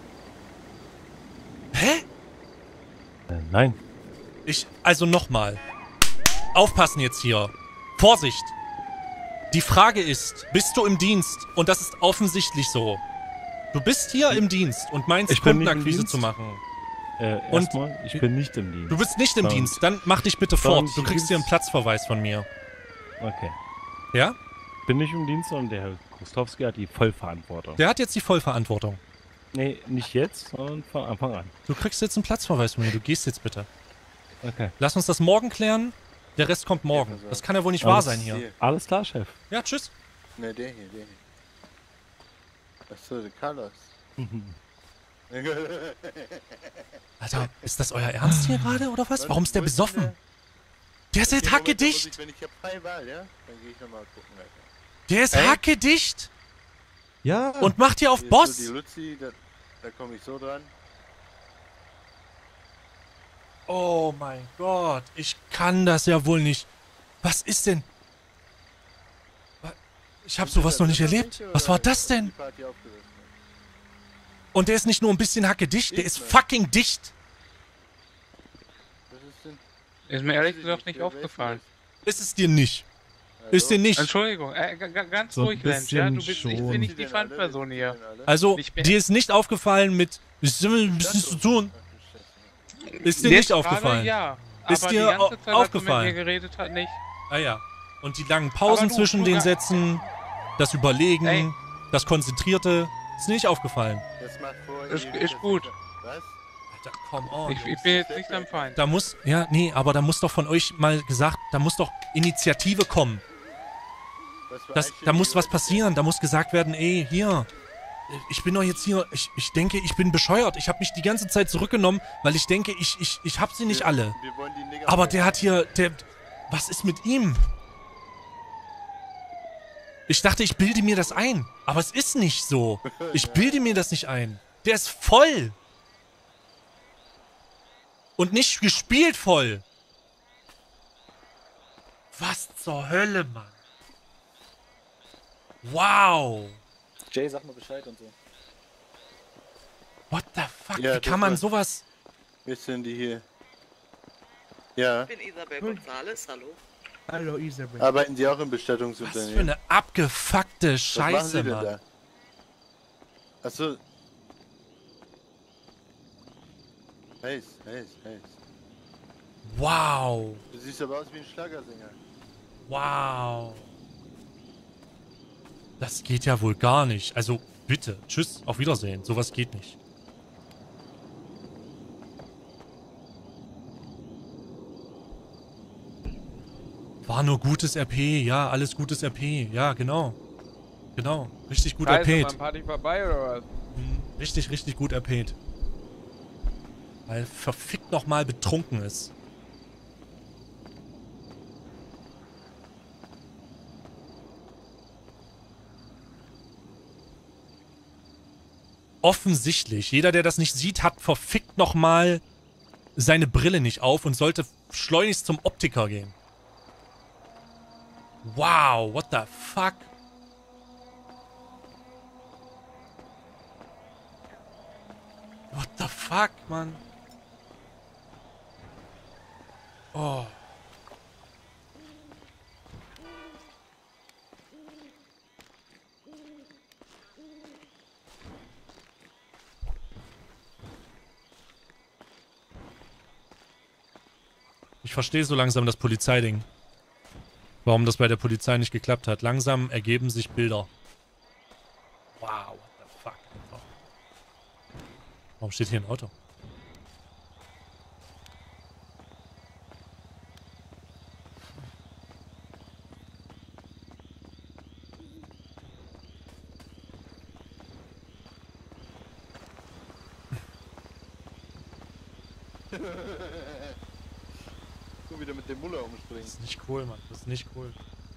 Hä?
Äh, nein.
Ich, also nochmal. Aufpassen jetzt hier. Vorsicht. Die Frage ist, bist du im Dienst? Und das ist offensichtlich so. Du bist hier im Dienst und meinst,
Ich bin nicht im
Kundenakquise
Dienst.
zu machen.
Äh,
Und-
erstmal, ich bin nicht im Dienst.
Du bist nicht im
Sondern-
Dienst, dann mach dich bitte
sondern
fort. Du
ich
kriegst hier einen
Dienst-
Platzverweis von mir.
Okay.
Ja?
Bin nicht im Dienst, sondern der Herr Krostowski hat die Vollverantwortung.
Der hat jetzt die Vollverantwortung.
Nee, nicht jetzt, sondern von Anfang an.
Du kriegst jetzt einen Platzverweis von mir. Du gehst jetzt bitte.
Okay.
Lass uns das morgen klären. Der Rest kommt morgen. Das kann ja wohl nicht wahr sein hier.
Alles klar, Chef.
Ja, tschüss.
Ne, der hier, der hier. Achso, der Carlos.
Alter, ist das euer Ernst hier gerade, oder was? Warum ist der besoffen? Der ist jetzt hackedicht!
Wenn ich hab freie Wahl, ja? Dann geh ich nochmal gucken, Alter.
Der ist hackedicht!
Ja!
Und macht hier auf
Hier
Boss!
ist so die Luzi, da, da komme ich so dran.
Oh mein Gott, ich kann das ja wohl nicht. Was ist denn? Ich habe sowas noch nicht erlebt. Was war das denn? Und der ist nicht nur ein bisschen hackedicht, der ist fucking dicht.
Ist mir ehrlich gesagt nicht aufgefallen.
Ist es dir nicht? Ist dir nicht?
Entschuldigung, äh, g- g- ganz
So ein
ruhig, Lenz, ja? Du bist, ich
bisschen
bin nicht die Frontperson hier.
Also,
Ich bin-
dir ist nicht aufgefallen mit ist ein bisschen zu tun. Ist dir
Jetzt
nicht aufgefallen?
gerade ja,
Ist
aber die
dir
ganze
au-
Zeit, als du mit
aufgefallen?
mir geredet hat, nicht.
Ah ja. Und die langen Pausen
Aber du-
zwischen
du-
den Sätzen, das Überlegen,
Ey.
das Konzentrierte, ist nicht aufgefallen.
Das macht vor,
Ist, ist gut.
Was?
Alter, come on.
Ich, ich bin jetzt nicht am Feind.
Da muss, ja, nee, aber da muss doch von euch mal gesagt, da muss doch Initiative kommen. Das, da muss was passieren, da muss gesagt werden, ey, hier, ich bin doch jetzt hier, ich, ich denke, ich bin bescheuert. Ich habe mich die ganze Zeit zurückgenommen, weil ich denke, ich, ich, ich hab sie nicht alle.
Wir wollen die Nigger
Aber der hat hier, der, was ist mit ihm? Ich dachte, ich bilde mir das ein, aber es ist nicht so. Ich bilde mir das nicht ein. Der ist voll. Und nicht gespielt voll. Was zur Hölle, Mann? Wow.
Jay, sag mal Bescheid und so.
What the fuck?
Ja,
Wie
das
kann man
war-
sowas...
Wer sind die hier? Ja.
Ich bin Isabel Gonzales, hallo.
Hallo Isabel.
Arbeiten Sie auch im
Was
Bestattungsunternehmen?
für eine abgefuckte
Was machen Sie
Scheiße,
denn
Mann.
da? Achso. Heiß, heiß, heiß.
Wow.
Du siehst aber aus wie ein Schlagersänger.
Wow. Das geht ja wohl gar nicht. Also, bitte. Tschüss, auf Wiedersehen. Sowas geht nicht. War nur gutes R P. Ja, alles gutes R P. Ja, genau. Genau. Richtig gut
Scheiße,
R P'd.
Mann, Party vorbei oder was?
Richtig, richtig gut R P'd. Weil verfickt nochmal betrunken ist. Offensichtlich. Jeder, der das nicht sieht, hat verfickt nochmal seine Brille nicht auf und sollte schleunigst zum Optiker gehen. Wow, what the fuck? What the fuck, Mann? Oh. Ich verstehe so langsam das Polizeiding. Warum das bei der Polizei nicht geklappt hat. Langsam ergeben sich Bilder. Wow, what the fuck? Warum steht hier ein Auto?
So wieder mit dem Muller umspringen.
Das ist nicht cool, Mann. Das ist nicht cool.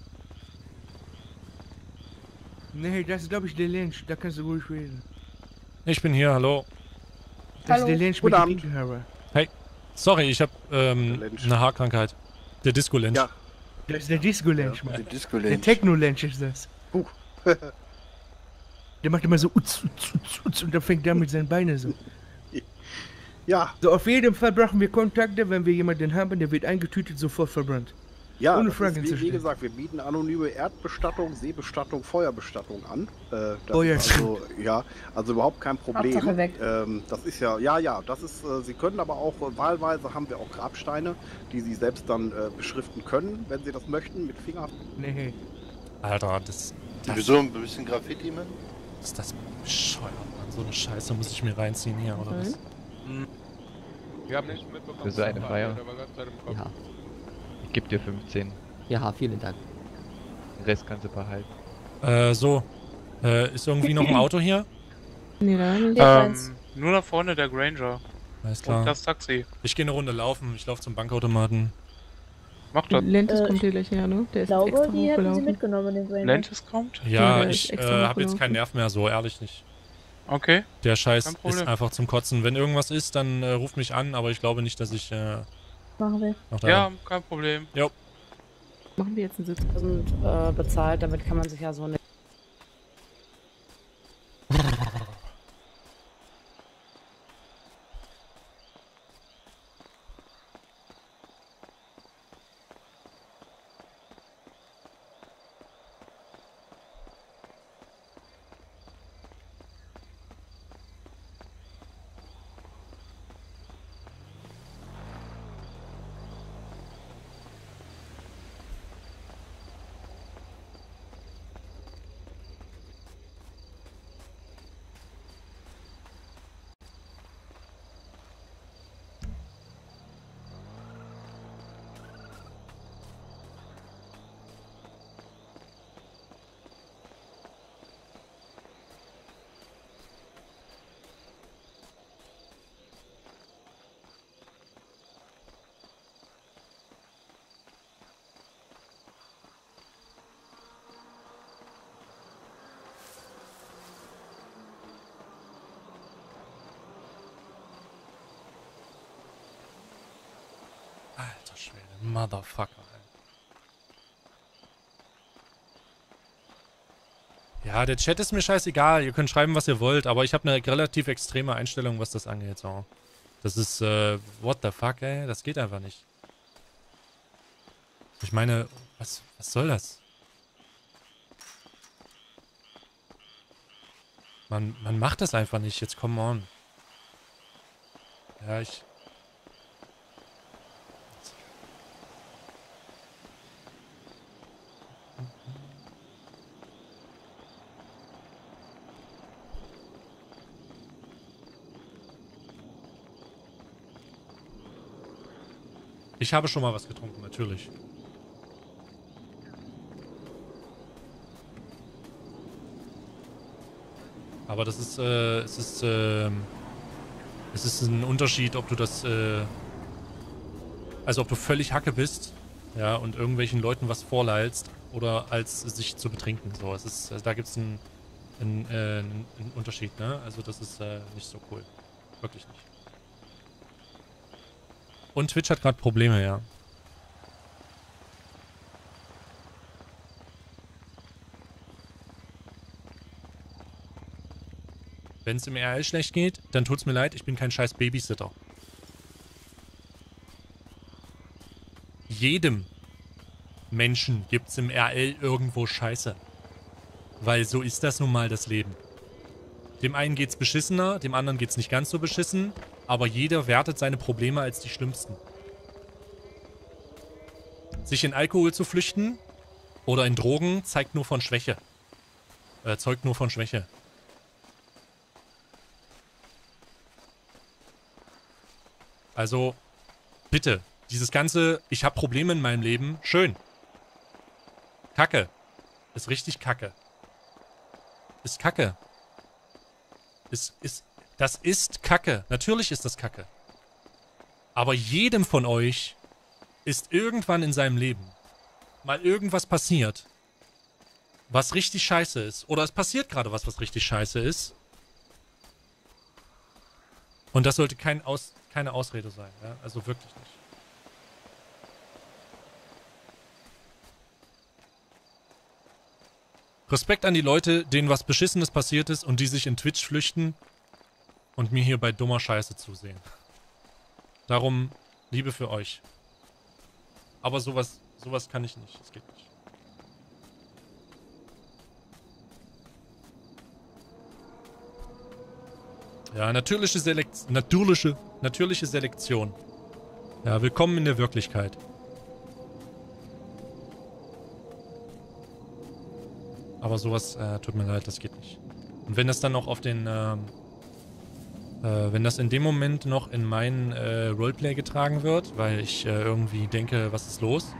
Nee, das ist glaube ich der Lynch, da kannst du ruhig reden.
Ich bin hier, hallo.
Das Hallo. ist der Lynch Guten mit dem Abend. Dinkelhaber.
Hey, sorry, ich hab ähm, eine Haarkrankheit. Der Disco-Lynch.
Ja. Das ist der Disco-Lynch,
Ja,
Mann.
der Disco-Lynch.
Der Techno-Lynch ist das. Uh. Der macht immer so utz, utz, utz, utz, und dann fängt er mit seinen Beinen so.
Ja.
So, auf jeden Fall brauchen wir Kontakte, wenn wir jemanden haben, der wird eingetütet, sofort verbrannt.
Ja,
Ohne
das
Fragen
ist,
zu
wie, wie
stellen.
gesagt, wir bieten anonyme Erdbestattung, Seebestattung, Feuerbestattung an. Äh, das
Oh ja,
ist also, ja, also überhaupt kein Problem.
Hauptsache weg.
Ähm, das ist ja, ja, ja, das ist, äh, Sie können aber auch, äh, wahlweise haben wir auch Grabsteine, die Sie selbst dann äh, beschriften können, wenn Sie das möchten, mit Finger.
Nee.
Alter, das... das
Wieso ein bisschen Graffiti, Mann?
Ist das bescheuert, Mann. So eine Scheiße muss ich mir reinziehen hier, oder was?
Wir haben nichts mitbekommen.
Für so eine
vom
Feier.
Fahrrad, aber Gott sei Dank im Kopf.
Ja. Ich geb dir fünfzehn.
Ja, vielen Dank.
Den Rest kannst du behalten.
Äh, so. Äh, ist irgendwie noch ein Auto hier?
Nee, da haben wir
Ähm,
eins.
Nur nach vorne der Granger.
Alles klar.
Und das Taxi.
Ich gehe eine Runde laufen. Ich laufe zum Bankautomaten.
Mach das.
Lentis
Äh,
kommt hier gleich her, ne? Der
Ich
ist extra
glaube, die hätten sie
hochgelaufen.
mitgenommen, den Brain.
Lentis kommt?
Ja,
Ja, der
ich
ist
äh,
extra
habe jetzt
hochgelaufen.
keinen Nerv mehr, so ehrlich nicht.
Okay.
Der Scheiß
Kein
ist
Problem.
einfach zum Kotzen. Wenn irgendwas ist, dann äh, ruf mich an, aber ich glaube nicht, dass ich äh,
Machen wir.
noch da
Ja,
bin.
kein Problem.
Jo.
Machen wir jetzt einen Sitz.
Und, äh, bezahlt, damit kann man sich ja so eine.
Alter Schwede, Motherfucker, ey. Ja, der Chat ist mir scheißegal. Ihr könnt schreiben, was ihr wollt, aber ich habe eine relativ extreme Einstellung, was das angeht. So. Das ist, äh, what the fuck, ey? Das geht einfach nicht. Ich meine, was, was soll das? Man, man macht das einfach nicht. Jetzt come on. Ja, ich... Ich habe schon mal was getrunken, natürlich. Aber das ist, äh, es ist, äh, es ist ein Unterschied, ob du das, äh, also ob du völlig Hacke bist, ja, und irgendwelchen Leuten was vorleilst, oder als sich zu betrinken, so. Es ist, also da gibt's einen, einen, äh, einen Unterschied, ne? Also das ist, äh, nicht so cool. Wirklich nicht. Und Twitch hat gerade Probleme, ja. Wenn es im R L schlecht geht, dann tut's mir leid, ich bin kein scheiß Babysitter. Jedem Menschen gibt's im R L irgendwo Scheiße. Weil so ist das nun mal das Leben. Dem einen geht's beschissener, dem anderen geht's nicht ganz so beschissen, aber jeder wertet seine Probleme als die schlimmsten. Sich in Alkohol zu flüchten oder in Drogen zeigt nur von Schwäche. Äh, zeugt nur von Schwäche. Also, bitte, dieses ganze, ich habe Probleme in meinem Leben, schön. Kacke. Ist richtig Kacke. Ist Kacke. Ist, ist, das ist Kacke. Natürlich ist das Kacke. Aber jedem von euch ist irgendwann in seinem Leben mal irgendwas passiert, was richtig scheiße ist. Oder es passiert gerade was, was richtig scheiße ist. Und das sollte kein Aus, keine Ausrede sein. Ja? Also wirklich nicht. Respekt an die Leute, denen was Beschissenes passiert ist und die sich in Twitch flüchten und mir hier bei dummer Scheiße zusehen. Darum Liebe für euch. Aber sowas, sowas kann ich nicht. Das geht nicht. Ja, natürliche Selektion. Natürliche, natürliche Selektion. Ja, willkommen in der Wirklichkeit. Aber sowas, äh, tut mir leid, das geht nicht. Und wenn das dann noch auf den, ähm, äh, wenn das in dem Moment noch in mein äh, Roleplay getragen wird, weil ich äh, irgendwie denke, was ist los?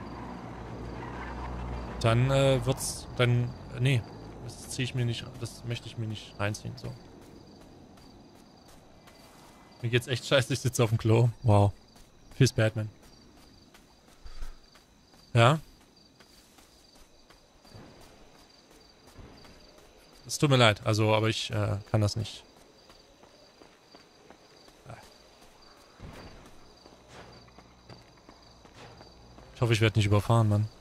Dann äh, wird's, dann, äh, nee, das ziehe ich mir nicht, das möchte ich mir nicht reinziehen, so. Mir geht's echt scheiße, ich sitze auf dem Klo. Wow. Fist Batman. Ja? Es tut mir leid, also, aber ich äh, kann das nicht. Ich hoffe, ich werde nicht überfahren, Mann.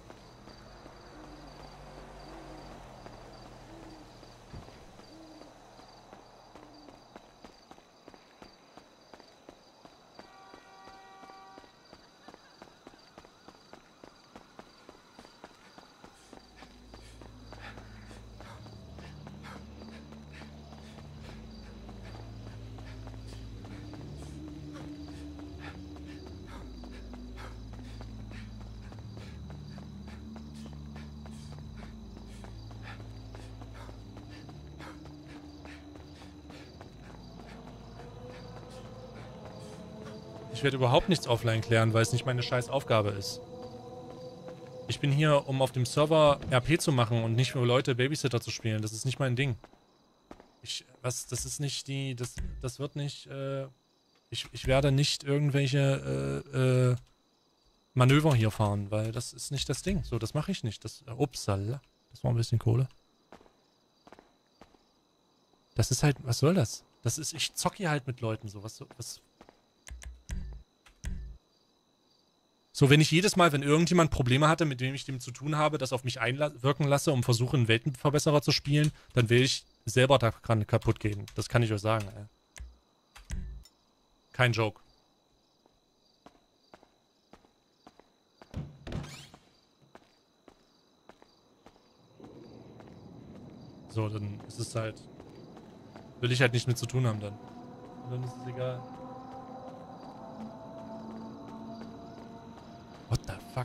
Ich werde überhaupt nichts offline klären, weil es nicht meine scheiß Aufgabe ist. Ich bin hier, um auf dem Server R P zu machen und nicht für Leute Babysitter zu spielen. Das ist nicht mein Ding. Ich, was, das ist nicht die, das, das wird nicht, äh, ich, ich werde nicht irgendwelche, äh, äh, Manöver hier fahren, weil das ist nicht das Ding. So, das mache ich nicht. Das, äh, upsala. Das war ein bisschen Kohle. Das ist halt, was soll das? Das ist, ich zocke hier halt mit Leuten so, was, was, So, wenn ich jedes Mal, wenn irgendjemand Probleme hatte, mit dem ich dem zu tun habe, das auf mich einwirken lasse und versuche, einen Weltenverbesserer zu spielen, dann will ich selber daran kaputt gehen. Das kann ich euch sagen, ey. Kein Joke. So, dann ist es halt... Will ich halt nicht mit zu tun haben dann. Und dann ist es egal. What the fuck?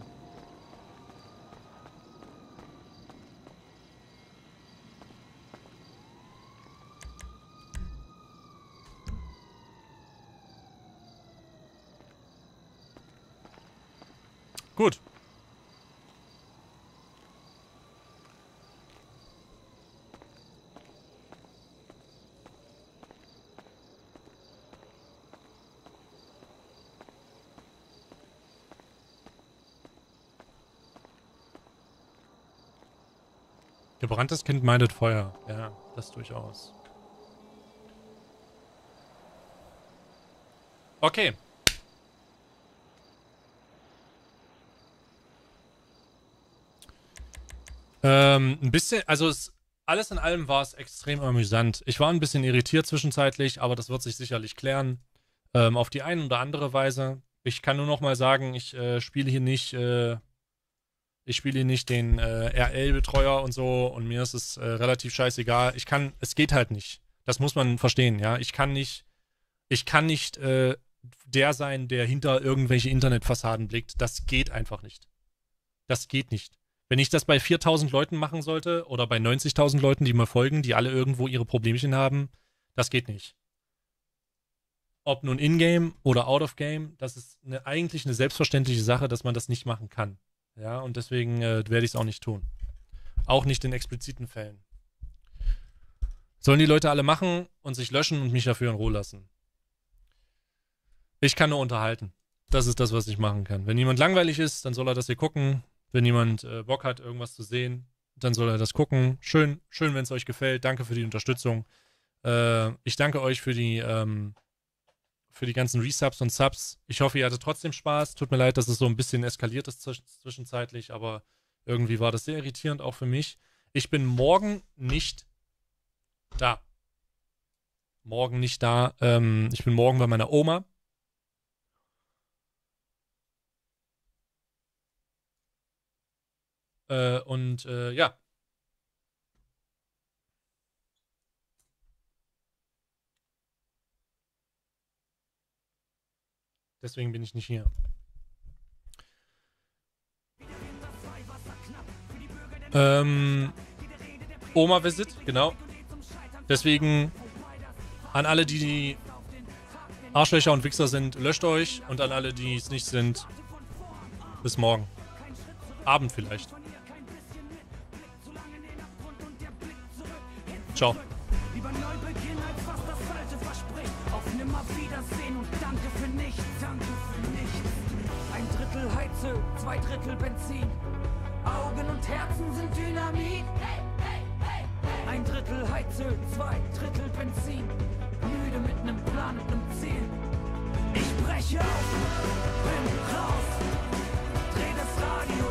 Gut. Gebranntes Kind meidet Feuer. Ja, das durchaus. Okay. Ähm, ein bisschen, also es, alles in allem war es extrem amüsant. Ich war ein bisschen irritiert zwischenzeitlich, aber das wird sich sicherlich klären. Ähm, auf die eine oder andere Weise. Ich kann nur noch mal sagen, ich äh, spiele hier nicht... Äh, Ich spiele hier nicht den äh, R L-Betreuer und so und mir ist es äh, relativ scheißegal. Ich kann, es geht halt nicht. Das muss man verstehen, ja. Ich kann nicht, ich kann nicht äh, der sein, der hinter irgendwelche Internetfassaden blickt. Das geht einfach nicht. Das geht nicht. Wenn ich das bei viertausend Leuten machen sollte oder bei neunzigtausend Leuten, die mir folgen, die alle irgendwo ihre Problemchen haben, das geht nicht. Ob nun in-game oder out-of-game, das ist eine, eigentlich eine selbstverständliche Sache, dass man das nicht machen kann. Ja, und deswegen äh, werde ich es auch nicht tun. Auch nicht in expliziten Fällen. Sollen die Leute alle machen und sich löschen und mich dafür in Ruhe lassen. Ich kann nur unterhalten. Das ist das, was ich machen kann. Wenn jemand langweilig ist, dann soll er das hier gucken. Wenn jemand äh, Bock hat, irgendwas zu sehen, dann soll er das gucken. Schön, schön, wenn es euch gefällt. Danke für die Unterstützung. Äh, ich danke euch für die, ähm, für die ganzen Resubs und Subs. Ich hoffe, ihr hattet trotzdem Spaß. Tut mir leid, dass es so ein bisschen eskaliert ist zwischenzeitlich, aber irgendwie war das sehr irritierend, auch für mich. Ich bin morgen nicht da. Morgen nicht da. Ähm, ich bin morgen bei meiner Oma. Äh, und äh, ja. Deswegen bin ich nicht hier. Ähm, Oma-Visit, genau. Deswegen an alle, die, die Arschlöcher und Wichser sind, löscht euch. Und an alle, die es nicht sind, bis morgen. Abend vielleicht. Ciao.
Lieber Neubeginn als was das Alte verspricht. Auf Nimmer Wiedersehen und danke für nichts, danke für nichts. Ein Drittel Heize, zwei Drittel Benzin. Augen und Herzen sind Dynamit. Ein Drittel Heize, zwei Drittel Benzin. Müde mit nem Plan und nem Ziel. Ich breche auf, bin raus, dreh das Radio